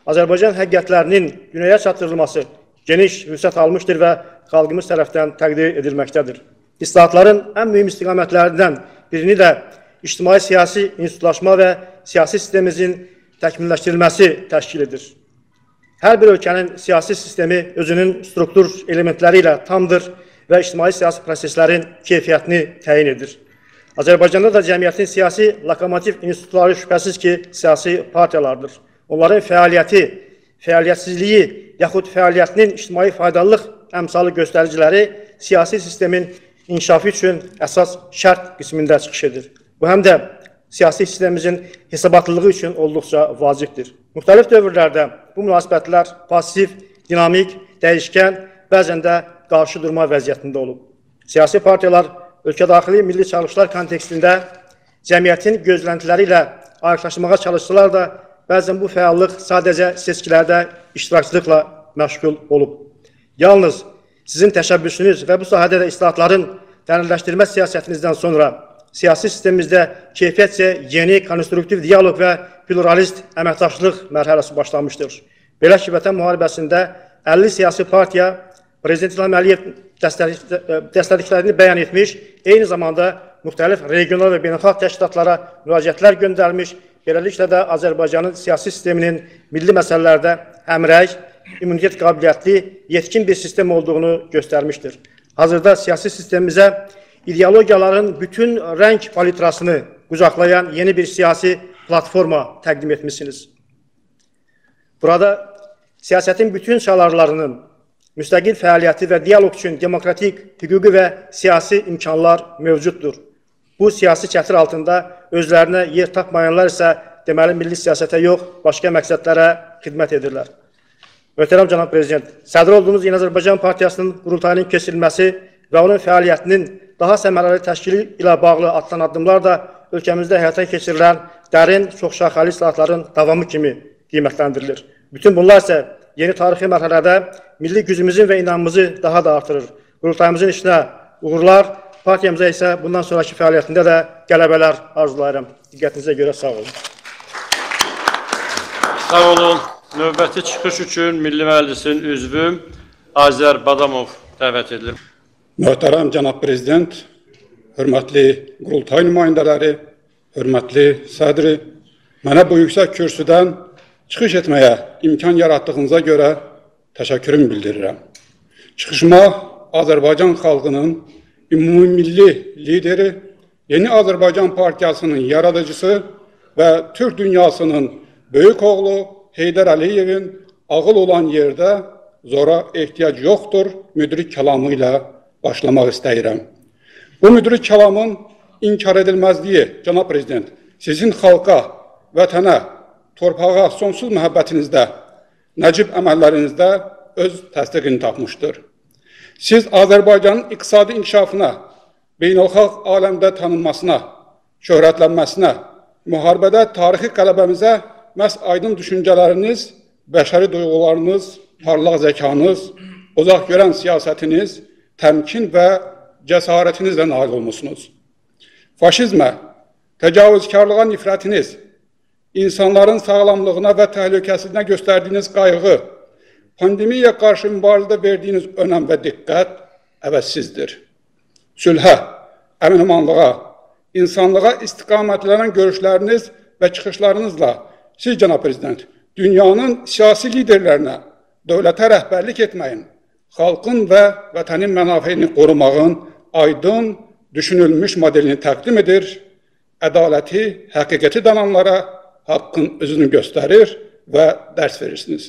Azərbaycan həqiqətlərinin dünyaya çatdırılması geniş vüsət almışdır və xalqımız tərəfdən təqdir edilməkdədir. İslahatların ən mühüm istiqamətlərindən birini də ictimai-siyasi institutlaşma və siyasi sistemimizin təkmilləşdirilməsi təşkil edir. Hər bir ölkənin siyasi sistemi özünün struktur elementləri ilə tamdır və ictimai-siyasi proseslərin keyfiyyətini təyin edir. Azərbaycanda da cəmiyyətin siyasi lokomotiv institutları şübhəsiz ki, siyasi partiyalardır. Onların fəaliyyəti, fəaliyyətsizliyi yaxud fəaliyyətinin ictimai faydalılıq əmsalı göstəriciləri siyasi sistemin inkişafı üçün əsas şərt qismində çıxış edir. Bu həm də siyasi sistemimizin hesabatlılığı üçün olduqca vacibdir. Müxtəlif dövrlərdə bu münasibətlər pasiv, dinamik, dəyişkən, bəzən də qarşı durma vəziyyətində olub. Siyasi partiyalar ölkə daxili milli çalışlar kontekstində cəmiyyətin gözləntiləri ilə ayıqlaşmağa çalışsalar da, bəzən bu fəallıq sadəcə seçkilərdə iştirakçılıqla məşğul olub. Yalnız sizin təşəbbüsünüz və bu sahədə də islahatların dənilləşdirmə siyasətinizdən sonra siyasi sistemimizdə keyfiyyətcə yeni konstruktiv diyaloq və pluralist əməkdaşlıq mərhələsi başlanmışdır. Belə ki, Vətən müharibəsində 50 siyasi partiya Prezident İlham Əliyev dəstəklərini bəyan etmiş, eyni zamanda müxtəlif regional və beynəlxalq təşkilatlara müraciətlər göndərmiş, beləliklə də Azərbaycanın siyasi sisteminin milli məsələlərdə həmrəy, immunitet qabiliyyətli, yetkin bir sistem olduğunu göstərmişdir. Hazırda siyasi sistemimizə ideologiyaların bütün rəng palitrasını qucaqlayan yeni bir siyasi platforma təqdim etmişsiniz. Burada siyasətin bütün çalarlarının müstəqil fəaliyyəti və dialoq üçün demokratik, hüquqi və siyasi imkanlar mövcuddur. Bu siyasi çətir altında özlərinə yer tapmayanlar isə deməli milli siyasətə yox, başqa məqsədlərə xidmət edirlər. Möhtərəm cənab prezident, sədr olduğunuz Yeni Azərbaycan Partiyasının qurultayının keçirilməsi və onun fəaliyyətinin daha səmərəli təşkili ilə bağlı atılan addımlar da ölkəmizdə həyata keçirilən dərin, çoxşaxəli islahatların davamı kimi qiymətləndirilir. Bütün bunlar isə yeni tarixi mərhələdə milli gücümüzün və inamımızı daha da artırır. Qurultayımızın işinə uğurlar, partiyamıza isə bundan sonraki fəaliyyətində də qələbələr arzulayıram. Diqqətinizə görə sağ olun. Sağ olun. Növbəti çıxış üçün Milli Məclisin üzvü Azər Badamov dəvət edilir. Möhtərəm cənab prezident, hörmətli qurultay nümayəndələri, hörmətli sədri, mənə bu yüksək kürsüdən çıxış etməyə imkan yaratdığınıza görə təşəkkürümü bildirirəm. Çıxışıma Azərbaycan xalqının ümumilli lideri, Yeni Azərbaycan Partiyasının yaradıcısı və Türk dünyasının böyük oğlu Heydər Əliyevin ağıl olan yerdə zora ehtiyac yoxdur müdrik kəlamı ilə başlamaq istəyirəm. Bu müdrik kəlamın inkar edilməzliyi, cənab prezident, sizin xalqa, vətənə, torpağa sonsuz məhəbbətinizdə, nəcib əməllərinizdə öz təsdiqini tapmışdır. Siz Azərbaycanın iqtisadi inkişafına, beynəlxalq aləmdə tanınmasına, şöhrətlənməsinə, müharibədə tarixi qələbəmizə məhz aydın düşüncələriniz, bəşəri duyğularınız, parlaq zəkanız, uzaq görən siyasətiniz, təmkin və cəsarətinizlə nail olmuşsunuz. Faşizmə, təcavüzkarlığa nifrətiniz, insanların sağlamlığına və təhlükəsizliyinə göstərdiyiniz qayğı, pandemiyaya qarşı mübarizədə verdiyiniz önəm və diqqət əvəzsizdir. Sülhə, əmin-amanlığa, insanlığa istiqamətlənən görüşləriniz və çıxışlarınızla siz, cənab prezident, dünyanın siyasi liderlərinə dövlətə rəhbərlik etməyin, xalqın və vətənin mənafeyini qorumağın aydın, düşünülmüş modelini təqdim edir, ədaləti, həqiqəti dananlara haqqın özünü göstərir və dərs verirsiniz.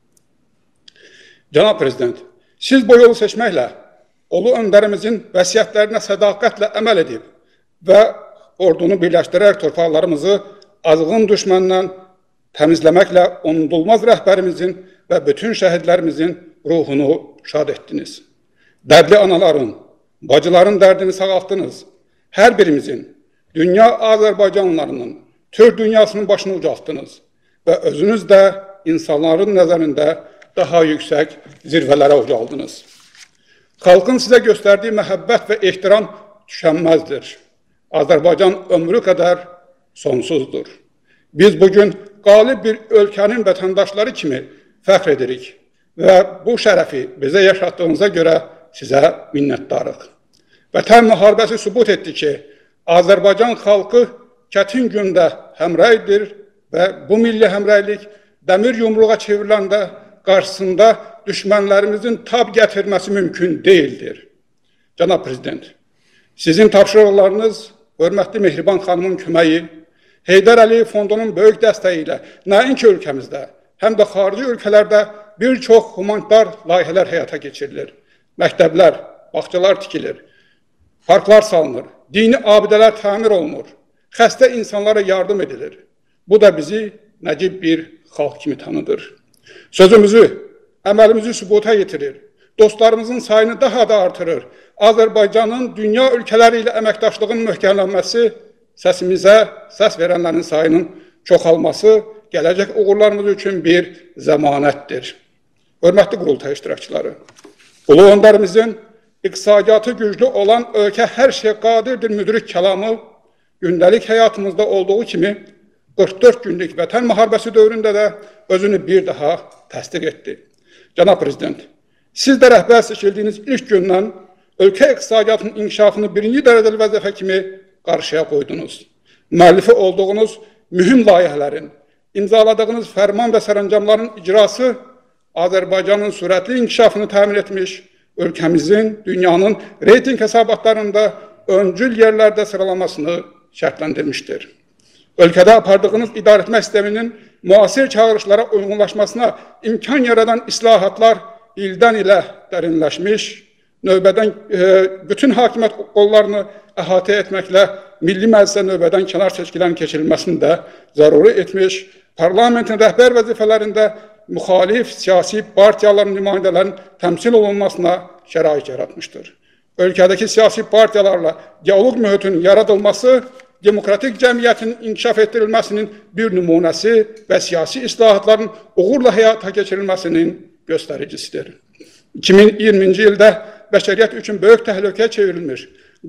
Cənab prezident, siz bu yolu seçməklə ulu öndərimizin vəsiyyətlərinə sədaqətlə əməl edib və ordunu birləşdirərək torpaqlarımızı azğın düşməndən təmizləməklə unudulmaz rəhbərimizin və bütün şəhidlərimizin ruhunu şad etdiniz. Dərdli anaların, bacıların dərdini sağaltdınız. Hər birimizin, dünya Azərbaycanlılarının, Türk dünyasının başını ucaltdınız və özünüz də insanların nəzərində daha yüksək zirvələrə ucaldınız. Xalqın sizə göstərdiyi məhəbbət və ehtiram tükənməzdir. Azərbaycan ömrü qədər sonsuzdur. Biz bugün qalib bir ölkənin vətəndaşları kimi fəxr edirik və bu şərəfi bizə yaşatdığınıza görə sizə minnətdarıq. Vətən müharibəsi sübut etdi ki, Azərbaycan xalqı çətin gündə həmrəydir və bu milli həmrəylik dəmir yumruğa çevriləndə qarşısında düşmənlərimizin tab gətirməsi mümkün deyildir. Cənab Prezident, sizin tapşırıqlarınız, hörmətli Mehriban xanımın köməyi, Heydər Əliyev Fondunun böyük dəstəyi ilə nəinki ölkəmizdə, həm də xarici ölkələrdə bir çox humanitar layihələr həyata keçirilir. Məktəblər, bağçalar tikilir, parklar salınır, dini abidələr təmir olunur, xəstə insanlara yardım edilir. Bu da bizi nəcib bir xalq kimi tanıdır. Sözümüzü, əməlimizi sübuta yetirir, dostlarımızın sayını daha da artırır. Azərbaycanın dünya ölkələri ilə əməkdaşlığın möhkəmlənməsi, səsimizə səs verənlərin sayının çoxalması gələcək uğurlarımız üçün bir zəmanətdir. Hörmətli qurultay iştirakçıları, Ulu Öndərimizin iqtisadiyyatı güclü olan ölkə hər şey qadirdir müdrik kəlamı gündəlik həyatımızda olduğu kimi 44 günlük vətən müharibəsi dövründə də özünü bir daha təsdiq etdi. Cənab Prezident, siz də rəhbər seçildiyiniz ilk gündən ölkə iqtisadiyyatının inkişafını birinci dərəcəli vəzifə kimi qarşıya qoydunuz. Müəllifi olduğunuz mühüm layihələrin, imzaladığınız fərman və sərəncamların icrası Azərbaycanın sürətli inkişafını təmin etmiş, ölkəmizin dünyanın reyting hesabatlarında öncül yerlərdə sıralanmasını şərtləndirmişdir. Ölkədə apardığınız idarəetmə sisteminin müasir çağırışlara uyğunlaşmasına imkan yaradan islahatlar ildən ilə dərinləşmiş, növbədən bütün hakimiyyət qollarını əhatə etməklə milli məclisə növbədən kənar seçkilərin keçirilməsini də zəruri etmiş, parlamentin rəhbər vəzifələrində müxalif siyasi partiyaların nümayəndələrin təmsil olunmasına şərait yaratmışdır. Ölkədəki siyasi partiyalarla diyaloq mühitinin yaradılması, demokratik cəmiyyətin inkişaf etdirilməsinin bir nümunəsi və siyasi islahatların uğurla həyata keçirilməsinin göstəricisidir. 2020-ci ildə bəşəriyyət üçün böyük təhlükəyə çevrilmiş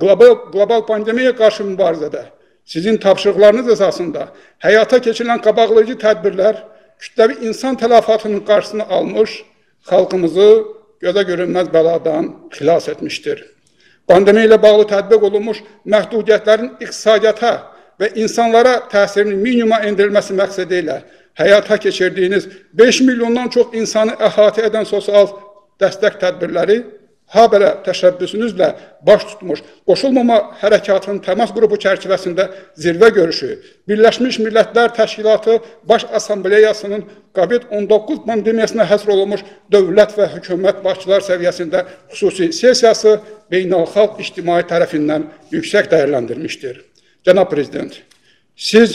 qlobal pandemiyaya qarşı mübarizədə sizin tapşırıqlarınız əsasında həyata keçirilən qabaqlayıcı tədbirlər kütləvi insan tələfatının qarşısını almış, xalqımızı gözə görünməz bəladan xilas etmişdir. Pandemiya ilə bağlı tətbiq olunmuş məhdudiyyətlərin iqtisadiyyata və insanlara təsirinin minimuma endirilməsi məqsədi ilə həyata keçirdiyiniz 5 milyondan çox insanı əhatə edən sosial dəstək tədbirləri, habelə təşəbbüsünüzlə baş tutmuş qoşulmama hərəkatının təmas qrupu çərçivəsində zirvə görüşü, Birləşmiş Millətlər Təşkilatı Baş Assambleyasının COVID-19 pandemiyasına həsr olunmuş dövlət və hökumət başçılar səviyyəsində xüsusi sesiyası beynəlxalq ictimai tərəfindən yüksək dəyərləndirmişdir. Cənab Prezident, siz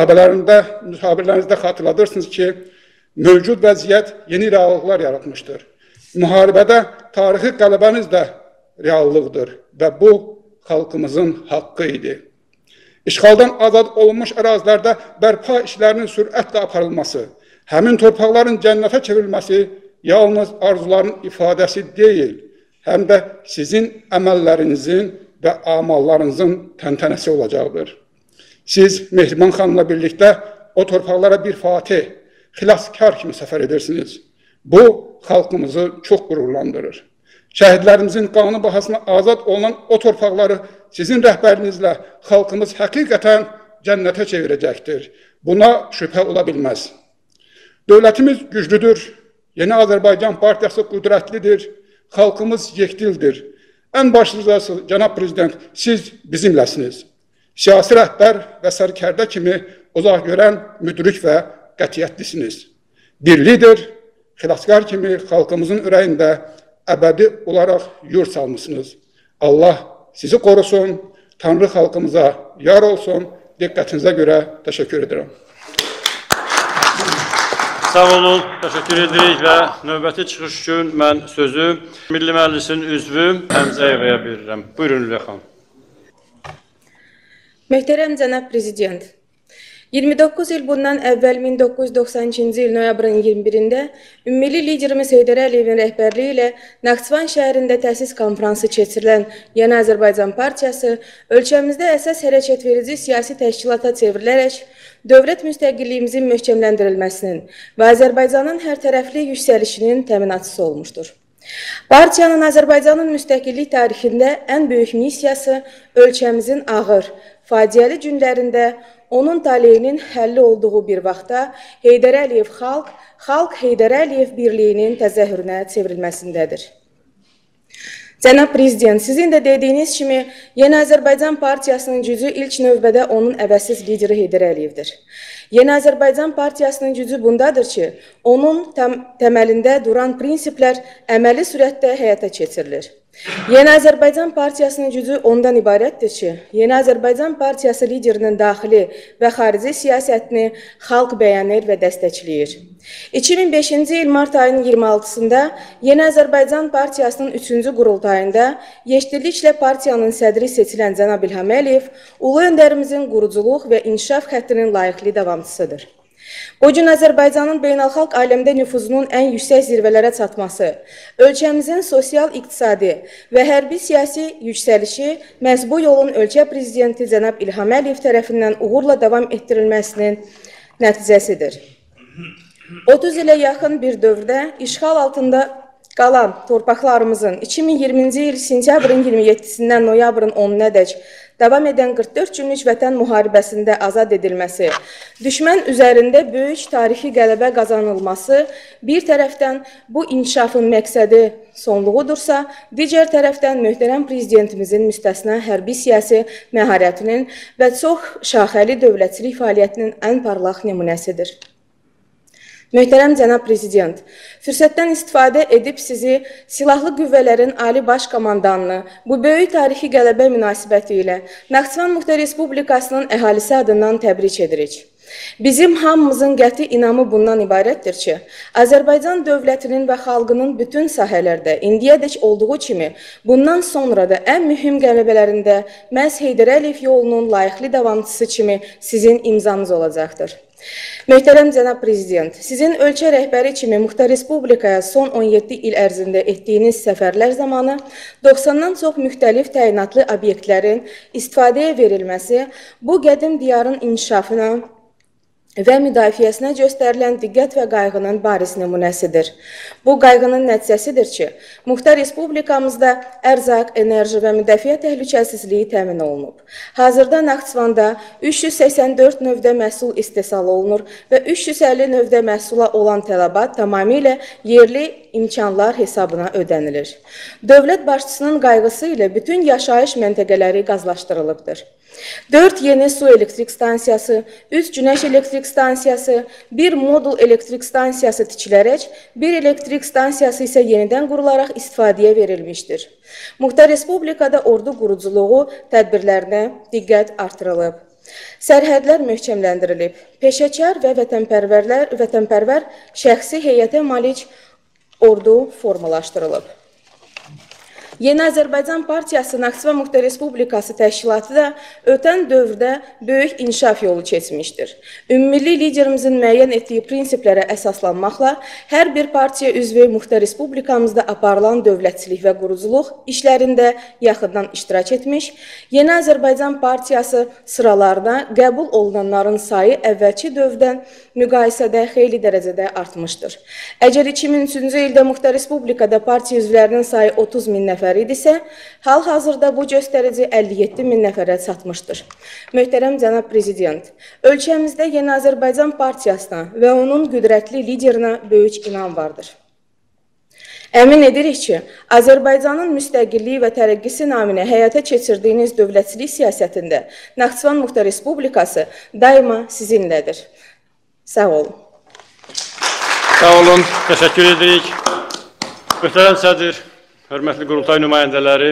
müsahibələrinizdə xatırladırsınız ki, mövcud vəziyyət yeni reallıqlar yaratmışdır. Müharibədə tarixi qələbəmiz də reallıqdır və bu xalqımızın haqqı idi. İşğaldan azad olunmuş ərazilərdə bərpa işlərinin sürətlə aparılması, həmin torpaqların cənnətə çevrilməsi yalnız arzuların ifadəsi deyil, həm də sizin əməllərinizin və amallarınızın təntənəsi olacaqdır. Siz Mehriban xanımla birlikdə o torpaqlara bir fatih, xilaskar kimi səfər edirsiniz. Bu, xalqımızı çox qürurlandırır. Şəhidlərimizin qanı bahasına azad olunan o torpaqları sizin rəhbərinizlə xalqımız həqiqətən cənnətə çevirəcəkdir. Buna şübhə ola bilməz. Dövlətimiz güclüdür, Yeni Azərbaycan Partiyası qüdrətlidir, xalqımız yekdildir. Ən başlıcası, Cənab Prezident, siz bizimləsiniz. Siyasi rəhbər və sərkərdə kimi uzaq görən müdrik və qətiyyətlisiniz. Birlidir, xilaskar kimi xalqımızın ürəyində əbədi olaraq yurt salmışsınız. Allah sizi qorusun, Tanrı xalqımıza yar olsun. Diqqətinizə görə təşəkkür edirəm. Sağ olun, təşəkkür edirik və növbəti çıxış üçün mən sözü Milli Məclisin üzvü Həmzəyevəyə verirəm. Buyurun Lülə xanım. Möhtərəm cənab Prezident, 29 il bundan əvvəl 1992-ci il noyabrın 21-də ümmili liderimiz Heydər Əliyevin rəhbərliyi ilə Naxçıvan şəhərində təsis konfransı keçirilən Yeni Azərbaycan Partiyası ölkəmizdə əsas hərəkət verici siyasi təşkilata çevrilərək dövlət müstəqilliyimizin möhkəmləndirilməsinin və Azərbaycanın hər tərəfli yüksəlişinin təminatçısı olmuşdur. Partiyanın Azərbaycanın müstəqillik tarixində ən böyük missiyası ölkəmizin ağır, faciəli günlərində onun taleyinin həlli olduğu bir vaxtda Heydər Əliyev xalq Heydər Əliyev birliyinin təzəhürünə çevrilməsindədir. Cənab Prezident, sizin də dediyiniz kimi Yeni Azərbaycan Partiyasının gücü ilk növbədə onun əvəzsiz lideri Heydər Əliyevdir. Yeni Azərbaycan Partiyasının gücü bundadır ki, onun təməlində duran prinsiplər əməli sürətdə həyata keçirilir. Yeni Azərbaycan Partiyasının gücü ondan ibarətdir ki, Yeni Azərbaycan Partiyası liderinin daxili və xarici siyasətini xalq bəyənir və dəstəkləyir. 2005-ci il mart ayının 26-sında Yeni Azərbaycan Partiyasının 3-cü qurultayında yeşilliklə partiyanın sədri seçilən cənab İlham Əliyev ulu öndərimizin quruculuq və inkişaf xəttinin layiqli davamçısıdır. O gün Azərbaycanın beynəlxalq aləmdə nüfuzunun ən yüksək zirvələrə çatması, ölkəmizin sosial-iqtisadi və hərbi siyasi yüksəlişi məhz bu yolun ölkə prezidenti cənab İlham Əliyev tərəfindən uğurla davam etdirilməsinin nəticəsidir. 30 ilə yaxın bir dövrdə işğal altında qalan torpaqlarımızın 2020-ci il sentyabrın 27-sindən noyabrın 10-nədək davam edən 44 günlük vətən müharibəsində azad edilməsi, düşmən üzərində böyük tarixi qələbə qazanılması bir tərəfdən bu inkişafın məqsədi sonluğudursa, digər tərəfdən möhtərəm prezidentimizin müstəsna hərbi siyasi məharətinin və çox şaxəli dövlətçilik fəaliyyətinin ən parlaq nümunəsidir. Möhtərəm cənab prezident, fürsətdən istifadə edib sizi Silahlı Qüvvələrin Ali Baş Komandanını bu böyük tarixi qələbə münasibəti ilə Naxçıvan Muxtar Respublikasının əhalisi adından təbrik edirik. Bizim hamımızın qəti inamı bundan ibarətdir ki, Azərbaycan dövlətinin və xalqının bütün sahələrdə indiyədək olduğu kimi, bundan sonra da ən mühüm qələbələrində məhz Heydər Əliyev yolunun layiqli davamçısı kimi sizin imzanız olacaqdır. Möhtərəm cənab prezident, sizin ölkə rəhbəri kimi Muxtar Respublikaya son 17 il ərzində etdiyiniz səfərlər zamanı 90-dan çox müxtəlif təyinatlı obyektlərin istifadəyə verilməsi bu qədim diyarın inkişafına və müdafiəsinə göstərilən diqqət və qayğının bariz nümunəsidir. Bu qayğının nəticəsidir ki, Muxtar Respublikamızda ərzaq, enerji və müdafiə təhlükəsizliyi təmin olunub. Hazırda Naxçıvanda 384 növdə məhsul istehsal olunur və 350 növdə məhsula olan tələbat tamamilə yerli imkanlar hesabına ödənilir. Dövlət başçısının qayğısı ilə bütün yaşayış məntəqələri qazlaşdırılıbdır. 4 yeni su elektrik stansiyası, 3 günəş elektrik stansiyası, 1 modul elektrik stansiyası tikilərək, 1 elektrik stansiyası isə yenidən qurularaq istifadəyə verilmişdir. Muxtar Respublikada ordu quruculuğu tədbirlərinə diqqət artırılıb. Sərhədlər möhkəmləndirilib, peşəkar və vətənpərvər şəxsi heyətə malik ordu formalaşdırılıb. Yeni Azərbaycan Partiyası Naxçıvan Muxtar Respublikası təşkilatı da ötən dövrdə böyük inkişaf yolu keçmişdir. Ümmilli liderimizin müəyyən etdiyi prinsiplərə əsaslanmaqla hər bir partiya üzvü Muxtar Respublikamızda aparılan dövlətçilik və quruculuq işlərində yaxından iştirak etmiş, Yeni Azərbaycan Partiyası sıralarına qəbul olunanların sayı əvvəlki dövrdən müqayisədə xeyli dərəcədə artmışdır. Əgər 2003-cü ildə Muxtar Respublikada partiya üzvlərinin sayı 30 min nəfər idisə, hal-hazırda bu göstərici 57 min nəfərə çatmışdır. Möhtərəm cənab prezident, ölkəmizdə Yeni Azərbaycan Partiyasına və onun qüdrətli liderinə böyük inam vardır. Əmin edirik ki, Azərbaycanın müstəqilliyi və tərəqqisi naminə həyata keçirdiyiniz dövlətçilik siyasətində Naxçıvan Muxtar Respublikası daima sizinlədir. Sağ olun. Sağ olun, təşəkkür edirik. Möhtərəm sədr, hörmətli qurultay nümayəndələri,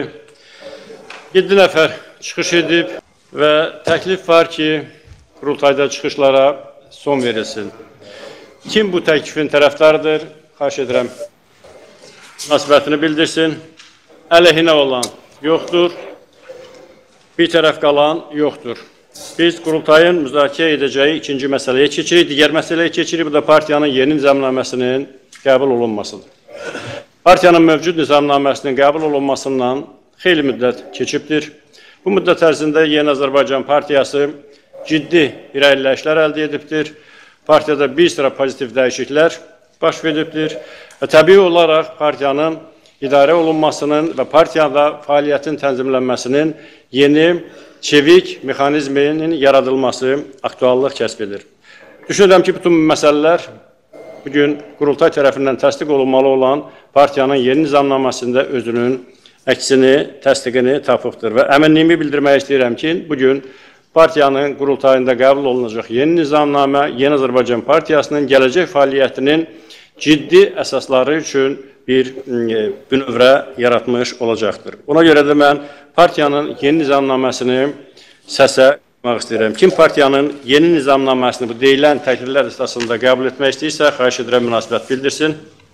7 nəfər çıxış edib və təklif var ki, qurultayda çıxışlara son verilsin. Kim bu təklifin tərəfdarıdır? Xahiş edirəm, münasibətini bildirsin. Əleyhinə olan yoxdur, bir tərəf qalan yoxdur. Biz qurultayın müzakirə edəcəyi ikinci məsələyə keçirik. Digər məsələyə keçirik. Bu da partiyanın yeni nizamnaməsinin qəbul olunmasıdır. Partiyanın mövcud nizamnaməsinin qəbul olunmasından xeyli müddət keçibdir. Bu müddət ərzində Yeni Azərbaycan Partiyası ciddi irəliləyişlər əldə edibdir. Partiyada bir sıra pozitiv dəyişikliklər baş veribdir. Və təbii olaraq partiyanın idarə olunmasının və partiyada fəaliyyətin tənzimlənməsinin yeni çevik mexanizminin yaradılması aktuallıq kəsb edir. Düşünürəm ki, bütün məsələlər bugün qurultay tərəfindən təsdiq olunmalı olan partiyanın yeni nizamnamasında özünün əksini, təsdiqini tapıbdır. Və əminliyimi bildirmək istəyirəm ki, bugün partiyanın qurultayında qəbul olunacaq yeni nizamnamə Yeni Azərbaycan Partiyasının gələcək fəaliyyətinin ciddi əsasları üçün bir bünövrə yaratmış olacaqdır. Ona görə də mən partiyanın yeni nizamnaməsini səsə qoymaq istəyirəm. Kim partiyanın yeni nizamnaməsini bu deyilən təkliflər əsasında qəbul etmək istəyirsə, xahiş edirəm münasibət bildirsin.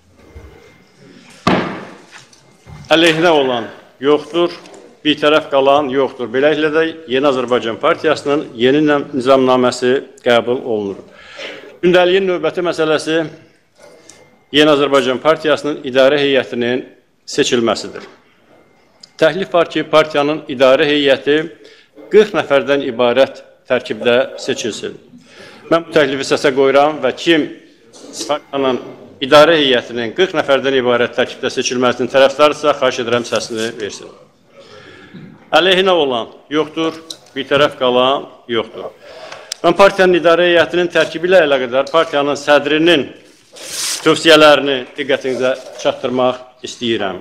Əleyhinə olan yoxdur, bir tərəf qalan yoxdur. Beləliklə də Yeni Azərbaycan Partiyasının yeni nizamnaməsi qəbul olunur. Gündəliyin növbəti məsələsi Yeni Azərbaycan Partiyasının idarə heyətinin seçilməsidir. Təklif var ki, partiyanın idarə heyəti 40 nəfərdən ibarət tərkibdə seçilsin. Mən bu təklifi səsə qoyuram və kim partiyanın idarə heyətinin 40 nəfərdən ibarət tərkibdə seçilməsinin tərəfdarısa, xahiş edirəm səsini versin. Əleyhinə olan yoxdur, bir tərəf qalan yoxdur. Mən partiyanın idarə heyətinin tərkibi ilə əlaqədar partiyanın sədrinin tövsiyələrini diqqətinizə çatdırmaq istəyirəm.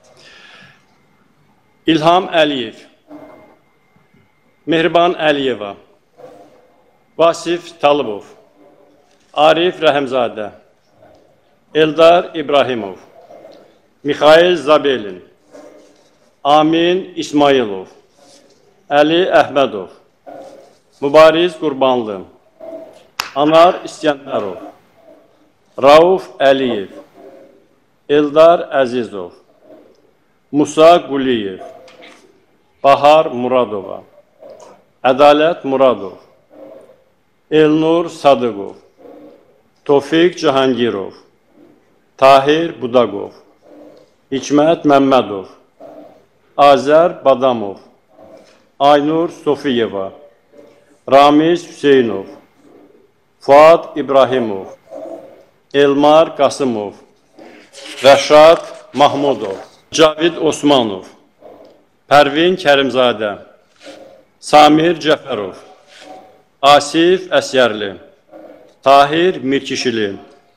İlham Əliyev, Mehriban Əliyeva, Vasif Talıbov, Arif Rəhimzadə, Eldar İbrahimov, Mikhail Zabelin, Amin İsmailov, Əli Əhmədov, Mübariz Qurbanlı, Anar İskəndərov, Rauf Əliyev, Eldar Əzizov, Musa Quliyev, Bahar Muradova, Ədalət Muradov, Elnur Sadıqov, Tofiq Cahangirov, Tahir Budaqov, Hikmət Məmmədov, Azər Badamov, Aynur Sofiyeva, Ramiz Hüseynov, Fuad İbrahimov, Elmar Qasımov, Rəşad Mahmudov, Cavid Osmanov, Pərvin Kərimzadə, Samir Cəfərov, Asif Əsgərli, Tahir Mirkişili,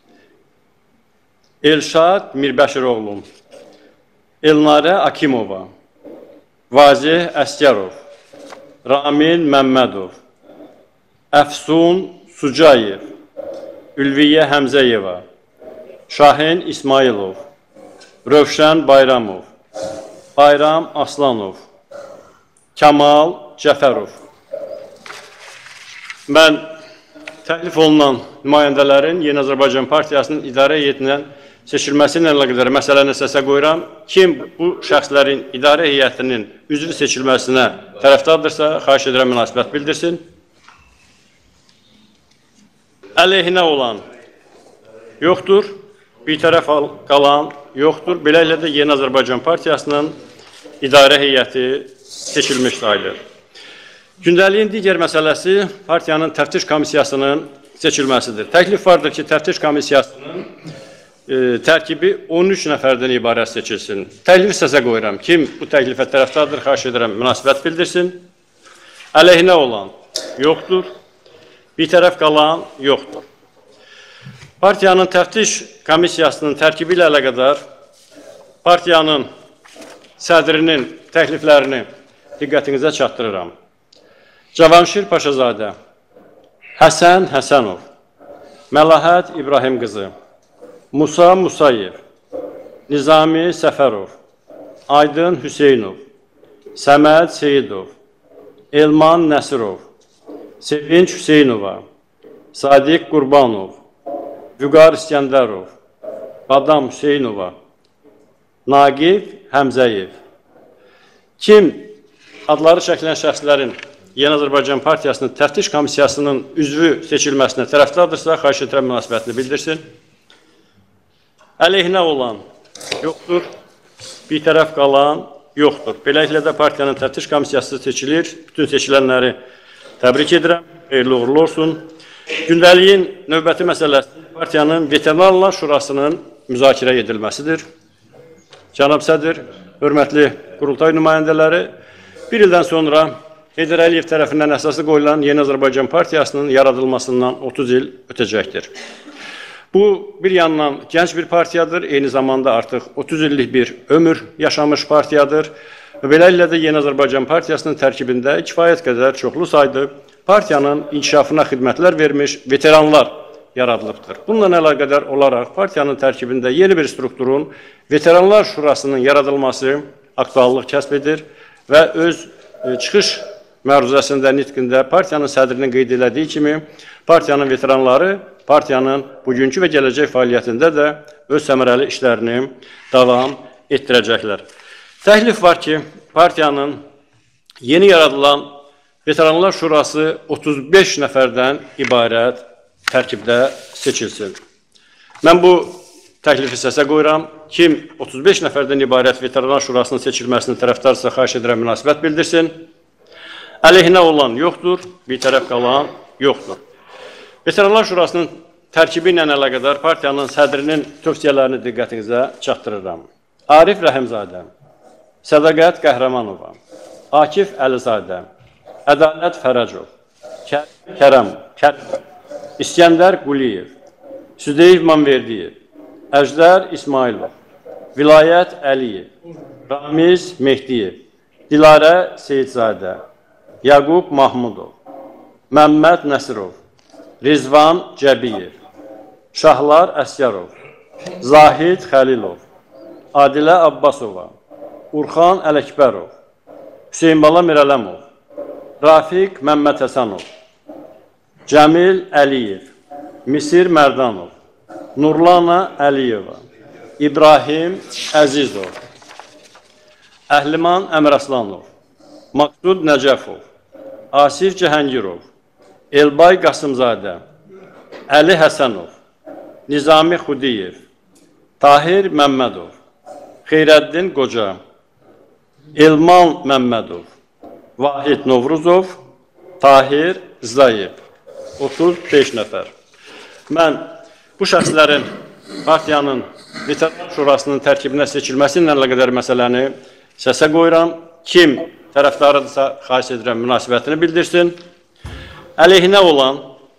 Elşad Mirbəşiroğlu, Elnarə Akimova, Vazih Əsgərov, Ramin Məmmədov, Əfsun Sucayev, Ülviyyə Həmzəyeva, Şahin İsmailov, Rövşən Bayramov, Bayram Aslanov, Kamal Cəfərov. Mən təklif olunan nümayəndələrin Yeni Azərbaycan Partiyasının idarə heyətindən seçilməsi ilə əlaqədar məsələni səsə qoyuram. Kim bu şəxslərin idarə heyətinin üzvü seçilməsinə tərəfdardırsa, xahiş edirəm münasibət bildirsin. Əleyhinə olan yoxdur, bir tərəf qalan yoxdur. Beləliklə də Yeni Azərbaycan Partiyasının idarə heyəti seçilmiş sayılır. Gündəliyin digər məsələsi partiyanın təftiş komissiyasının seçilməsidir. Təklif vardır ki, təftiş komissiyasının tərkibi 13 nəfərdən ibarət seçilsin. Təklifi səsə qoyuram. Kim bu təklifə tərəfdardır, xahiş edirəm, münasibət bildirsin. Əleyhinə olan yoxdur, bir tərəf qalan yoxdur. Partiyanın təftiş komissiyasının tərkibi ilə əlaqədar partiyanın sədrinin təkliflərini diqqətinizə çatdırıram. Cavanşir Paşazadə, Həsən Həsənov, Məlahət İbrahim qızı, Musa Musayev, Nizami Səfərov, Aydın Hüseynov, Səməd Seyidov, Elman Nəsirov, Sevinç Hüseynova, Sadiq Qurbanov, Vüqar İskəndərov, Badam Hüseynova, Naqif Həmzəyev. Kim adları çəkilən şəxslərin Yeni Azərbaycan Partiyasının təftiş komissiyasının üzvü seçilməsinə tərəfdardırsa, xahiş edirəm münasibətini bildirsin. Əleyhinə olan yoxdur, bir tərəf qalan yoxdur. Beləliklə də partiyanın təftiş komissiyası seçilir. Bütün seçilənləri təbrik edirəm, xeyirli uğurlu olsun. Gündəliyin növbəti məsələsi partiyanın Veteranlar Şurasının müzakirə edilməsidir. Cənab Sədr, hörmətli qurultay nümayəndələri, bir ildən sonra Heydər Əliyev tərəfindən əsası qoyulan Yeni Azərbaycan Partiyasının yaradılmasından 30 il ötəcəkdir. Bu, bir yandan gənc bir partiyadır, eyni zamanda artıq 30 illik bir ömür yaşamış partiyadır. Beləliklə də Yeni Azərbaycan Partiyasının tərkibində kifayət qədər çoxlu saydı partiyanın inkişafına xidmətlər vermiş veteranlar yaradılıbdır. Bununla əlaqədar olaraq partiyanın tərkibində yeni bir strukturun Veteranlar Şurasının yaradılması aktuallıq kəsb edir və öz çıxış məruzəsində, nitqində partiyanın sədrinin qeyd elədiyi kimi partiyanın veteranları partiyanın bugünkü və gələcək fəaliyyətində də öz səmərəli işlərini davam etdirəcəklər. Təklif var ki, partiyanın yeni yaradılan Veteranlar Şurası 35 nəfərdən ibarət tərkibdə seçilsin. Mən bu təklifi səsə qoyuram. Kim 35 nəfərdən ibarət Veteranlar Şurasının seçilməsinin tərəfdarsa, xahiş edirəm münasibət bildirsin. Əleyhinə olan yoxdur, bir tərəf qalan yoxdur. Veteranlar Şurasının tərkibi ilə əlaqədar partiyanın sədrinin tövsiyələrini diqqətinizə çatdırıram. Arif Rəhimzadə, Sədaqət Qəhrəmanova, Akif Əlizadə, Ədalət Fərəcov, Kərəm, İskəndər Quliyev, Südeyiv Manverdiyev, Əjdər İsmailov, Vilayət Əliyev, Ramiz Mehdiyev, Dilarə Seyidzadə, Yaqub Mahmudov, Məmməd Nəsirov, Rizvan Cəbiyev, Şahlar Əsgərov, Zahid Xəlilov, Adilə Abbasova, Urxan Ələkbərov, Hüseynbala Mirələmov, Rafiq Məmməd Həsənov, Cəmil Əliyev, Misir Mərdanov, Nurlana Əliyeva, İbrahim Əzizov, Əhliman Əmraslanov, Maqsud Nəcəfov, Asif Cəhəngirov, Elbay Qasımzadə, Əli Həsənov, Nizami Xudiyev, Tahir Məmmədov, Xeyrəddin Qoca, Elman Məmmədov, Vahid Novruzov, Tahir Zayev, 35 nəfər. Mən bu şəxslərin partiyanın Veteranlar Şurasının tərkibinə seçilməsi ilə əlaqədar məsələni səsə qoyuram. Kim tərəfdarıdırsa, xahiş edirəm münasibətini bildirsin. Əleyhinə olan,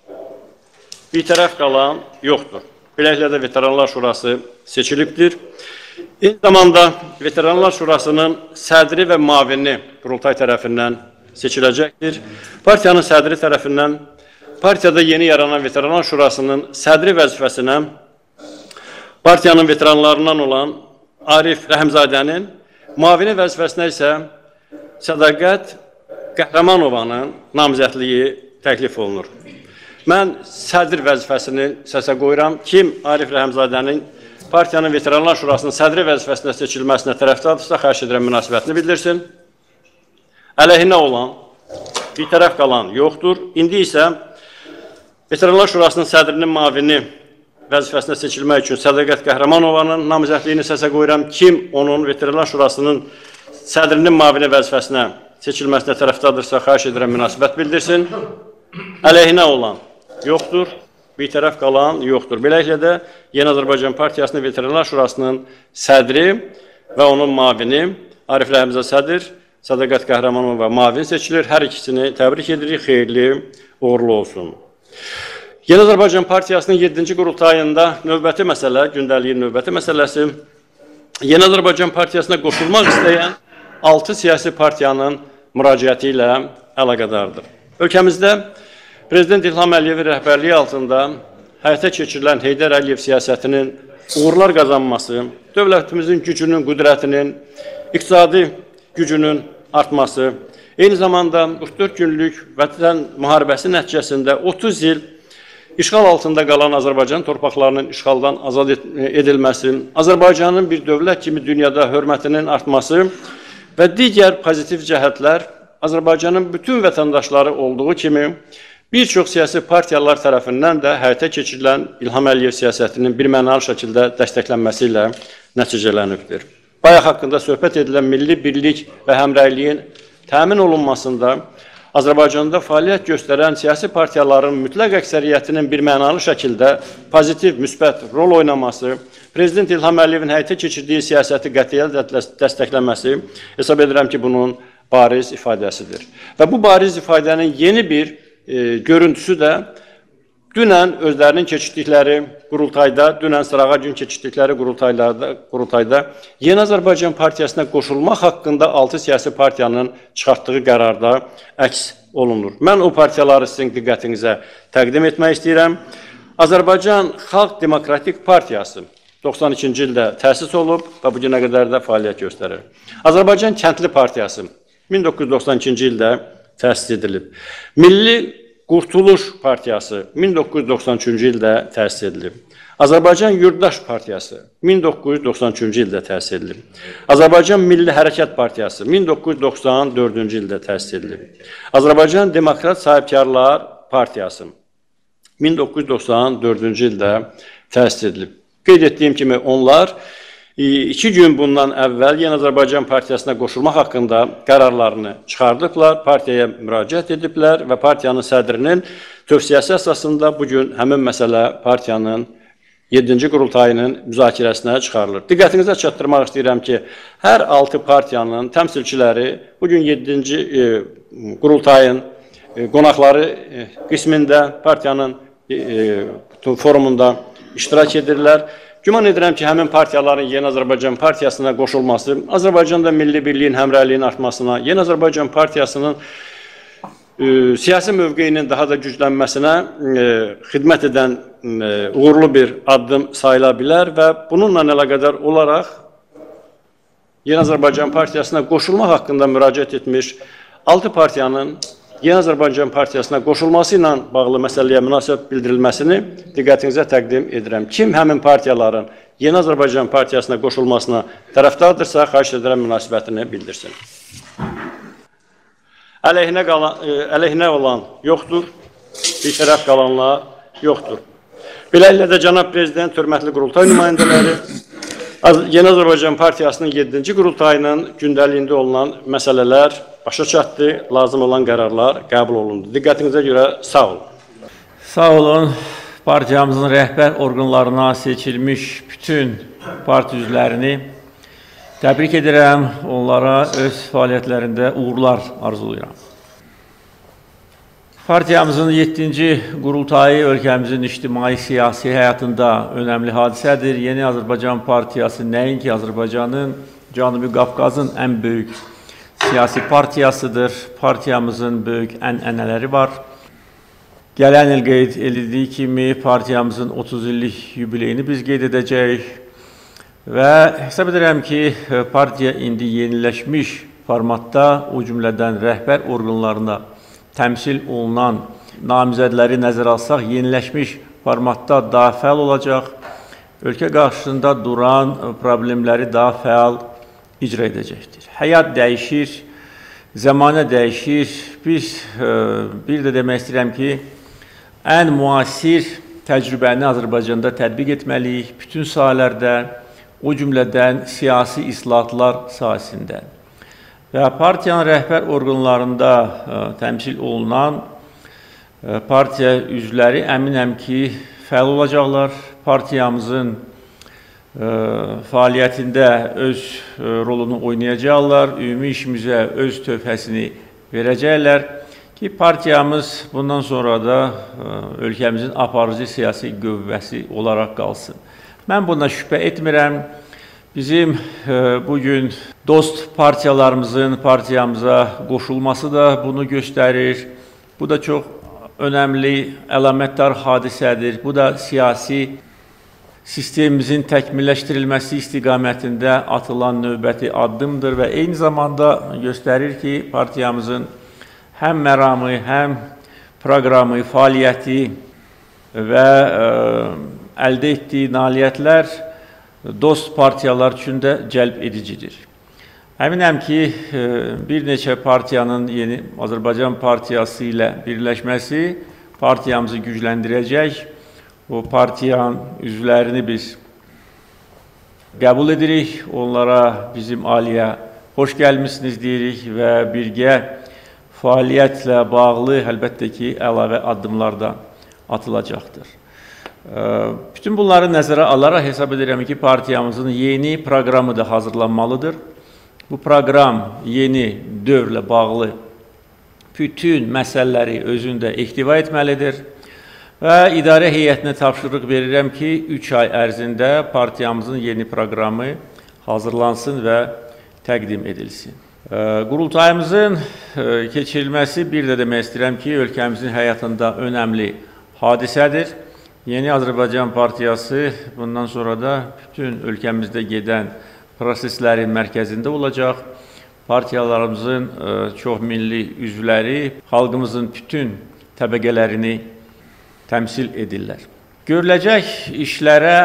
bir tərəf qalan yoxdur. Beləliklə də Veteranlar Şurası seçilibdir. Eyni zamanda Veteranlar Şurasının sədri və mavini qurultay tərəfindən seçiləcəkdir. Partiyanın sədri tərəfindən partiyada yeni yaranan Veteranlar Şurasının sədri vəzifəsinə partiyanın veteranlarından olan Arif Rəhimzadənin, mavini vəzifəsinə isə Sədaqət Qəhrəmanovanın namizədliyi təklif olunur. Mən sədr vəzifəsini səsə qoyuram. Kim Arif Rəhimzadənin partiyanın Veteranlar Şurasının sədri vəzifəsinə seçilməsinə tərəfdardırsa, xahiş edirəm münasibətini bildirsin. Əleyhinə olan, bir tərəf qalan yoxdur. İndi isə Veteranlar Şurasının sədrinin mavini vəzifəsinə seçilmək üçün Sədaqət Qəhrəmanovanın namizədliyini səsə qoyuram. Kim onun Veteranlar Şurasının sədrinin mavini vəzifəsinə seçilməsinə tərəfdardırsa, xahiş edirəm münasibət bildirsin. Əleyhinə olan yoxdur, bir tərəf qalan yoxdur. Beləliklə də Yeni Azərbaycan Partiyasının Veteranlar Şurasının sədri və onun mavini Arif Rəhimzadə sədr, Sədaqət Qəhrəmanova mavin seçilir. Hər ikisini təbrik edirik, xeyirli, uğurlu olsun. Yeni Azərbaycan Partiyasının 7-ci qurultayında növbəti məsələ, gündəliyin növbəti məsələsi, Yeni Azərbaycan Partiyasına qoşulmaq istəyən 6 siyasi partiyanın müraciəti ilə əlaqədardır. Ölkəmizdə Prezident İlham Əliyevin rəhbərliyi altında həyata keçirilən Heydər Əliyev siyasətinin uğurlar qazanması, dövlətimizin gücünün, qüdrətinin, iqtisadi gücünün artması, eyni zamanda 44 günlük vətən müharibəsi nəticəsində 30 il işğal altında qalan Azərbaycan torpaqlarının işğaldan azad edilməsi, Azərbaycanın bir dövlət kimi dünyada hörmətinin artması və digər pozitiv cəhətlər Azərbaycanın bütün vətəndaşları olduğu kimi, bir çox siyasi partiyalar tərəfindən də həyata keçirilən İlham Əliyev siyasətinin bir mənalı şəkildə dəstəklənməsi ilə nəticələnibdir. Bayaq haqqında söhbət edilən milli birlik və həmrəyliyin təmin olunmasında Azərbaycanda fəaliyyət göstərən siyasi partiyaların mütləq əksəriyyətinin bir mənalı şəkildə pozitiv, müsbət rol oynaması, Prezident İlham Əliyevin həyata keçirdiyi siyasəti qətiyyətlə dəstəkləməsi hesab edirəm ki, bunun bariz ifadəsidir. Və bu bariz ifadənin yeni bir görüntüsü də dünən özlərinin keçirdikləri qurultayda, dünən sırağa gün keçirdikləri qurultayda Yeni Azərbaycan Partiyasına qoşulmaq haqqında 6 siyasi partiyanın çıxartdığı qərarda əks olunur. Mən o partiyaları sizin diqqətinizə təqdim etmək istəyirəm. Azərbaycan Xalq Demokratik Partiyası 92-ci ildə təsis olub və bu günə qədər də fəaliyyət göstərir. Azərbaycan Kəndli Partiyası 1992-ci ildə təsis edilib. Milli Qurtuluş Partiyası 1993-cü ildə təsis edilib. Azərbaycan Yurdaş Partiyası 1993-cü ildə təsis edilib. Azərbaycan Milli Hərəkat Partiyası 1994-cü ildə təsis edilib. Azərbaycan Demokrat Sahibkarlar Partiyası 1994-cü ildə təsis edilib. Qeyd etdiyim kimi onlar 2 gün bundan əvvəl Yeni Azərbaycan Partiyasına qoşulmaq haqqında qərarlarını çıxardıblar, partiyaya müraciət ediblər və partiyanın sədrinin tövsiyəsi əsasında bugün həmin məsələ partiyanın 7-ci qurultayının müzakirəsinə çıxarılır. Diqqətinizə çatdırmaq istəyirəm ki, hər 6 partiyanın təmsilçiləri bugün 7-ci qurultayın qonaqları qismində partiyanın forumunda iştirak edirlər. Güman edirəm ki, həmin partiyaların Yeni Azərbaycan Partiyasına qoşulması, Azərbaycanda milli birliyin, həmrəyliyin artmasına, Yeni Azərbaycan Partiyasının siyasi mövqeyinin daha da güclənməsinə xidmət edən uğurlu bir addım sayıla bilər və bununla əlaqədar olaraq Yeni Azərbaycan Partiyasına qoşulmaq haqqında müraciət etmiş 6 partiyanın Yeni Azərbaycan Partiyasına qoşulması ilə bağlı məsələyə münasibət bildirilməsini diqqətinizə təqdim edirəm. Kim həmin partiyaların Yeni Azərbaycan Partiyasına qoşulmasına tərəfdardırsa, xahiş edirəm münasibətini bildirsin. Əleyhinə olan yoxdur, bir tərəf qalanlar yoxdur. Beləliklə də Cənab Prezident, hörmətli qurultay nümayəndələri, Yeni Azərbaycan Partiyasının 7-ci qurultayının gündəliyində olunan məsələlər başa çatdı, lazım olan qərarlar qəbul olundu. Diqqətinizə görə sağ olun. Sağ olun. Partiyamızın rəhbər orqanlarına seçilmiş bütün parti üzvlərini təbrik edirəm. Onlara öz fəaliyyətlərində uğurlar arzulayıram. Partiyamızın 7-ci qurultayı ölkəmizin ictimai-siyasi həyatında önəmli hadisədir. Yeni Azərbaycan Partiyası nəinki Azərbaycanın, Cənubi Qafqazın ən böyük siyasi partiyasıdır. Partiyamızın böyük ənənələri var. Gələn il qeyd edildiyi kimi partiyamızın 30 illik yubileyini biz qeyd edəcəyik və hesab edirəm ki, partiya indi yeniləşmiş formatda, o cümlədən rəhbər orqanlarına təmsil olunan namizədləri nəzərə alsaq, yeniləşmiş formatda daha fəal olacaq, ölkə qarşısında duran problemləri daha fəal icra edəcəkdir. Həyat dəyişir, zamanə dəyişir. Biz bir də demək istəyirəm ki, ən müasir təcrübəni Azərbaycanda tətbiq etməliyik, bütün sahələrdə, o cümlədən siyasi islahatlar sahəsində. Və partiyanın rəhbər orqanlarında təmsil olunan partiya üzvləri əminəm ki, fəal olacaqlar. Partiyamızın fəaliyyətində öz rolunu oynayacaqlar, ümumi işimizə öz töhfəsini verəcəklər ki, partiyamız bundan sonra da ölkəmizin aparıcı siyasi qüvvəsi olaraq qalsın. Mən buna şübhə etmirəm. Bizim bugün dost partiyalarımızın partiyamıza qoşulması da bunu göstərir. Bu da çox önəmli, əlamətdar hadisədir. Bu da siyasi sistemimizin təkmilləşdirilməsi istiqamətində atılan növbəti addımdır və eyni zamanda göstərir ki, partiyamızın həm məramı, həm proqramı, fəaliyyəti və əldə etdiyi nailiyyətlər dost partiyalar üçün də cəlb edicidir. Əminəm ki, bir neçə partiyanın yeni Azərbaycan Partiyası ilə birləşməsi partiyamızı gücləndirəcək. O partiyanın üzvlərini biz qəbul edirik, onlara bizim aliyə xoş gəlmişsiniz deyirik və birgə fəaliyyətlə bağlı əlbəttə ki, əlavə addımlar da atılacaqdır. Bütün bunları nəzərə alaraq hesab edirəm ki, partiyamızın yeni proqramı da hazırlanmalıdır. Bu proqram yeni dövrlə bağlı bütün məsələləri özündə ehtiva etməlidir və idarə heyətinə tapşırıq verirəm ki, 3 ay ərzində partiyamızın yeni proqramı hazırlansın və təqdim edilsin. Qurultayımızın keçirilməsi bir də demək istəyirəm ki, ölkəmizin həyatında önəmli hadisədir. Yeni Azərbaycan Partiyası bundan sonra da bütün ölkəmizdə gedən proseslərin mərkəzində olacaq. Partiyalarımızın çoxmilli üzvləri xalqımızın bütün təbəqələrini təmsil edirlər. Görüləcək işlərə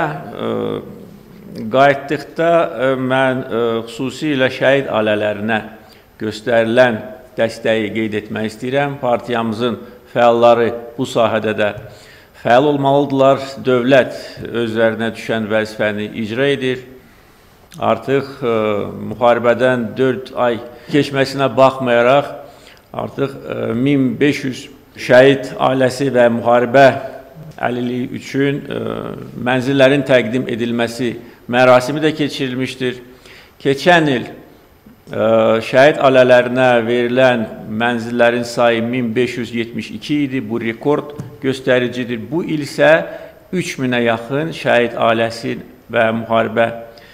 qayıtdıqda mən xüsusilə şəhid ailələrinə göstərilən dəstəyi qeyd etmək istəyirəm. Partiyamızın fəalları bu sahədə də fəal olmalıdırlar. Dövlət özlərinə düşən vəzifəni icra edir. Artıq müharibədən 4 ay keçməsinə baxmayaraq, artıq 1500 şəhid ailəsi və müharibə əlilliyi üçün mənzillərin təqdim edilməsi mərasimi də keçirilmişdir. Keçən il şəhid ailələrinə verilən mənzillərin sayı 1572 idi, bu rekord göstəricidir. Bu il isə 3000-ə yaxın şəhid ailəsi və müharibə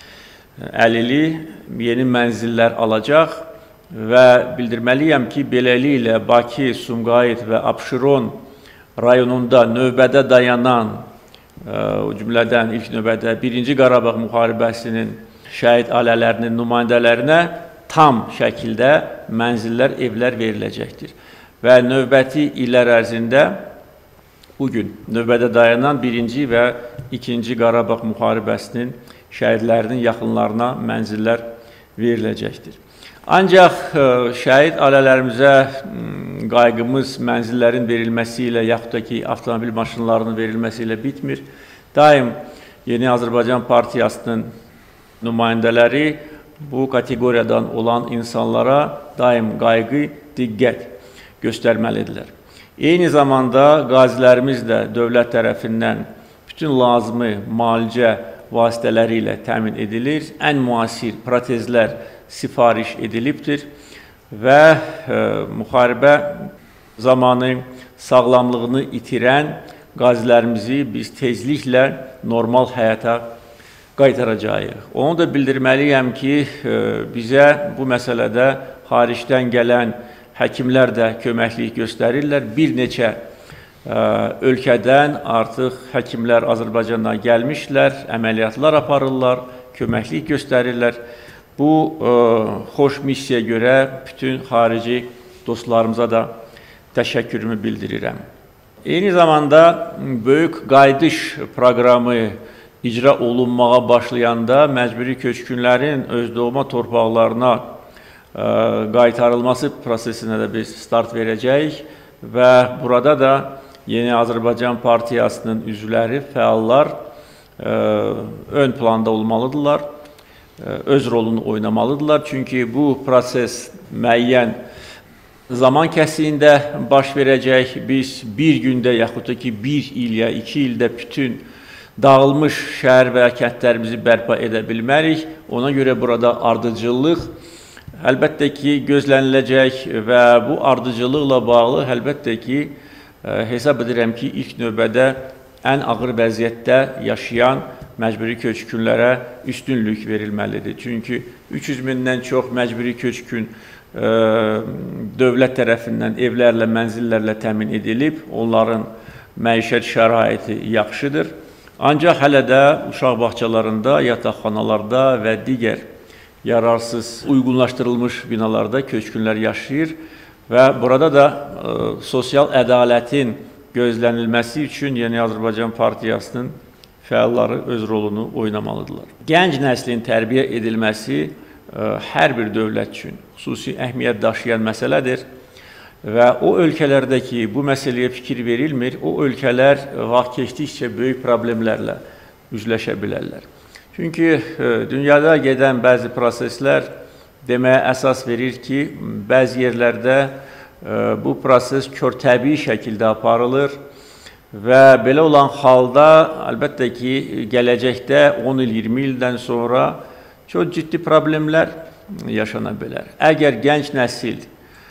əlili yeni mənzillər alacaq və bildirməliyəm ki, beləliklə Bakı, Sumqayıt və Abşeron rayonunda növbədə dayanan, o cümlədən ilk növbədə 1-ci Qarabağ müharibəsinin şəhid ailələrinin nümayəndələrinə tam şəkildə mənzillər, evlər veriləcəkdir. Və növbəti illər ərzində bugün növbədə dayanan 1-ci və 2-ci Qarabağ müharibəsinin şəhidlərinin yaxınlarına mənzillər veriləcəkdir. Ancaq şəhid ailələrimizə qayğımız mənzillərin verilməsi ilə, yaxud da ki, avtomobil maşınlarının verilməsi ilə bitmir. Daim Yeni Azərbaycan Partiyasının nümayəndələri bu kateqoriyadan olan insanlara daim qayğı, diqqət göstərməlidirlər. Eyni zamanda qazilərimiz də dövlət tərəfindən bütün lazımı müalicə vasitələri ilə təmin edilir, ən müasir protezlər sifariş edilibdir və müharibə zamanı sağlamlığını itirən qazilərimizi biz tezliklə normal həyata qaytaracağıq. Onu da bildirməliyəm ki, bizə bu məsələdə xaricdən gələn həkimlər də köməklik göstərirlər. Bir neçə ölkədən artıq həkimlər Azərbaycana gəlmişlər, əməliyyatlar aparırlar, köməklik göstərirlər. Bu xoş missiyaya görə bütün xarici dostlarımıza da təşəkkürümü bildirirəm. Eyni zamanda böyük qayıdış proqramı icra olunmağa başlayanda məcburi köçkünlərin öz doğma torpaqlarına qaytarılması prosesinə də biz start verəcəyik və burada da Yeni Azərbaycan Partiyasının üzvləri, fəallar ön planda olmalıdırlar, öz rolunu oynamalıdırlar. Çünki bu proses müəyyən zaman kəsiyində baş verəcək. Biz bir gündə, yaxud da ki, 1 il ya 2 ildə bütün dağılmış şəhər və kəndlərimizi bərpa edə bilmərik. Ona görə burada ardıcıllıq əlbəttə ki, gözləniləcək və bu ardıcıllıqla bağlı əlbəttə ki, hesab edirəm ki, ilk növbədə ən ağır vəziyyətdə yaşayan məcburi köçkünlərə üstünlük verilməlidir. Çünki 300 mindən çox məcburi köçkün dövlət tərəfindən evlərlə, mənzillərlə təmin edilib, onların məişət şəraiti yaxşıdır. Ancaq hələ də uşaq bağçalarında, yataqxanalarda və digər yararsız, uyğunlaşdırılmış binalarda köçkünlər yaşayır. Və burada da sosial ədalətin gözlənilməsi üçün Yeni Azərbaycan Partiyasının fəalları öz rolunu oynamalıdırlar. Gənc nəslin tərbiyə edilməsi hər bir dövlət üçün xüsusi əhəmiyyət daşıyan məsələdir və o ölkələrdəki bu məsələyə fikir verilmir, o ölkələr vaxt keçdikcə böyük problemlərlə üzləşə bilərlər. Çünki dünyada gedən bəzi proseslər deməyə əsas verir ki, bəzi yerlərdə bu proses körtəbii şəkildə aparılır və belə olan halda əlbəttə ki, gələcəkdə 10 il, 20 ildən sonra çox ciddi problemlər yaşana bilər. Əgər gənc nəsil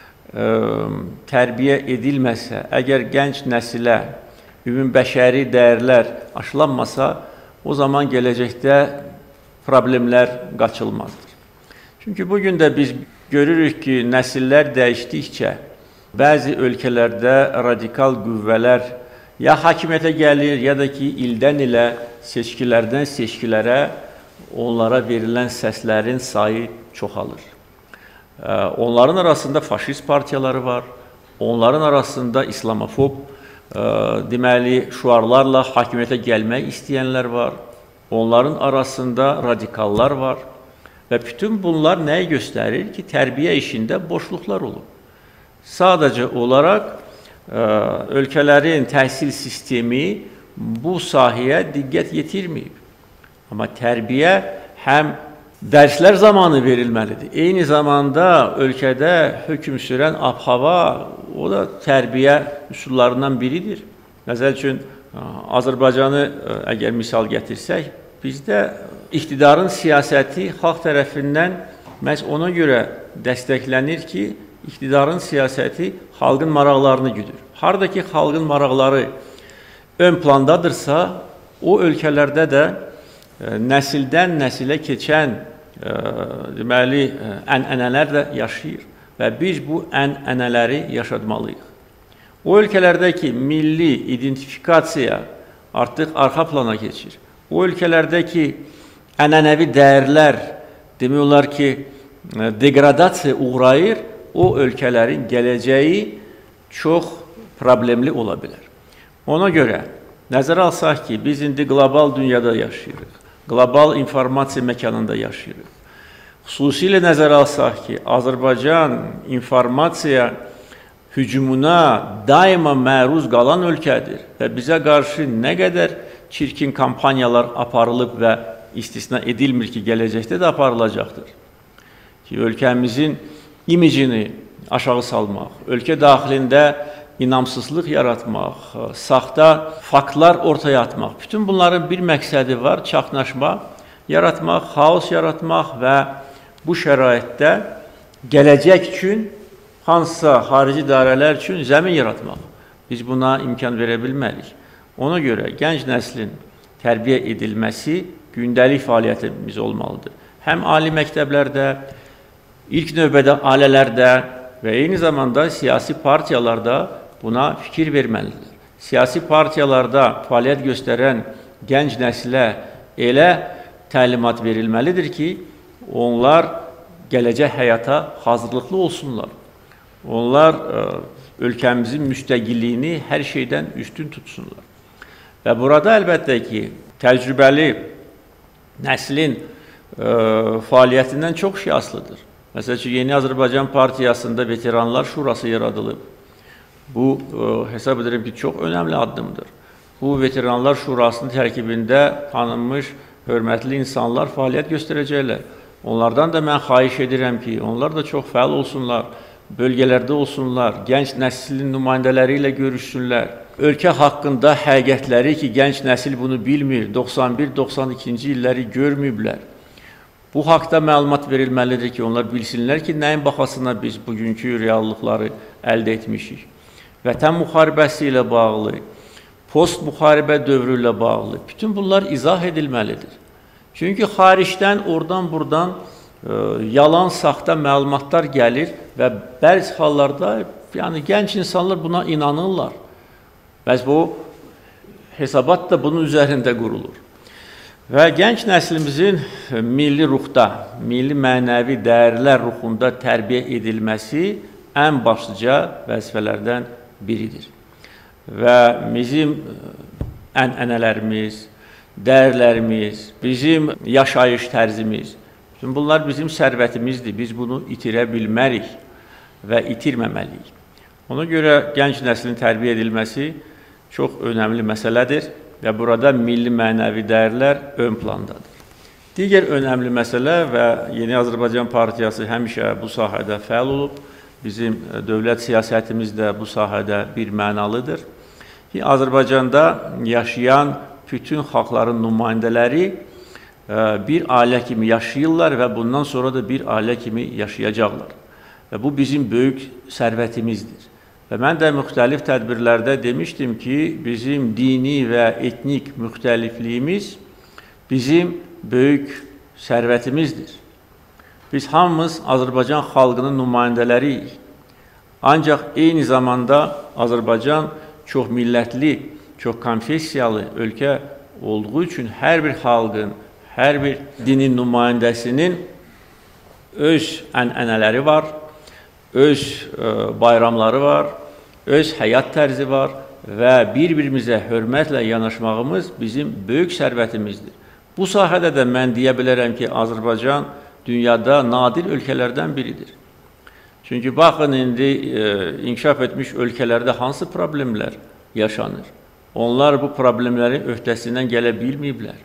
tərbiyə edilməsə, əgər gənc nəsilə ümumbəşəri dəyərlər aşılanmasa, o zaman gələcəkdə problemlər qaçılmazdır. Çünki bugün də biz görürük ki, nəsillər dəyişdikcə bəzi ölkələrdə radikal qüvvələr ya hakimiyyətə gəlir, ya da ki, ildən ilə seçkilərdən seçkilərə onlara verilən səslərin sayı çoxalır. Onların arasında faşist partiyaları var, onların arasında islamofob deməli şüarlarla hakimiyyətə gəlmək istəyənlər var, onların arasında radikallar var və bütün bunlar nəyi göstərir ki, tərbiyə işində boşluqlar olur. Sadəcə olaraq ölkələrin təhsil sistemi bu sahəyə diqqət yetirməyib. Amma tərbiyə həm dərslər zamanı verilməlidir. Eyni zamanda ölkədə hökm sürən ab-hava, o da tərbiyə üsullarından biridir. Məsəl üçün, Azərbaycanı əgər misal gətirsək, bizdə iqtidarın siyasəti xalq tərəfindən məhz ona görə dəstəklənir ki, iqtidarın siyasəti xalqın maraqlarını güdür. Harada ki, xalqın maraqları ön plandadırsa, o ölkələrdə də nəsildən nəsilə keçən deməli, ənənələr də yaşayır və biz bu ənənələri yaşatmalıyıq. O ölkələrdəki milli identifikasiya artıq arxa plana keçir. O ölkələrdəki ənənəvi dəyərlər demək olar ki, degradasiya uğrayır, o ölkələrin gələcəyi çox problemli ola bilər. Ona görə nəzərə alsaq ki, biz indi qlobal dünyada yaşayırıq. Qlobal informasiya məkanında yaşayırıq. Xüsusilə nəzərə alsaq ki, Azərbaycan informasiya hücumuna daima məruz qalan ölkədir və bizə qarşı nə qədər çirkin kampaniyalar aparılıb və istisna edilmir ki, gələcəkdə də aparılacaqdır. Ki, ölkəmizin imicini aşağı salmaq, ölkə daxilində inamsızlıq yaratmaq, saxta faktlar ortaya atmaq. Bütün bunların bir məqsədi var, çaxnaşma yaratmaq, xaos yaratmaq və bu şəraitdə gələcək üçün hansısa xarici idarələr üçün zəmin yaratmaq. Biz buna imkan verə bilmərik. Ona görə gənc nəslin tərbiyə edilməsi gündəlik fəaliyyətimiz olmalıdır. Həm ali məktəblərdə, ilk növbədə ailələrdə və eyni zamanda siyasi partiyalarda buna fikir verməlidir. Siyasi partiyalarda fəaliyyət göstərən gənc nəsilə elə təlimat verilməlidir ki, onlar gələcək həyata hazırlıqlı olsunlar. Onlar ölkəmizin müstəqilliyini hər şeydən üstün tutsunlar. Və burada əlbəttə ki, təcrübəli nəslin fəaliyyətindən çox şey asılıdır. Məsəl üçün, Yeni Azərbaycan Partiyasında Veteranlar Şurası yaradılıb. Bu, hesab edirəm ki, çox önəmli addımdır. Bu, Veteranlar Şurasının tərkibində tanınmış, hörmətli insanlar fəaliyyət göstərəcəklər. Onlardan da mən xahiş edirəm ki, onlar da çox fəal olsunlar, bölgələrdə olsunlar, gənc nəslin nümayəndələri ilə görüşsünlər. Ölkə haqqında həqiqətləri ki, gənc nəsil bunu bilmir, 91-92-ci illəri görməyiblər. Bu haqda məlumat verilməlidir ki, onlar bilsinlər ki, nəyin baxasına biz bugünkü reallıqları əldə etmişik. Vətən müharibəsi ilə bağlı, post-müharibə dövrü ilə bağlı, bütün bunlar izah edilməlidir. Çünki xaricdən, oradan-buradan yalan, saxta məlumatlar gəlir və bəzi hallarda gənc insanlar buna inanırlar. Bəs bu hesabat da bunun üzərində qurulur. Və gənc nəslimizin milli ruhda, milli mənəvi dəyərlər ruhunda tərbiyə edilməsi ən başlıca vəzifələrdən biridir. Və bizim ənənələrimiz, dəyərlərimiz, bizim yaşayış tərzimiz, Şimdi bunlar bizim sərvətimizdir. Biz bunu itirə bilmərik və itirməməliyik. Ona görə gənc nəslin tərbiyə edilməsi çox önəmli məsələdir və burada milli mənəvi dəyərlər ön plandadır. Digər önəmli məsələ və Yeni Azərbaycan Partiyası həmişə bu sahədə fəal olub, bizim dövlət siyasətimiz də bu sahədə bir mənalıdır. Azərbaycanda yaşayan bütün xalqların nümayəndələri bir ailə kimi yaşayırlar və bundan sonra da bir ailə kimi yaşayacaqlar. Və bu bizim böyük sərvətimizdir. Və mən də müxtəlif tədbirlərdə demişdim ki, bizim dini və etnik müxtəlifliyimiz bizim böyük sərvətimizdir. Biz hamımız Azərbaycan xalqının nümayəndələriyik. Ancaq eyni zamanda Azərbaycan çox millətli, çox konfessiyalı ölkə olduğu üçün hər bir xalqın, hər bir dinin nümayəndəsinin öz ənənələri var, öz bayramları var, öz həyat tərzi var və bir-birimizə hörmətlə yanaşmağımız bizim böyük sərvətimizdir. Bu sahədə də mən deyə bilərəm ki, Azərbaycan dünyada nadir ölkələrdən biridir. Çünki baxın, indi inkişaf etmiş ölkələrdə hansı problemlər yaşanır? Onlar bu problemlərin öhdəsindən gələ bilməyiblər.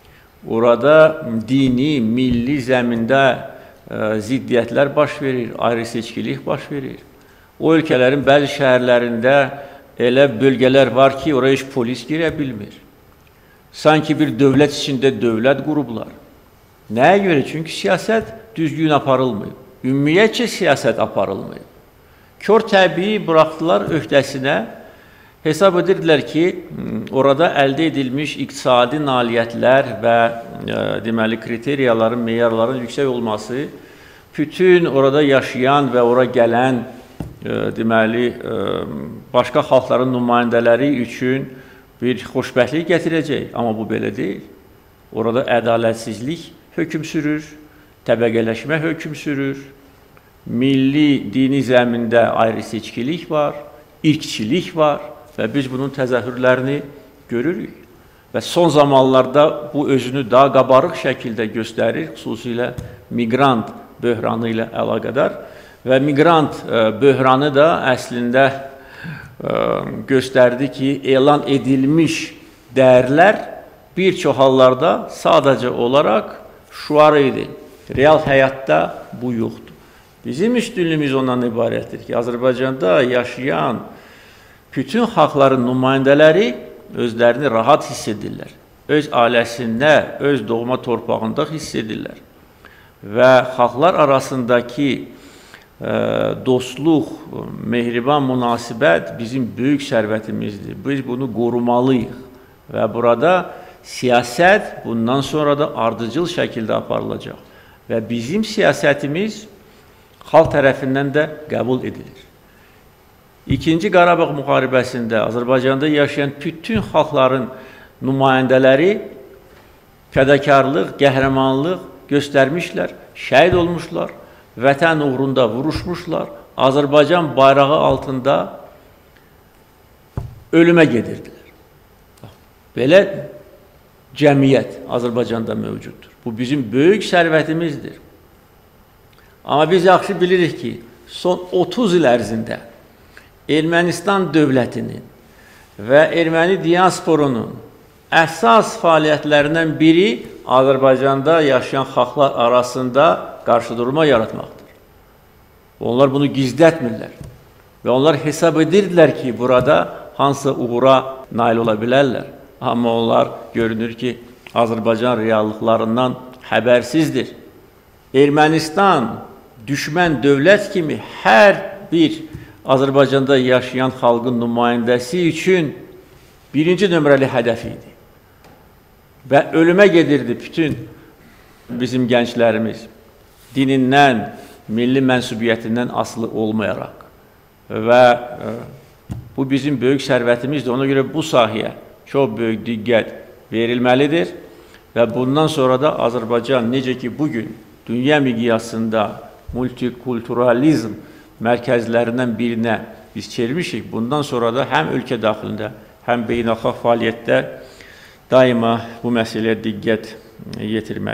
Orada dini, milli zəmində ziddiyyətlər baş verir, ayrı-seçkilik baş verir. O ölkələrin bəzi şəhərlərində elə bölgələr var ki, oraya heç polis girə bilmir. Sanki bir dövlət içində dövlət qurublar. Nəyə görə? Çünki siyasət düzgün aparılmayıb. Ümumiyyətcə siyasət aparılmayıb. Kör təbii buraxdılar öhdəsinə. Hesab edirdilər ki, orada əldə edilmiş iqtisadi nailiyyətlər və deməli kriteriyaların, meyarların yüksək olması bütün orada yaşayan və ora gələn deməli başqa xalqların nümayəndələri üçün bir xoşbəxtlik gətirəcək. Amma bu belə deyil. Orada ədalətsizlik hökm sürür, təbəqələşmə hökm sürür, milli, dini zəmində ayrı-seçkilik var, irqçilik var. Və biz bunun təzahürlərini görürük. Və son zamanlarda bu özünü daha qabarıq şəkildə göstərir, xüsusilə miqrant böhranı ilə əlaqədar. Və miqrant böhranı da əslində göstərdi ki, elan edilmiş dəyərlər bir çox hallarda sadəcə olaraq şüar idi. Real həyatda bu yoxdur. Bizim üstünlüyümüz ondan ibarətdir ki, Azərbaycanda yaşayan bütün xalqların nümayəndələri özlərini rahat hiss edirlər. Öz ailəsində, öz doğma torpağında hiss edirlər. Və xalqlar arasındakı dostluq, mehriban münasibət bizim böyük sərvətimizdir. Biz bunu qorumalıyıq. Və burada siyasət bundan sonra da ardıcıl şəkildə aparılacaq. Və bizim siyasətimiz xalq tərəfindən də qəbul edilir. İkinci Qarabağ müharibəsində Azərbaycanda yaşayan bütün xalqların nümayəndələri fədakarlıq, qəhrəmanlıq göstərmişlər, şəhid olmuşlar, vətən uğrunda vuruşmuşlar, Azərbaycan bayrağı altında ölümə gedirdilər. Belə cəmiyyət Azərbaycanda mövcuddur. Bu bizim böyük sərvətimizdir. Amma biz yaxşı bilirik ki, son 30 il ərzində Ermənistan dövlətinin və erməni diasporunun əsas fəaliyyətlərindən biri Azərbaycanda yaşayan xalqlar arasında qarşıdurma yaratmaqdır. Onlar bunu gizlətmirlər və onlar hesab edirdilər ki, burada hansı uğura nail ola bilərlər. Amma onlar görünür ki, Azərbaycan reallıqlarından xəbərsizdir. Ermənistan düşmən dövlət kimi hər bir Azərbaycanda yaşayan xalqın nümayəndəsi üçün birinci nömrəli hədəf idi. Və ölümə gedirdi bütün bizim gənclərimiz dinindən, milli mənsubiyyətindən asılı olmayaraq. Və bu bizim böyük sərvətimizdir. Ona görə bu sahəyə çox böyük diqqət verilməlidir. Və bundan sonra da Azərbaycan necə ki bugün dünya miqyasında multikulturalizm mərkəzlərindən birinə biz çevirmişik. Bundan sonra da həm ölkə daxilində, həm beynəlxalq fəaliyyətdə daima bu məsələyə diqqət yetirməliyik.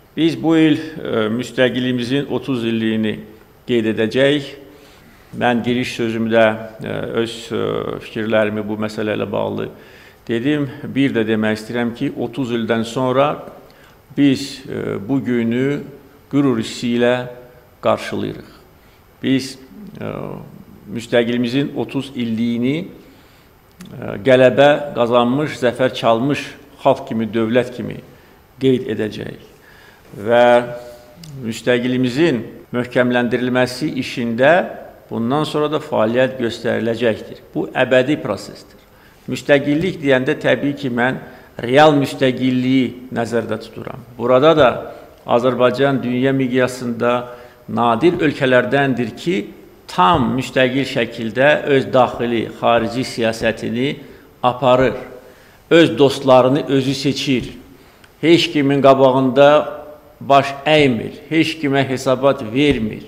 Biz bu il müstəqillimizin 30 illiyini qeyd edəcəyik. Mən giriş sözümdə öz fikirlərimi bu məsələ ilə bağlı dedim. Bir də demək istəyirəm ki, 30 ildən sonra biz bu günü qürur hissi ilə qarşılayırıq. Biz müstəqillimizin 30 illiyini qələbə qazanmış, zəfər çalmış xalq kimi, dövlət kimi qeyd edəcəyik. Və müstəqillimizin möhkəmləndirilməsi işində bundan sonra da fəaliyyət göstəriləcəkdir. Bu əbədi prosesdir. Müstəqillik deyəndə təbii ki, mən real müstəqilliyi nəzərdə tuturam. Burada da Azərbaycan dünya miqyasında nadir ölkələrdəndir ki, tam müstəqil şəkildə öz daxili, xarici siyasətini aparır. Öz dostlarını özü seçir. Heç kimin qabağında baş əymir, heç kimə hesabat vermir.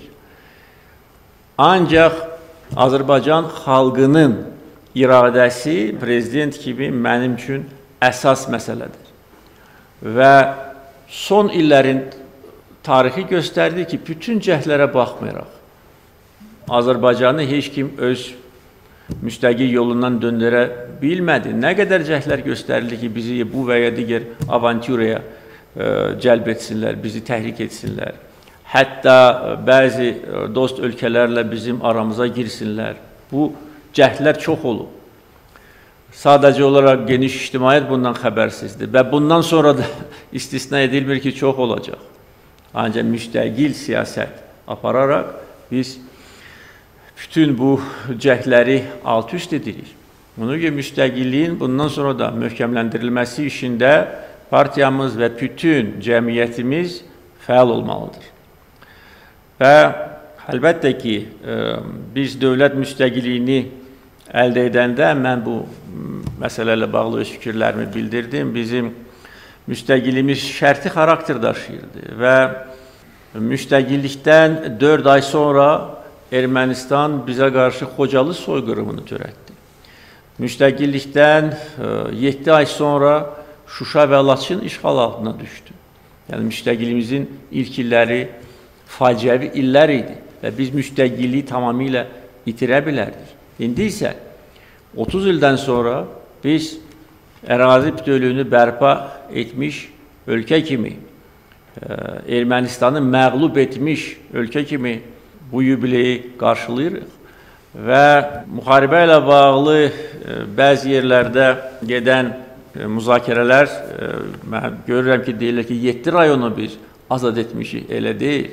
Ancaq Azərbaycan xalqının iradəsi prezident kimi mənim üçün əsas məsələdir. Və son illərin tarixi göstərdi ki, bütün cəhdlərə baxmayaraq, Azərbaycanı heç kim öz müstəqil yolundan döndərə bilmədi. Nə qədər cəhdlər göstərildi ki, bizi bu və ya digər avanturaya cəlb etsinlər, bizi təhrik etsinlər. Hətta bəzi dost ölkələrlə bizim aramıza girsinlər. Bu cəhdlər çox olub. Sadəcə olaraq geniş ictimaiyyət bundan xəbərsizdir və bundan sonra da istisna edilmir ki, çox olacaq. Ancaq müstəqil siyasət apararaq biz bütün bu cəhdləri alt-üst edirik. Ona görə müstəqilliyin bundan sonra da möhkəmləndirilməsi işində partiyamız və bütün cəmiyyətimiz fəal olmalıdır. Və əlbəttə ki, biz dövlət müstəqilliyini əldə edəndə mən bu məsələ ilə bağlı öz fikirlərimi bildirdim. Bizim müstəqilliyimiz şərti xarakter daşıyırdı və müstəqillikdən 4 ay sonra Ermənistan bizə qarşı Xocalı soyqırımını törətdi. Müstəqillikdən 7 ay sonra Şuşa və Laçın işğal altına düşdü. Yəni, müstəqilliyimizin ilk illəri faciəvi illər idi və biz müstəqilliyi tamamilə itirə bilərdik. İndi isə 30 ildən sonra biz ərazi bütövlüyünü bərpa etmiş ölkə kimi, Ermənistanı məğlub etmiş ölkə kimi bu yubileyi qarşılayırıq və müharibə ilə bağlı bəzi yerlərdə gedən müzakirələr, mən görürəm ki, deyirlər ki, 7 rayonu biz azad etmişik, elə deyil.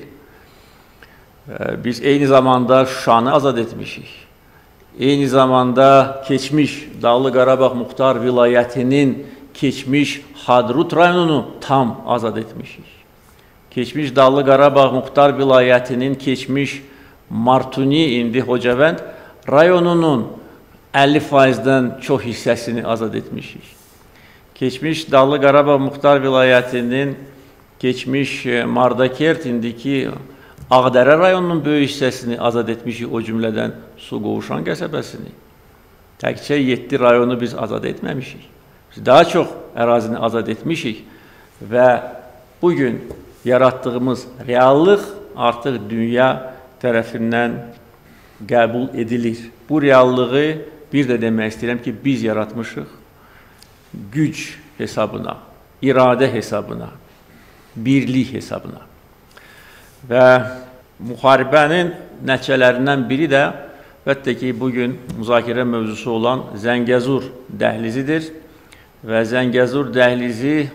Biz eyni zamanda Şuşanı azad etmişik. Eyni zamanda keçmiş Dağlı Qarabağ Muxtar Vilayətinin keçmiş Hadrut rayonunu tam azad etmişik. Keçmiş Dağlı Qarabağ Muxtar Vilayətinin keçmiş Martuni, indi Hocavənd rayonunun 50%-dən çox hissəsini azad etmişik. Keçmiş Dağlı Qarabağ Muxtar Vilayətinin keçmiş Mardakert, indiki Ağdərə rayonunun böyük hissəsini azad etmişik, o cümlədən Suqovuşan qəsəbəsini. Təkcə 7 rayonu biz azad etməmişik. Biz daha çox ərazini azad etmişik və bugün yaratdığımız reallıq artıq dünya tərəfindən qəbul edilir. Bu reallığı bir də demək istəyirəm ki, biz yaratmışıq güc hesabına, iradə hesabına, birlik hesabına. Və müharibənin nəticələrindən biri də əlbəttə ki, bugün müzakirə mövzusu olan Zəngəzur dəhlizidir və Zəngəzur dəhlizi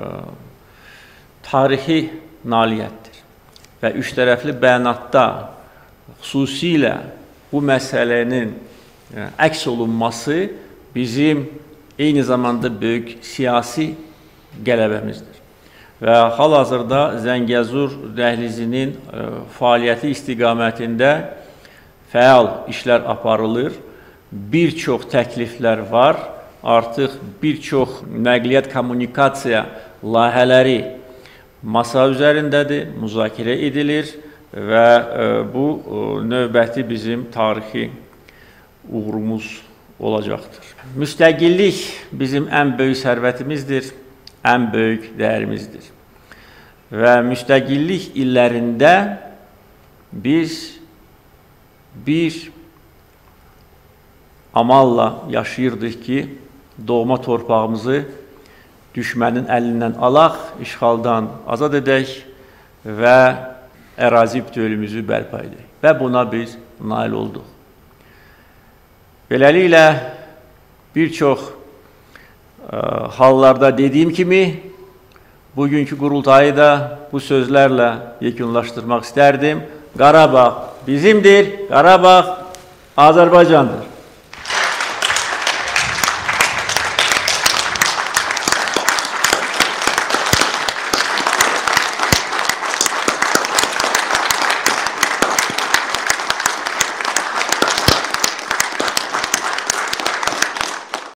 tarixi nailiyyətdir və üç tərəfli bəyanatda xüsusilə bu məsələnin əks olunması bizim eyni zamanda böyük siyasi qələbəmizdir. Və hal-hazırda Zəngəzur dəhlizinin fəaliyyəti istiqamətində fəal işlər aparılır. Bir çox təkliflər var. Artıq bir çox nəqliyyat kommunikasiya layihələri masa üzərindədir, müzakirə edilir və bu növbəti bizim tarixi uğurumuz olacaqdır. Müstəqillik bizim ən böyük sərvətimizdir, ən böyük dəyərimizdir. və müstəqillik illərində biz bir amalla yaşayırdıq ki, doğma torpağımızı düşmənin əlindən alaq, işğaldan azad edək və ərazi bütövlüyümüzü bərpa edək. Və buna biz nail olduq. Beləliklə, bir çox hallarda dediyim kimi, bugünkü qurultayı da bu sözlərlə yekunlaşdırmaq istərdim. Qarabağ bizimdir, Qarabağ Azərbaycandır.